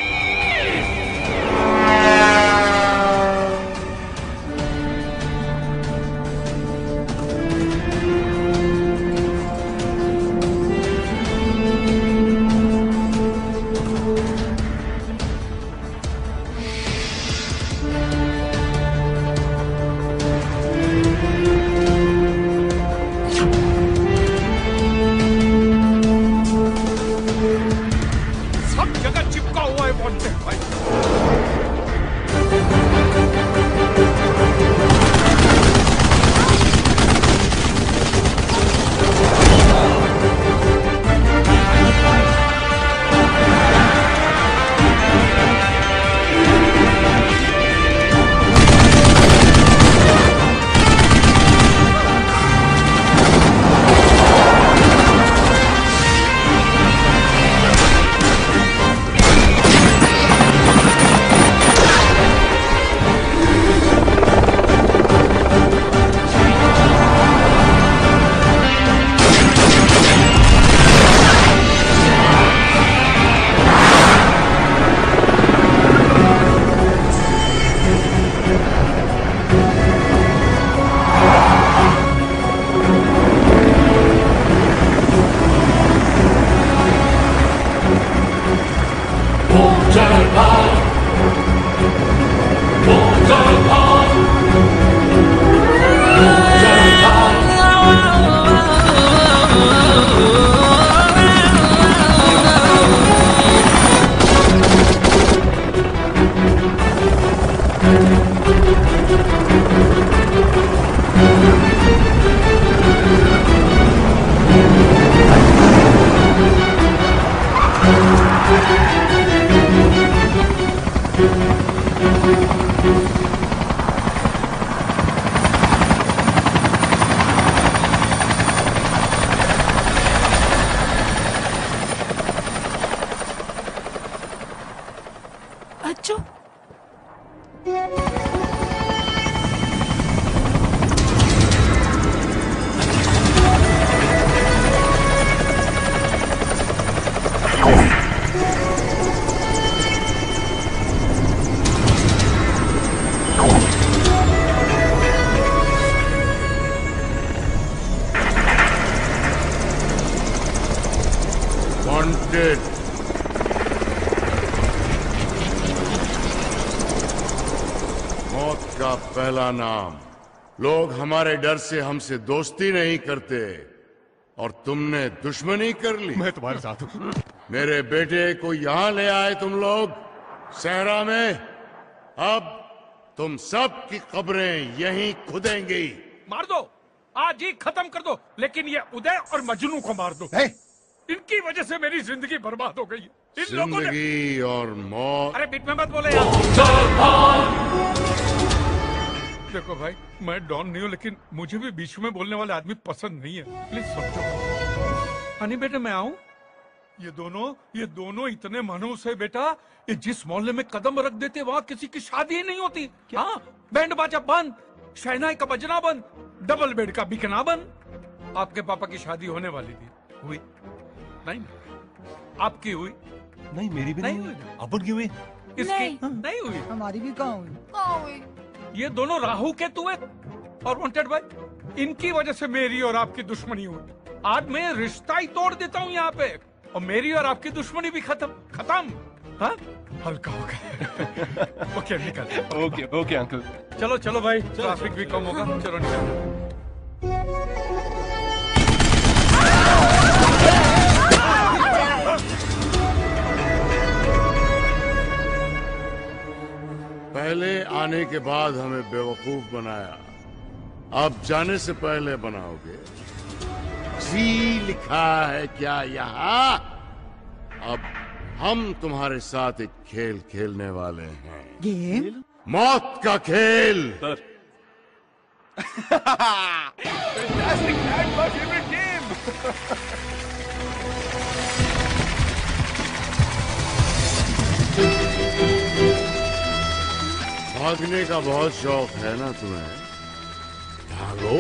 Wanted. मौत का पहला नाम। लोग हमारे डर से हमसे दोस्ती नहीं करते और तुमने दुश्मनी कर ली। मैं तुम्हारे साथ हूं। मेरे बेटे को यहां ले आए तुम लोग सहरा में। अब तुम सब की कब्रें यहीं खुदेंगी। मार दो, आज ही खत्म कर दो, लेकिन ये उदय और मजनू को मार दो। इनकी वजह से मेरी जिंदगी बर्बाद हो गई है। इन लोगों ने जिंदगी और मौत। अरे बीच में मत बोले यार। देखो भाई, मैं डॉन नहीं हूँ, लेकिन मुझे भी बीच में बोलने वाले आदमी पसंद नहीं है। प्लीज समझो। हनी बेटे मैं आऊँ? ये दोनों इतने मनहूस है बेटा, ये जिस मोहल्ले में कदम रख देते वहाँ किसी की शादी ही नहीं होती। हाँ, बैंड बाजा बंद, शहनाई का बजना बंद, डबल बेड का बिकना बंद। आपके पापा की शादी होने वाली थी, हुई नहीं? आपकी हुई नहीं? मेरी भी नहीं हुई। अपन की हुई? इसकी नहीं हुई। हमारी भी कहाँ हुई? ये दोनों राहु केतु है और वांटेड भाई, इनकी वजह से मेरी और आपकी दुश्मनी हुई। आज मैं रिश्ता ही तोड़ देता हूँ यहाँ पे, और मेरी और आपकी दुश्मनी भी खत्म। हाँ, हल्का हो गया। ओके निकल। Okay uncle. चलो चलो भाई, ट्रैफिक भी कम होगा। चलो निकल। पहले आने के बाद हमें बेवकूफ बनाया, अब जाने से पहले बनाओगे। जी लिखा है क्या यहाँ? अब हम तुम्हारे साथ एक खेल खेलने वाले हैं। गेम? मौत का खेल। Fantastic, that's my favorite game. भागने का बहुत शौक है ना तुम्हें? भागो।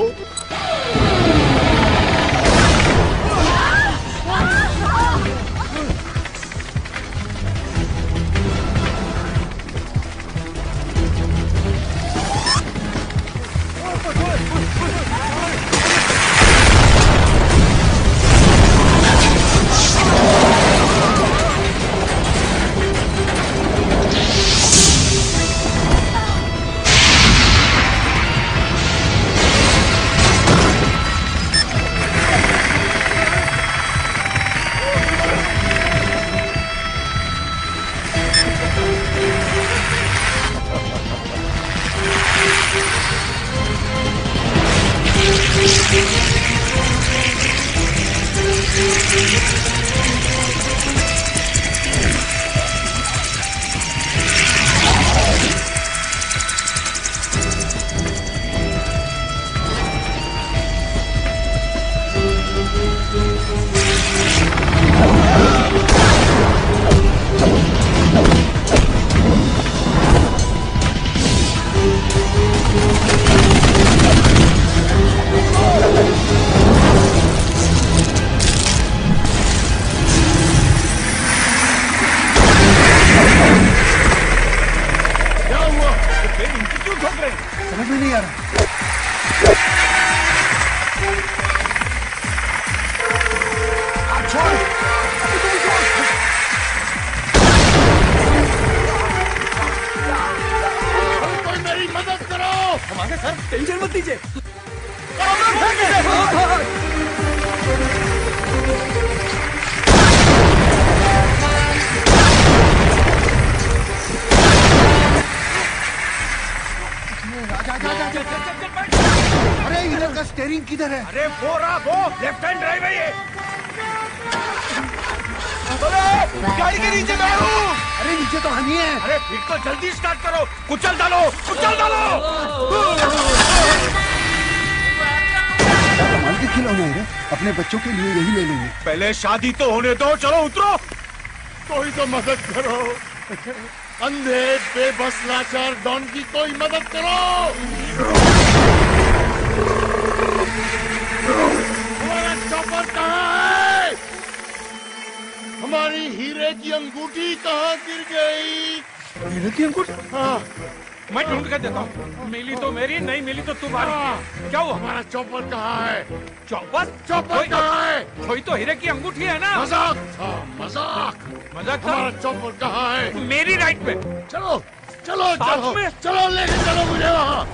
समझ में नहीं आ रहा। कोई मेरी मदद करो। हम आगे सर, टेंशन मत लीजिए। अरे इधर का स्टेयरिंग किधर है? अरे वो रहा, वो लेफ्ट हैंड ड्राइव है ये। गाड़ी के नीचे मैं हूँ। अरे नीचे तो हम ही हैं। अरे फिर तो जल्दी स्टार्ट करो, कुचल डालो, कुचल डालो। कमाल के खिलौने हैं, अपने बच्चों के लिए यही ले लेंगे। पहले शादी तो होने दो, चलो उतरो। कोई तो मदद करो। अंधे बेबस लाचार डॉन की कोई मदद करो। हमारा चॉपर कहाँ है? हमारी हीरे की अंगूठी कहाँ गिर गई? हीरे की अंगूठी? हाँ, मैं ढूंढ कर देता हूँ। मिली तो मेरी, नहीं मिली तो तुम्हारी। क्या हुआ? हमारा चॉपर कहाँ है? चॉपर? चॉपर कहाँ है? कोई तो हीरे की अंगूठी है ना। मजाक था, मजाक। मजाक था? हमारा चॉपर कहाँ है? मेरी राइट में। चलो चलो साथ चलो में? चलो, लेके चलो मुझे वहाँ।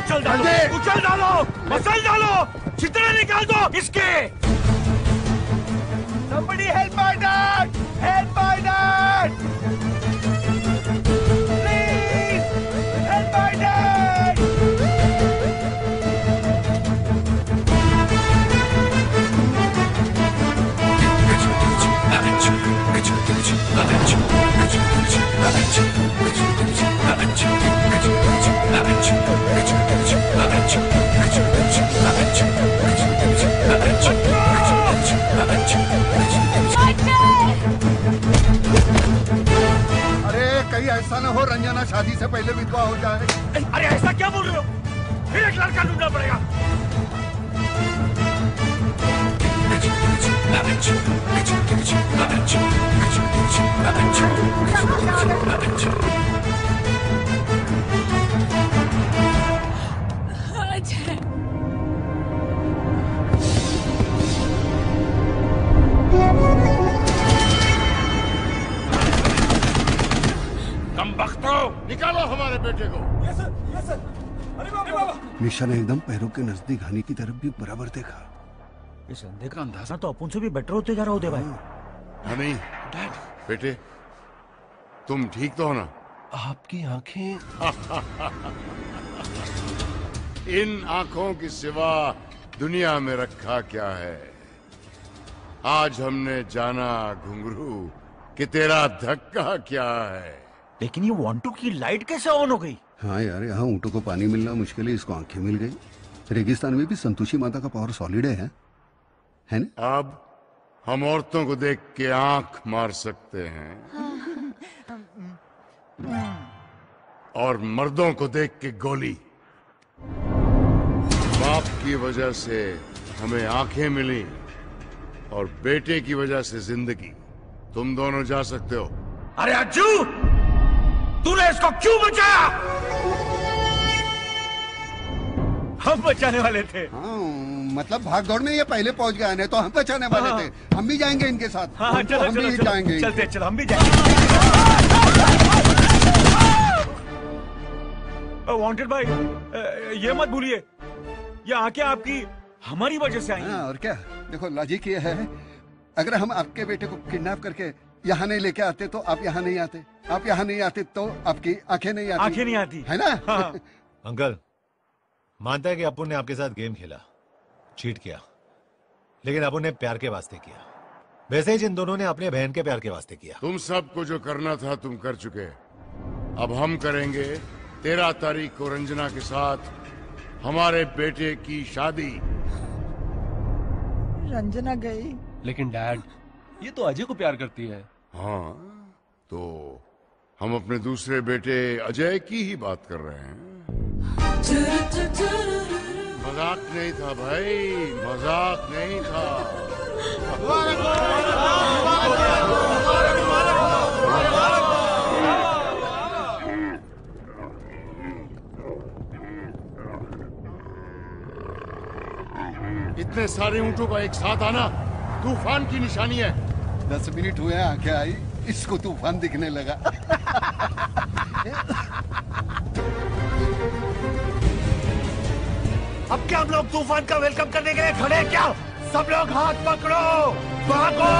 उछल डालो, मसल डालो, छितरे निकाल दो इसके। Somebody help my dad! Help my dad! Please! Help my dad! अरे कहीं ऐसा ना हो रंजना शादी से पहले विधवा हो जाए। अरे ऐसा क्या बोल रहे हो? फिर एक लड़का ढूंढना पड़ेगा। कम बख्तो, निकालो हमारे बेटे को। निशा ने एकदम पैरों के नजदीक हानि की तरफ भी बराबर देखा। इस अंधे का अंदाजा तो अपन से भी बेटर होते जा रहा होते भाई। हनी, बेटे तुम ठीक तो हो ना? आपकी आंखें इन आंखों की सिवा दुनिया में रखा क्या है? आज हमने जाना घुंघरू कि तेरा धक्का क्या है। लेकिन ये वांटू की लाइट कैसे ऑन हो गई? हाँ यार, यहाँ ऊँटों को पानी मिलना मुश्किल है, इसको आंखें मिल गई। रेगिस्तान में भी संतोषी माता का पावर सॉलिड है ना? अब हम औरतों को देख के आंख मार सकते हैं और मर्दों को देख के गोली। बाप की वजह से हमें आंखें मिली और बेटे की वजह से जिंदगी। तुम दोनों जा सकते हो। अरे अज्जू, तूने इसको क्यों बचाया? हम बचाने वाले थे। हाँ, मतलब भाग दौड़ में ये पहले पहुंच गए, नहीं तो हम बचाने वाले थे। हम भी जाएंगे इनके साथ। हाँ, चलो, हम भी जाएंगे। चलते चलो, हम भी जाएंगे। वांटेड भाई, ये मत भूलिए, ये आंखें आपकी हमारी वजह से आई। हाँ, और क्या? देखो लॉजिक ये है, अगर हम आपके बेटे को किडनैप करके यहाँ नहीं लेके आते तो आप यहाँ नहीं आते, आप यहाँ नहीं आते तो आपकी आंखें नहीं आती। आंखें नहीं आती, है ना? हाँ। अंकल मानता है कि अपुन ने आपके साथ गेम खेला, चीट किया, लेकिन अपुन ने प्यार के वास्ते किया। वैसे ही जिन दोनों ने अपने बहन के प्यार के वास्ते किया। तुम सबको जो करना था तुम कर चुके। अब हम करेंगे 13 तारीख को रंजना के साथ हमारे बेटे की शादी। रंजना गई, लेकिन डैड ये तो अजय को प्यार करती है। हाँ, तो हम अपने दूसरे बेटे अजय की ही बात कर रहे हैं। मजाक नहीं था भाई, मजाक नहीं था। इतने सारे ऊंटों का एक साथ आना तूफान की निशानी है। 10 मिनट हुए आंखें आई, इसको तूफान दिखने लगा। अब क्या हम लोग तूफान का वेलकम करने के लिए खड़े हैं क्या? सब लोग हाथ पकड़ो, भागो!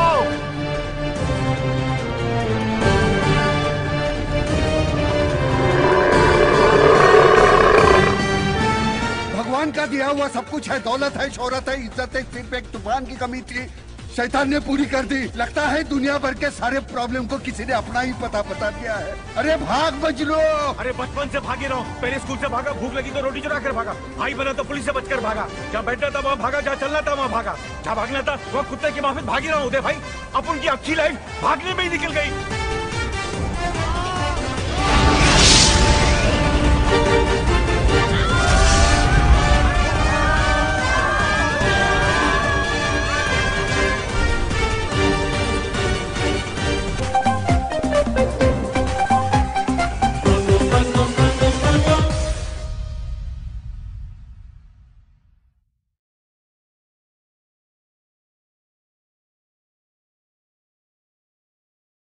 भगवान का दिया हुआ सब कुछ है, दौलत है, शोहरत है, इज्जत है, सिर्फ एक तूफान की कमी थी, शैतान ने पूरी कर दी। लगता है दुनिया भर के सारे प्रॉब्लम को किसी ने अपना ही पता बता दिया है। अरे भाग बजलो! अरे बचपन से भागे रहो, पहले स्कूल से भागा, भूख लगी तो रोटी चुरा कर भागा, भाई बना तो पुलिस से बचकर भागा, जहाँ बैठना था वहाँ भागा, जहाँ चलना था वहाँ भागा, जहाँ भागना था वहाँ कुत्ते की माफिक भागी रहा हूँ। भाई अपन की अच्छी लाइफ भागने में ही निकल गई।